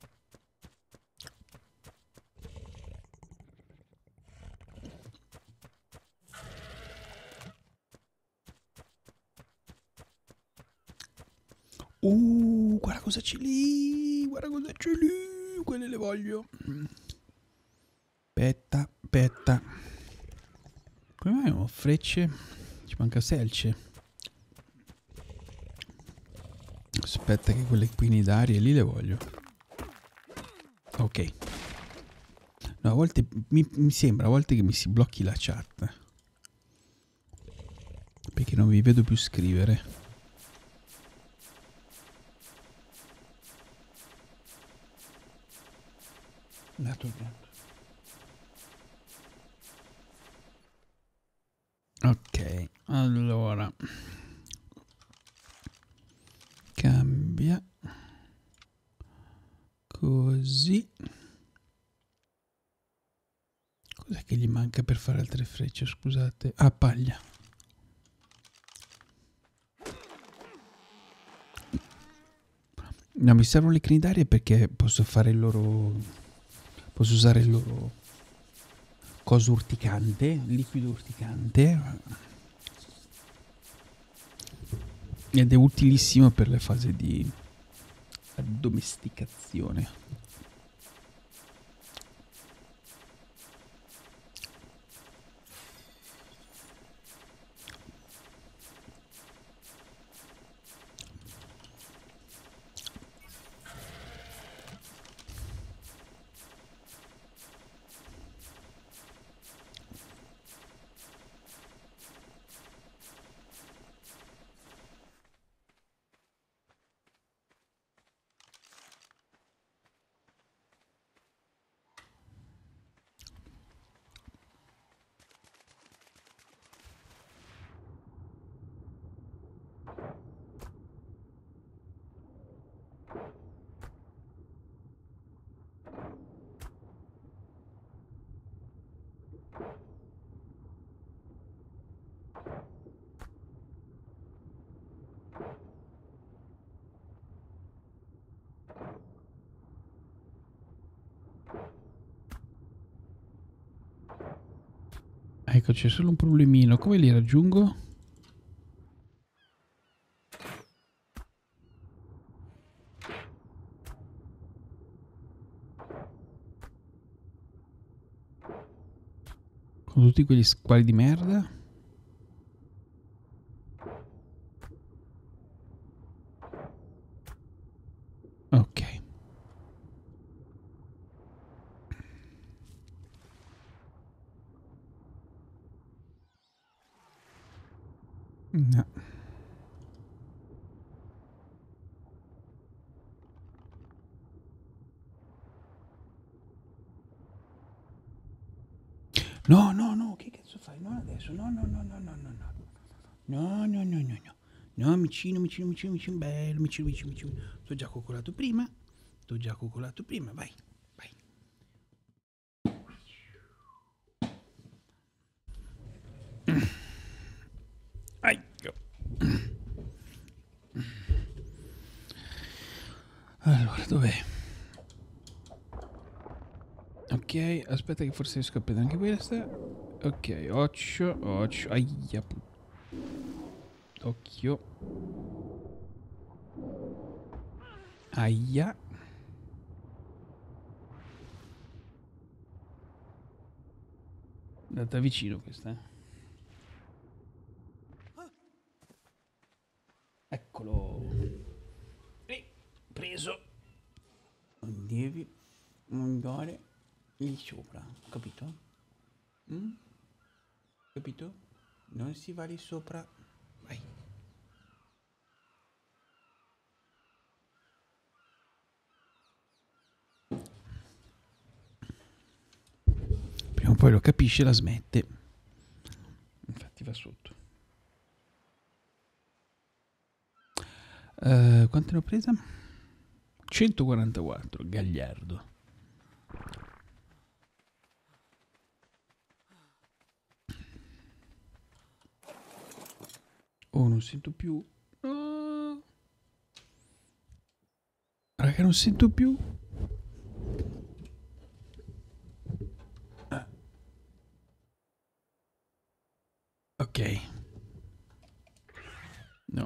Uh, guarda cosa c'è lì, guarda cosa c'è lì, quelle le voglio. Aspetta, aspetta. Come mai ho frecce? Ci manca selce. Aspetta che quelle quini d'aria lì le voglio. Ok. No, a volte mi, mi sembra a volte che mi si blocchi la chat. Perché non vi vedo più scrivere. Ok, allora cambia così. Cos'è che gli manca per fare altre frecce? Scusate. Ah, paglia. No, mi servono le crinidarie perché posso fare il loro... Posso usare il loro... coso urticante, liquido urticante. Ed è utilissimo per le fasi di addomesticazione. Ecco, c'è solo un problemino. Come li raggiungo? Con tutti quegli squali di merda? Ok. No. No, no, no, che cazzo fai? No, adesso, no, no, no, no, no, no, no. No, no, no, no, no. No, micino, micino, micino, micino, bello, micino, micino, micino. T'ho già coccolato prima. T'ho già coccolato prima, vai, vai. Ecco. Allora, dov'è? Ok, aspetta che forse riesco a prendere anche questa. Ok, occhio, occhio, aia. Occhio. Aia. È andata vicino questa. Eh. Eccolo. E preso. Non devi andare lì sopra, capito? Mm? Capito? Non si va lì sopra. Vai. Prima o poi lo capisce e la smette. Infatti va sotto. Uh, quante ne ho presa? centoquarantaquattro, gagliardo. Oh, non sento più. No. Raga, non sento più. Ah. Ok. No.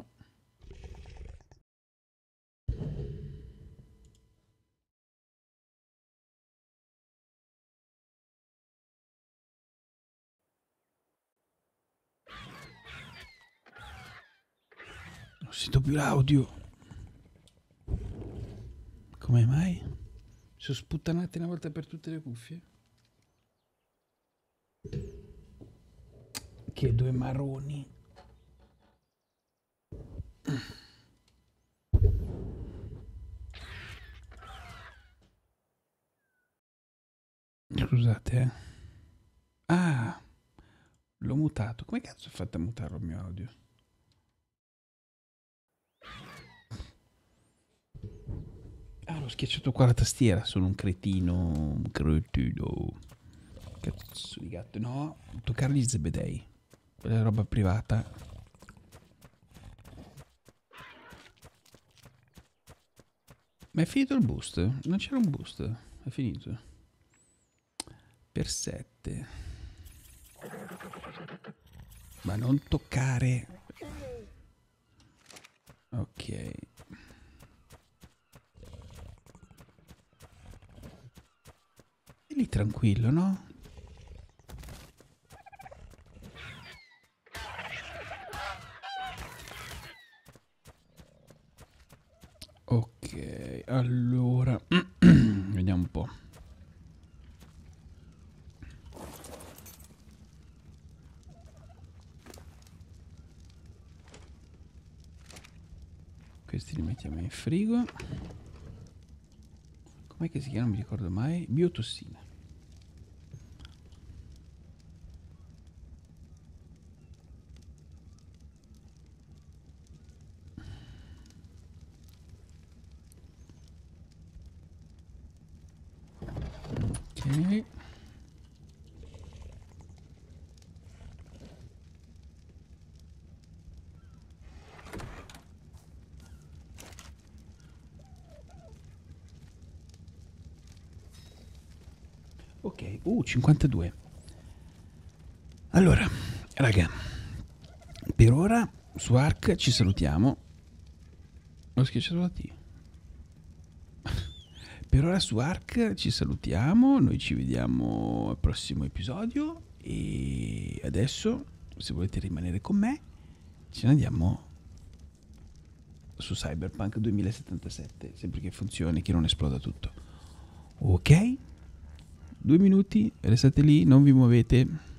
Non sento più l'audio. Come mai? Sono sputtanate una volta per tutte le cuffie? Che due marroni. Scusate, eh. Ah, l'ho mutato. Come cazzo ho fatto a mutare il mio audio? Ah, l'ho schiacciato qua la tastiera. Sono un cretino. Un cretino. Cazzo di gatto. No, toccare gli zebedei. Quella è roba privata. Ma è finito il boost? Non c'era un boost. È finito. Per sette. Ma non toccare. Ok. E lì tranquillo, no? Ok, allora vediamo un po'. Questi li mettiamo in frigo. Com'è che si chiama? Non mi ricordo mai. Biotossina. Ok. Ok, uh, cinquantadue. Allora, raga, per ora su Ark ci salutiamo. Ho schiacciato la T. Per ora su Ark ci salutiamo, noi ci vediamo al prossimo episodio e adesso, se volete rimanere con me, ce ne andiamo su Cyberpunk duemilasettantasette, sempre che funzioni, che non esploda tutto. Ok? Due minuti, restate lì, non vi muovete.